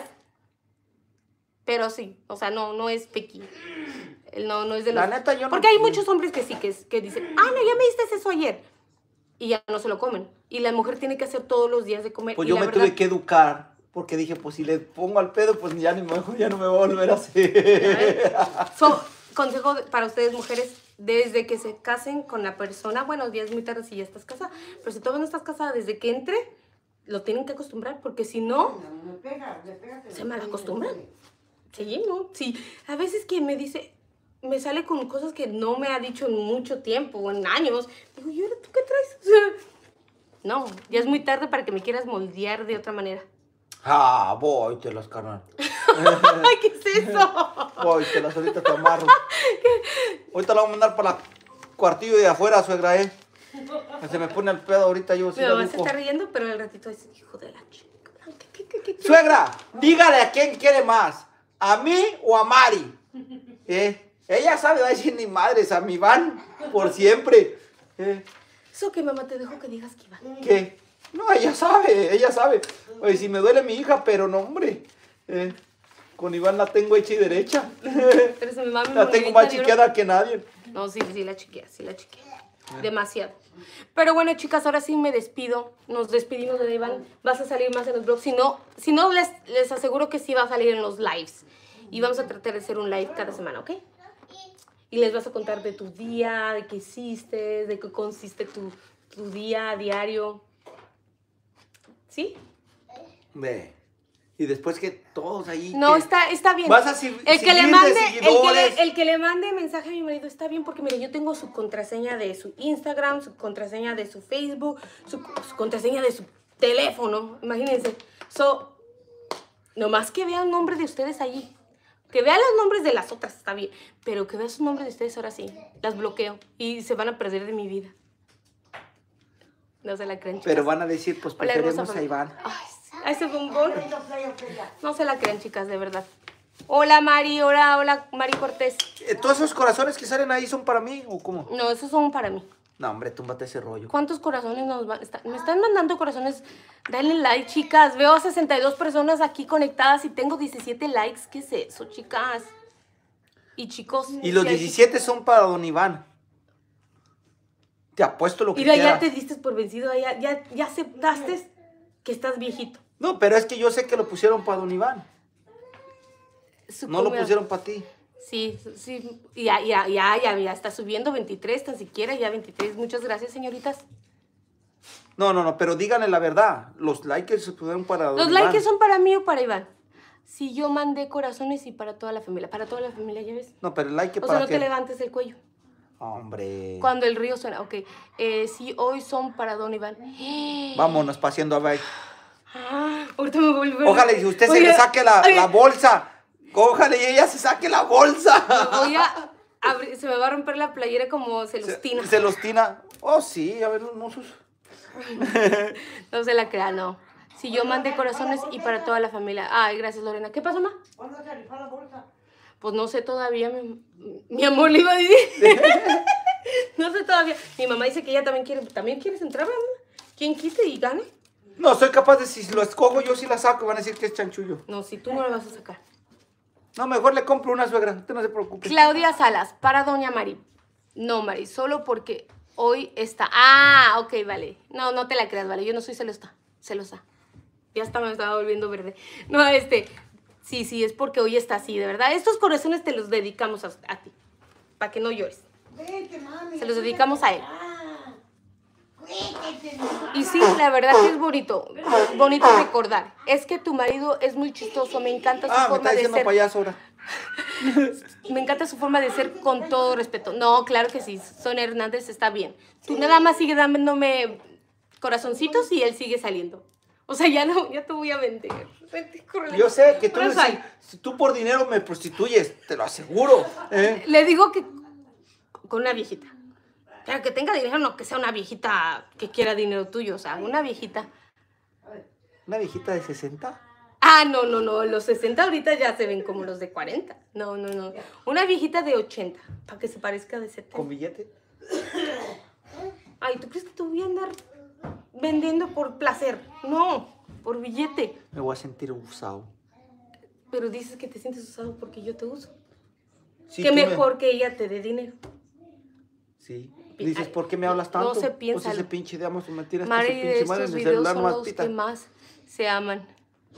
[SPEAKER 1] Pero sí, o sea, no, no es pequeño. Él no, no es de los...
[SPEAKER 4] La neta, yo no-
[SPEAKER 1] Porque hay muchos hombres que sí, que, es- que dicen, ah, no, ya me diste eso ayer. Y ya no se lo comen. Y la mujer tiene que hacer todos los días de comer.
[SPEAKER 4] Pues
[SPEAKER 1] y
[SPEAKER 4] yo
[SPEAKER 1] la
[SPEAKER 4] me
[SPEAKER 1] verdad,
[SPEAKER 4] tuve que educar. Porque dije, pues si le pongo al pedo, pues ya, ni me, ya no me va a volver a hacer.
[SPEAKER 1] So, consejo de- para ustedes, mujeres, desde que se casen con la persona, bueno, ya es muy tarde si ya estás casada, pero si todavía no estás casada, desde que entre, lo tienen que acostumbrar, porque si no,
[SPEAKER 7] Le pega, le pega.
[SPEAKER 1] se malacostumbran. Sí, ¿no? Sí. A veces que me dice, me sale con cosas que no me ha dicho en mucho tiempo o en años. Digo, ¿y ahora tú qué traes? O sea, no, ya es muy tarde para que me quieras moldear de otra manera.
[SPEAKER 4] Ah, voy, te las carnal.
[SPEAKER 1] Ay, ¿qué es eso?
[SPEAKER 4] Voy, te las ahorita te amarro. Ahorita la voy a mandar para la cuartillo de afuera, suegra, eh. Se me pone el pedo ahorita, yo sí
[SPEAKER 1] Mi
[SPEAKER 4] la
[SPEAKER 1] mamá se
[SPEAKER 4] educo.
[SPEAKER 1] está riendo, pero al ratito es hijo de la chica. ¿Qué, qué, qué, qué?
[SPEAKER 4] Suegra, dígale a quién quiere más, a mí o a Mari. Eh, ella sabe, va a decir ni madres, a mi van por siempre. Eh,
[SPEAKER 1] Eso que mamá te dejó que digas que iba.
[SPEAKER 4] ¿Qué? No, ella sabe, ella sabe. Oye, si me duele mi hija, pero no, hombre. Eh, con Iván la tengo hecha y derecha.
[SPEAKER 1] Pero se me va mi
[SPEAKER 4] La tengo
[SPEAKER 1] monedita
[SPEAKER 4] más
[SPEAKER 1] de oro.
[SPEAKER 4] chiqueada que nadie.
[SPEAKER 1] No, sí, sí, la chiquea, sí la chiquea. Demasiado. Pero bueno, chicas, ahora sí me despido. Nos despedimos de Iván. Vas a salir más en los vlogs. Si no, si no les, les aseguro que sí va a salir en los lives. Y vamos a tratar de hacer un live cada semana, ¿ok? Y les vas a contar de tu día, de qué hiciste, de qué consiste tu, tu día diario. ¿Sí?
[SPEAKER 4] Ve. Y después que todos ahí.
[SPEAKER 1] No,
[SPEAKER 4] que-
[SPEAKER 1] está, está bien.
[SPEAKER 4] Vas a si-
[SPEAKER 1] el que le
[SPEAKER 4] seguir de
[SPEAKER 1] mande, el que
[SPEAKER 4] seguidores.
[SPEAKER 1] le, el que le mande mensaje a mi marido está bien porque mire, yo tengo su contraseña de su Instagram, su contraseña de su Facebook, su, su contraseña de su teléfono, imagínense. So, nomás que vean el nombre de ustedes allí. Que vean los nombres de las otras, está bien. Pero que vean sus nombres de ustedes ahora sí. Las bloqueo y se van a perder de mi vida. No se la creen, chicas.
[SPEAKER 4] Pero van a decir, pues
[SPEAKER 1] Hola, hermosa
[SPEAKER 4] preferimos a
[SPEAKER 1] familia.
[SPEAKER 4] Iván.
[SPEAKER 1] Ay, sí. A ese bombón. No se la creen, chicas, de verdad. Hola, Mari. Hola, hola, Mari Cortés.
[SPEAKER 4] Eh, ¿Todos esos corazones que salen ahí son para mí o cómo?
[SPEAKER 1] No, esos son para mí.
[SPEAKER 4] No, hombre, túmbate ese rollo.
[SPEAKER 1] ¿Cuántos corazones nos van? está- me están mandando corazones. Denle like, chicas. Veo a sesenta y dos personas aquí conectadas y tengo diecisiete likes. ¿Qué es eso, chicas? Y chicos.
[SPEAKER 4] Y los
[SPEAKER 1] si hay-
[SPEAKER 4] diecisiete son para don Iván. Te apuesto lo que
[SPEAKER 1] Mira, ya
[SPEAKER 4] quieras.
[SPEAKER 1] te diste por vencido. Ya, ya, ya aceptaste que estás viejito.
[SPEAKER 4] No, pero es que yo sé que lo pusieron para don Iván. No lo
[SPEAKER 1] Supongo-
[SPEAKER 4] pusieron para ti.
[SPEAKER 1] Sí, sí. Ya, ya, ya, ya, ya está subiendo veintitrés, tan siquiera ya veintitrés. Muchas gracias, señoritas.
[SPEAKER 4] No, no, no, pero díganle la verdad. Los likes se pusieron para don
[SPEAKER 1] Los
[SPEAKER 4] Iván.
[SPEAKER 1] likes son para mí o para Iván. Si yo mandé corazones y para toda la familia. Para toda la familia, ¿ya ves?
[SPEAKER 4] No, pero el like
[SPEAKER 1] O sea,
[SPEAKER 4] para
[SPEAKER 1] no
[SPEAKER 4] qué?
[SPEAKER 1] te levantes el cuello.
[SPEAKER 4] Hombre.
[SPEAKER 1] Cuando el río suena. Ok. Eh, sí, hoy son para don Iván.
[SPEAKER 4] Vámonos paseando a ver.
[SPEAKER 1] Ah, ahorita me vuelvo.
[SPEAKER 4] Ojalá y usted se
[SPEAKER 1] Oye,
[SPEAKER 4] le saque la,
[SPEAKER 1] oye,
[SPEAKER 4] la bolsa. Ojalá y ella se saque la bolsa.
[SPEAKER 1] me voy a abrir- se me va a romper la playera como Celestina.
[SPEAKER 4] Se, Celestina. Oh, sí, a ver los mozos.
[SPEAKER 1] No se la crea, no. Si yo mandé corazones y para toda la familia. Ay, gracias, Lorena. ¿Qué pasó, ma?
[SPEAKER 7] ¿Cuándo se rifó la bolsa?
[SPEAKER 1] Pues no sé todavía, mi, mi amor le iba a decir. No sé todavía. Mi mamá dice que ella también quiere. ¿También quieres entrar, mamá? ¿Quién quite y gane?
[SPEAKER 4] No, soy capaz de, si lo escojo, yo sí la saco. Van a decir que es chanchullo.
[SPEAKER 1] No, si tú no la vas a sacar.
[SPEAKER 4] No, mejor le compro una suegra. Usted no se preocupe.
[SPEAKER 1] Claudia Salas, para doña Mari. No, Mari, solo porque hoy está. Ah, ok, vale. No, no te la creas, vale. Yo no soy celosa. Celosa. Ya hasta me estaba volviendo verde. No, este. Sí, sí, es porque hoy está así, de verdad. Estos corazones te los dedicamos a, a ti. Para que no llores.
[SPEAKER 7] Vete, mami.
[SPEAKER 1] Se los dedicamos a él.
[SPEAKER 7] Ah, vete,
[SPEAKER 1] Y sí, la verdad que es bonito. Bonito recordar. Es que tu marido es muy chistoso. Me encanta su
[SPEAKER 4] Ah, me
[SPEAKER 1] forma
[SPEAKER 4] está
[SPEAKER 1] de
[SPEAKER 4] diciendo
[SPEAKER 1] ser.
[SPEAKER 4] payaso ahora.
[SPEAKER 1] Me encanta su forma de ser con todo respeto. No, claro que sí. Sonia Hernández está bien. Tú nada más sigue dándome corazoncitos y él sigue saliendo. O sea, ya no, ya te voy a vender. Vente, córrele.
[SPEAKER 4] Yo sé que tú,
[SPEAKER 1] Ahora
[SPEAKER 4] si,
[SPEAKER 1] sal.
[SPEAKER 4] si tú por dinero me prostituyes, te lo aseguro. ¿eh?
[SPEAKER 1] Le digo que con una viejita. Pero que tenga dinero, no que sea una viejita que quiera dinero tuyo. O sea, una viejita.
[SPEAKER 4] ¿Una viejita de sesenta?
[SPEAKER 1] Ah, no, no, no. Los sesenta ahorita ya se ven como los de cuarenta. No, no, no. Una viejita de ochenta. Para que se parezca de setenta.
[SPEAKER 4] ¿Con billete?
[SPEAKER 1] Ay, ¿tú crees que te voy a andar vendiendo por placer? No, por billete.
[SPEAKER 4] Me voy a sentir usado.
[SPEAKER 1] Pero dices que te sientes usado porque yo te uso.
[SPEAKER 4] Sí,
[SPEAKER 1] que
[SPEAKER 4] tú me-
[SPEAKER 1] mejor que ella te dé dinero.
[SPEAKER 4] Sí.
[SPEAKER 1] Pi-
[SPEAKER 4] Dices,
[SPEAKER 1] ay,
[SPEAKER 4] ¿por qué me hablas tanto?
[SPEAKER 1] no se
[SPEAKER 4] Pues
[SPEAKER 1] piensa.
[SPEAKER 4] ese pinche de amo su mentira. Este
[SPEAKER 1] Mari,
[SPEAKER 4] su pinche madre
[SPEAKER 1] estos
[SPEAKER 4] en el
[SPEAKER 1] videos
[SPEAKER 4] celular
[SPEAKER 1] son
[SPEAKER 4] más
[SPEAKER 1] los
[SPEAKER 4] pita.
[SPEAKER 1] que más se aman.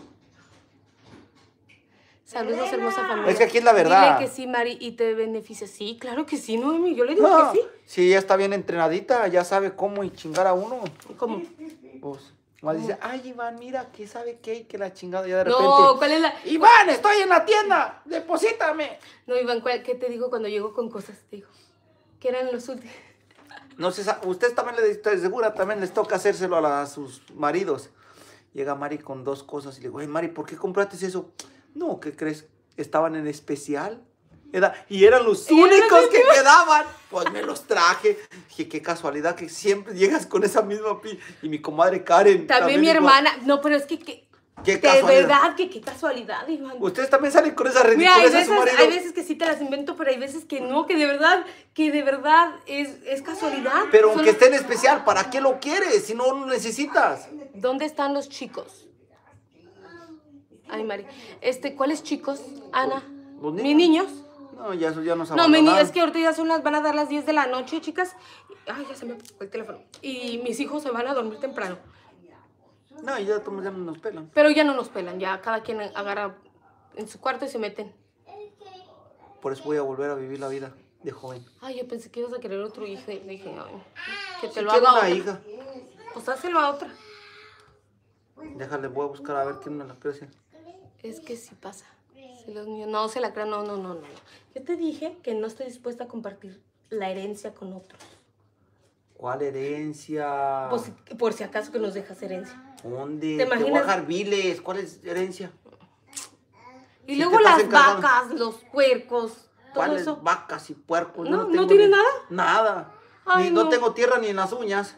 [SPEAKER 1] Saludos, hermosa familia.
[SPEAKER 4] Es que aquí es la verdad.
[SPEAKER 1] Dile que sí, Mari, y te beneficia. Sí, claro que sí, Noemi. Yo le digo
[SPEAKER 4] No,
[SPEAKER 1] que sí.
[SPEAKER 4] si ella está bien entrenadita, ya sabe cómo y chingar a uno.
[SPEAKER 1] ¿Cómo?
[SPEAKER 4] Pues, más dice, ay, Iván, mira, que sabe qué, y que la chingada ya de repente.
[SPEAKER 1] No, ¿cuál es la...?
[SPEAKER 4] Iván, estoy en la tienda, deposítame.
[SPEAKER 1] No, Iván, ¿cuál- ¿qué te digo cuando llego con cosas? Te digo, que eran los últimos.
[SPEAKER 4] No sé, sa- ustedes también les estoy segura, también les toca hacérselo a, la- a sus maridos. Llega Mari con dos cosas y le digo, ay, Mari, ¿por qué compraste eso? No, ¿qué crees? Estaban en especial. Era- y eran los
[SPEAKER 1] Y eran
[SPEAKER 4] únicos
[SPEAKER 1] los
[SPEAKER 4] que quedaban. Pues me los traje. Dije, qué casualidad que siempre llegas con esa misma pi. Y mi comadre Karen.
[SPEAKER 1] También mi
[SPEAKER 4] igual.
[SPEAKER 1] hermana. No, pero es que, que
[SPEAKER 4] Qué
[SPEAKER 1] de
[SPEAKER 4] casualidad.
[SPEAKER 1] verdad, que qué casualidad, Iván.
[SPEAKER 4] Ustedes también salen con esa
[SPEAKER 1] Mira, hay
[SPEAKER 4] ridiculez a
[SPEAKER 1] veces,
[SPEAKER 4] su marido.
[SPEAKER 1] hay veces que sí te las invento, pero hay veces que no, que de verdad, que de verdad es, es casualidad.
[SPEAKER 4] Pero
[SPEAKER 1] Son-
[SPEAKER 4] aunque esté en especial, ¿para qué lo quieres si no lo necesitas?
[SPEAKER 1] ¿Dónde están los chicos? Ay, Mari. Este, ¿cuáles chicos, Ana?
[SPEAKER 4] Los
[SPEAKER 1] ¿Mis niños?
[SPEAKER 4] No, ya eso ya nos
[SPEAKER 1] No, mi
[SPEAKER 4] abandonaron.
[SPEAKER 1] niña, es que ahorita ya son las, van a dar las diez de la noche, chicas. Ay, ya se me apagó el teléfono. Y mis hijos se van a dormir temprano.
[SPEAKER 4] No, y ya, todos ya nos pelan.
[SPEAKER 1] Pero ya no nos pelan, ya cada quien agarra en su cuarto y se meten.
[SPEAKER 4] Por eso voy a volver a vivir la vida de joven.
[SPEAKER 1] Ay, yo pensé que ibas a querer otro hijo. Y dije, ay, que te
[SPEAKER 4] Si
[SPEAKER 1] lo
[SPEAKER 4] quiero
[SPEAKER 1] haga
[SPEAKER 4] una
[SPEAKER 1] otra.
[SPEAKER 4] hija,
[SPEAKER 1] Pues hácelo a otra.
[SPEAKER 4] déjale, voy a buscar a ver quién me la crece.
[SPEAKER 1] Es que sí pasa. Si los niños no se la crean, no, no, no, no. Yo te dije que no estoy dispuesta a compartir la herencia con otros.
[SPEAKER 4] ¿Cuál herencia?
[SPEAKER 1] Pues, si- por si acaso que nos dejas herencia.
[SPEAKER 4] ¿Dónde?
[SPEAKER 1] ¿te
[SPEAKER 4] Te voy a
[SPEAKER 1] imaginas?
[SPEAKER 4] dejar viles. ¿Cuál es herencia?
[SPEAKER 1] Y
[SPEAKER 4] Si
[SPEAKER 1] luego
[SPEAKER 4] te estás
[SPEAKER 1] las
[SPEAKER 4] encargando.
[SPEAKER 1] vacas, los puercos, todo
[SPEAKER 4] ¿Cuáles
[SPEAKER 1] eso.
[SPEAKER 4] vacas y puercos?
[SPEAKER 1] No,
[SPEAKER 4] Yo
[SPEAKER 1] ¿no
[SPEAKER 4] tengo
[SPEAKER 1] tiene
[SPEAKER 4] ni-
[SPEAKER 1] nada?
[SPEAKER 4] Nada.
[SPEAKER 1] Ay,
[SPEAKER 4] Ni- no.
[SPEAKER 1] no.
[SPEAKER 4] tengo tierra ni en las uñas.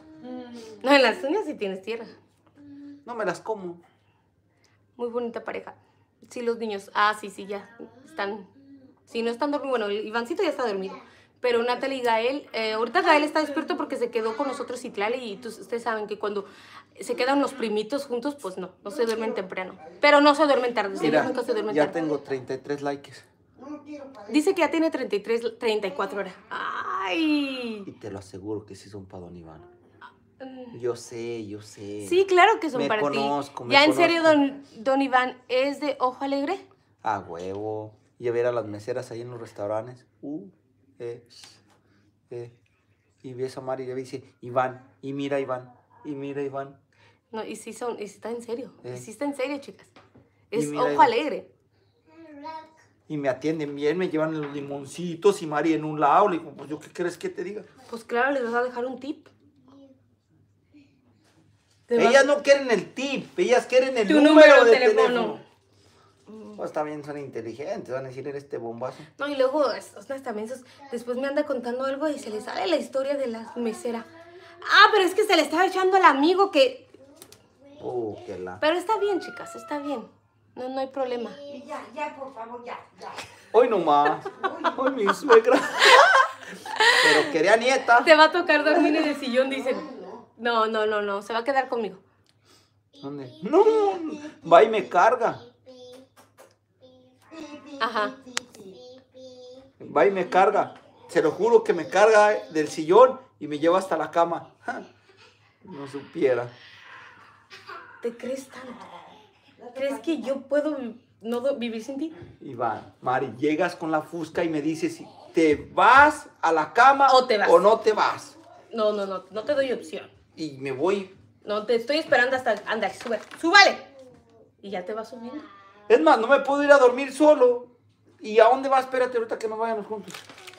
[SPEAKER 1] No, en las uñas sí tienes tierra.
[SPEAKER 4] No me las como.
[SPEAKER 1] Muy bonita pareja. Sí, los niños. Ah, sí, sí, ya están. Sí, no están dormidos. Bueno, el Ivancito ya está dormido. Pero Natalie y Gael, eh, ahorita Gael está despierto porque se quedó con nosotros Citlali y tú- ustedes saben que cuando se quedan los primitos juntos, pues no, no se duermen temprano. Pero no se duermen tarde, sí,
[SPEAKER 4] Mira,
[SPEAKER 1] ellos nunca se duermen
[SPEAKER 4] ya
[SPEAKER 1] tarde.
[SPEAKER 4] tengo treinta y tres likes.
[SPEAKER 1] Dice que ya tiene treinta y tres, treinta y cuatro horas. ¡Ay!
[SPEAKER 4] Y te lo aseguro que sí son para Don Iván. Yo sé, yo sé.
[SPEAKER 1] Sí, claro que son
[SPEAKER 4] Me
[SPEAKER 1] para
[SPEAKER 4] conozco,
[SPEAKER 1] ti.
[SPEAKER 4] me
[SPEAKER 1] Ya en serio,
[SPEAKER 4] conozco.
[SPEAKER 1] don, don Iván, ¿es de ojo alegre?
[SPEAKER 4] A huevo. Y a ver a las meseras ahí en los restaurantes. Uh, eh, eh. Y ves a Mari y le dice, Iván, y mira Iván, y mira Iván.
[SPEAKER 1] No, y sí son, y sí está en serio.
[SPEAKER 4] Eh.
[SPEAKER 1] Y sí está en serio, chicas.
[SPEAKER 4] Y
[SPEAKER 1] Es
[SPEAKER 4] mira,
[SPEAKER 1] ojo
[SPEAKER 4] Iván.
[SPEAKER 1] alegre.
[SPEAKER 4] Y me atienden bien, me llevan los limoncitos y Mari en un lado. Le digo, pues yo qué crees que te diga.
[SPEAKER 1] Pues claro, les vas a dejar un tip. Te vas-
[SPEAKER 4] Ellas no quieren el tip, ellas quieren el
[SPEAKER 1] Tu
[SPEAKER 4] número,
[SPEAKER 1] número de
[SPEAKER 4] de
[SPEAKER 1] teléfono.
[SPEAKER 4] teléfono. Pues también son inteligentes, van a decir, eres este bombazo.
[SPEAKER 1] No, y luego, estos también, esos- después me anda contando algo y se le sale la historia de la mesera. Ah, pero es que se le estaba echando al amigo que...
[SPEAKER 4] Oh, qué la.
[SPEAKER 1] Pero está bien, chicas, está bien. No, no hay problema.
[SPEAKER 7] Y ya, ya, por favor, ya, ya.
[SPEAKER 4] Hoy nomás. Hoy mi suegra. Pero quería nieta.
[SPEAKER 1] Te va a tocar dormir en el sillón, dicen. No, no, no, no, se va a quedar conmigo.
[SPEAKER 4] ¿Dónde? No, va y me carga.
[SPEAKER 1] Ajá.
[SPEAKER 4] Va y me carga. Se lo juro que me carga del sillón y me lleva hasta la cama. Ja, no supiera.
[SPEAKER 1] ¿Te crees tanto? ¿Crees que yo puedo vi- no do- vivir sin ti?
[SPEAKER 4] Iván, Mari, llegas con la fusca y me dices si te vas a la cama
[SPEAKER 1] O te vas.
[SPEAKER 4] o no te vas.
[SPEAKER 1] No, no, no, no te doy opción.
[SPEAKER 4] Y me voy.
[SPEAKER 1] No, te estoy esperando hasta... Anda, sube, súbale. Y ya te vas subiendo.
[SPEAKER 4] Es más, no me puedo ir a dormir solo. ¿Y a dónde vas? Espérate ahorita que nos vayamos juntos.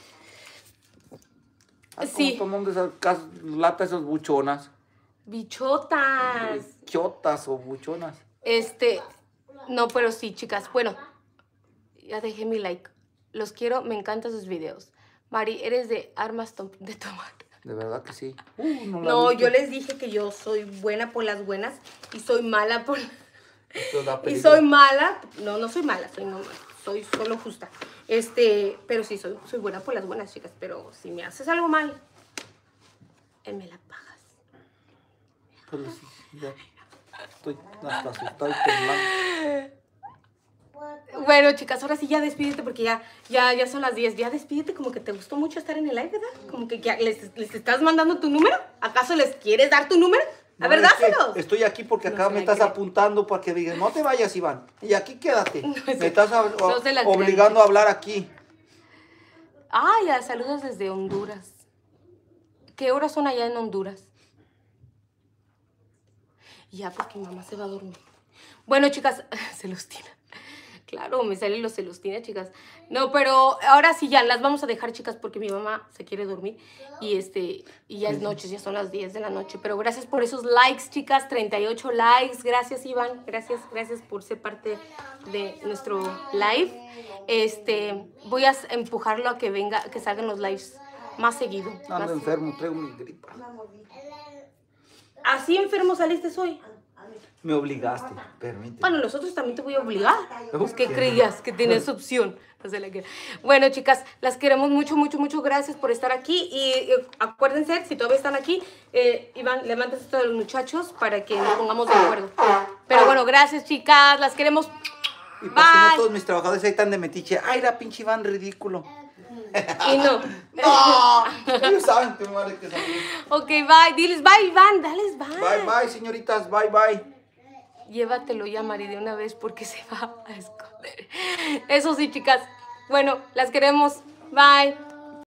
[SPEAKER 4] Ah,
[SPEAKER 1] Sí.
[SPEAKER 4] ¿cómo tomando esas cas- latas, esas buchonas?
[SPEAKER 1] Bichotas.
[SPEAKER 4] Chotas o buchonas.
[SPEAKER 1] Este, no, pero sí, chicas. Bueno, ya dejé mi like. Los quiero, me encantan sus videos. Mari, eres de armas tom- de tomar.
[SPEAKER 4] De verdad que sí. Uh, no la
[SPEAKER 1] No,
[SPEAKER 4] he visto.
[SPEAKER 1] yo les dije que yo soy buena por las buenas y soy mala por...
[SPEAKER 4] Esto da
[SPEAKER 1] Y
[SPEAKER 4] peligro.
[SPEAKER 1] soy mala, no, no soy mala, soy, no, soy solo justa. Este, pero sí, soy, soy buena por las buenas, chicas. Pero si me haces algo mal, eh, me la pagas.
[SPEAKER 4] Pero sí, sí, ya. Estoy hasta asustado y temblando.
[SPEAKER 1] Bueno, chicas, ahora sí ya despídete porque ya, ya, ya son las diez. Ya despídete, como que te gustó mucho estar en el live, ¿verdad? Como que ya les, les estás mandando tu número. ¿Acaso les quieres dar tu número? A
[SPEAKER 4] No,
[SPEAKER 1] ver,
[SPEAKER 4] es que
[SPEAKER 1] dáselos.
[SPEAKER 4] Estoy aquí porque
[SPEAKER 1] No
[SPEAKER 4] acá
[SPEAKER 1] se
[SPEAKER 4] me
[SPEAKER 1] la
[SPEAKER 4] estás
[SPEAKER 1] creen.
[SPEAKER 4] apuntando para que digas, no te vayas, Iván. Y aquí quédate.
[SPEAKER 1] se-
[SPEAKER 4] me estás a-
[SPEAKER 1] no se la creen,
[SPEAKER 4] obligando a hablar aquí.
[SPEAKER 1] Ay, ya, saludos desde Honduras. ¿Qué horas son allá en Honduras? Ya, porque mi mamá se va a dormir. Bueno, chicas, Celestina. Claro, me salen los Celestina, chicas. No, pero ahora sí ya, las vamos a dejar, chicas, porque mi mamá se quiere dormir. Y este, y ya es noche, ya son las diez de la noche. Pero gracias por esos likes, chicas, treinta y ocho likes. Gracias, Iván. Gracias, gracias por ser parte de nuestro live. Este, voy a empujarlo a que venga, que salgan los lives más seguido.
[SPEAKER 4] Ando
[SPEAKER 1] más-
[SPEAKER 4] enfermo, traigo mi gripa.
[SPEAKER 1] ¿Así enfermo saliste hoy?
[SPEAKER 4] Me obligaste, permíteme.
[SPEAKER 1] Bueno, los otros también te voy a obligar. Pues, ¿qué
[SPEAKER 4] Ok.
[SPEAKER 1] creías? Que tenías opción. No se la que- Bueno, chicas, las queremos mucho, mucho, mucho. Gracias por estar aquí. Y eh, acuérdense, si todavía están aquí, eh, Iván, levantas esto de los muchachos para que nos pongamos de acuerdo. Pero bueno, gracias, chicas. Las queremos.
[SPEAKER 4] Y para que no
[SPEAKER 1] Bye.
[SPEAKER 4] todos mis trabajadores ahí están de metiche. Ay, la pinche Iván ridículo.
[SPEAKER 1] Y no.
[SPEAKER 4] ¡No! Ellos saben que me vale que salir.
[SPEAKER 1] Ok, bye. Diles bye, Iván. Dales bye.
[SPEAKER 4] Bye, bye, señoritas. Bye, bye.
[SPEAKER 1] Llévatelo ya, Mari, de una vez porque se va a esconder. Eso sí, chicas. Bueno, las queremos. Bye.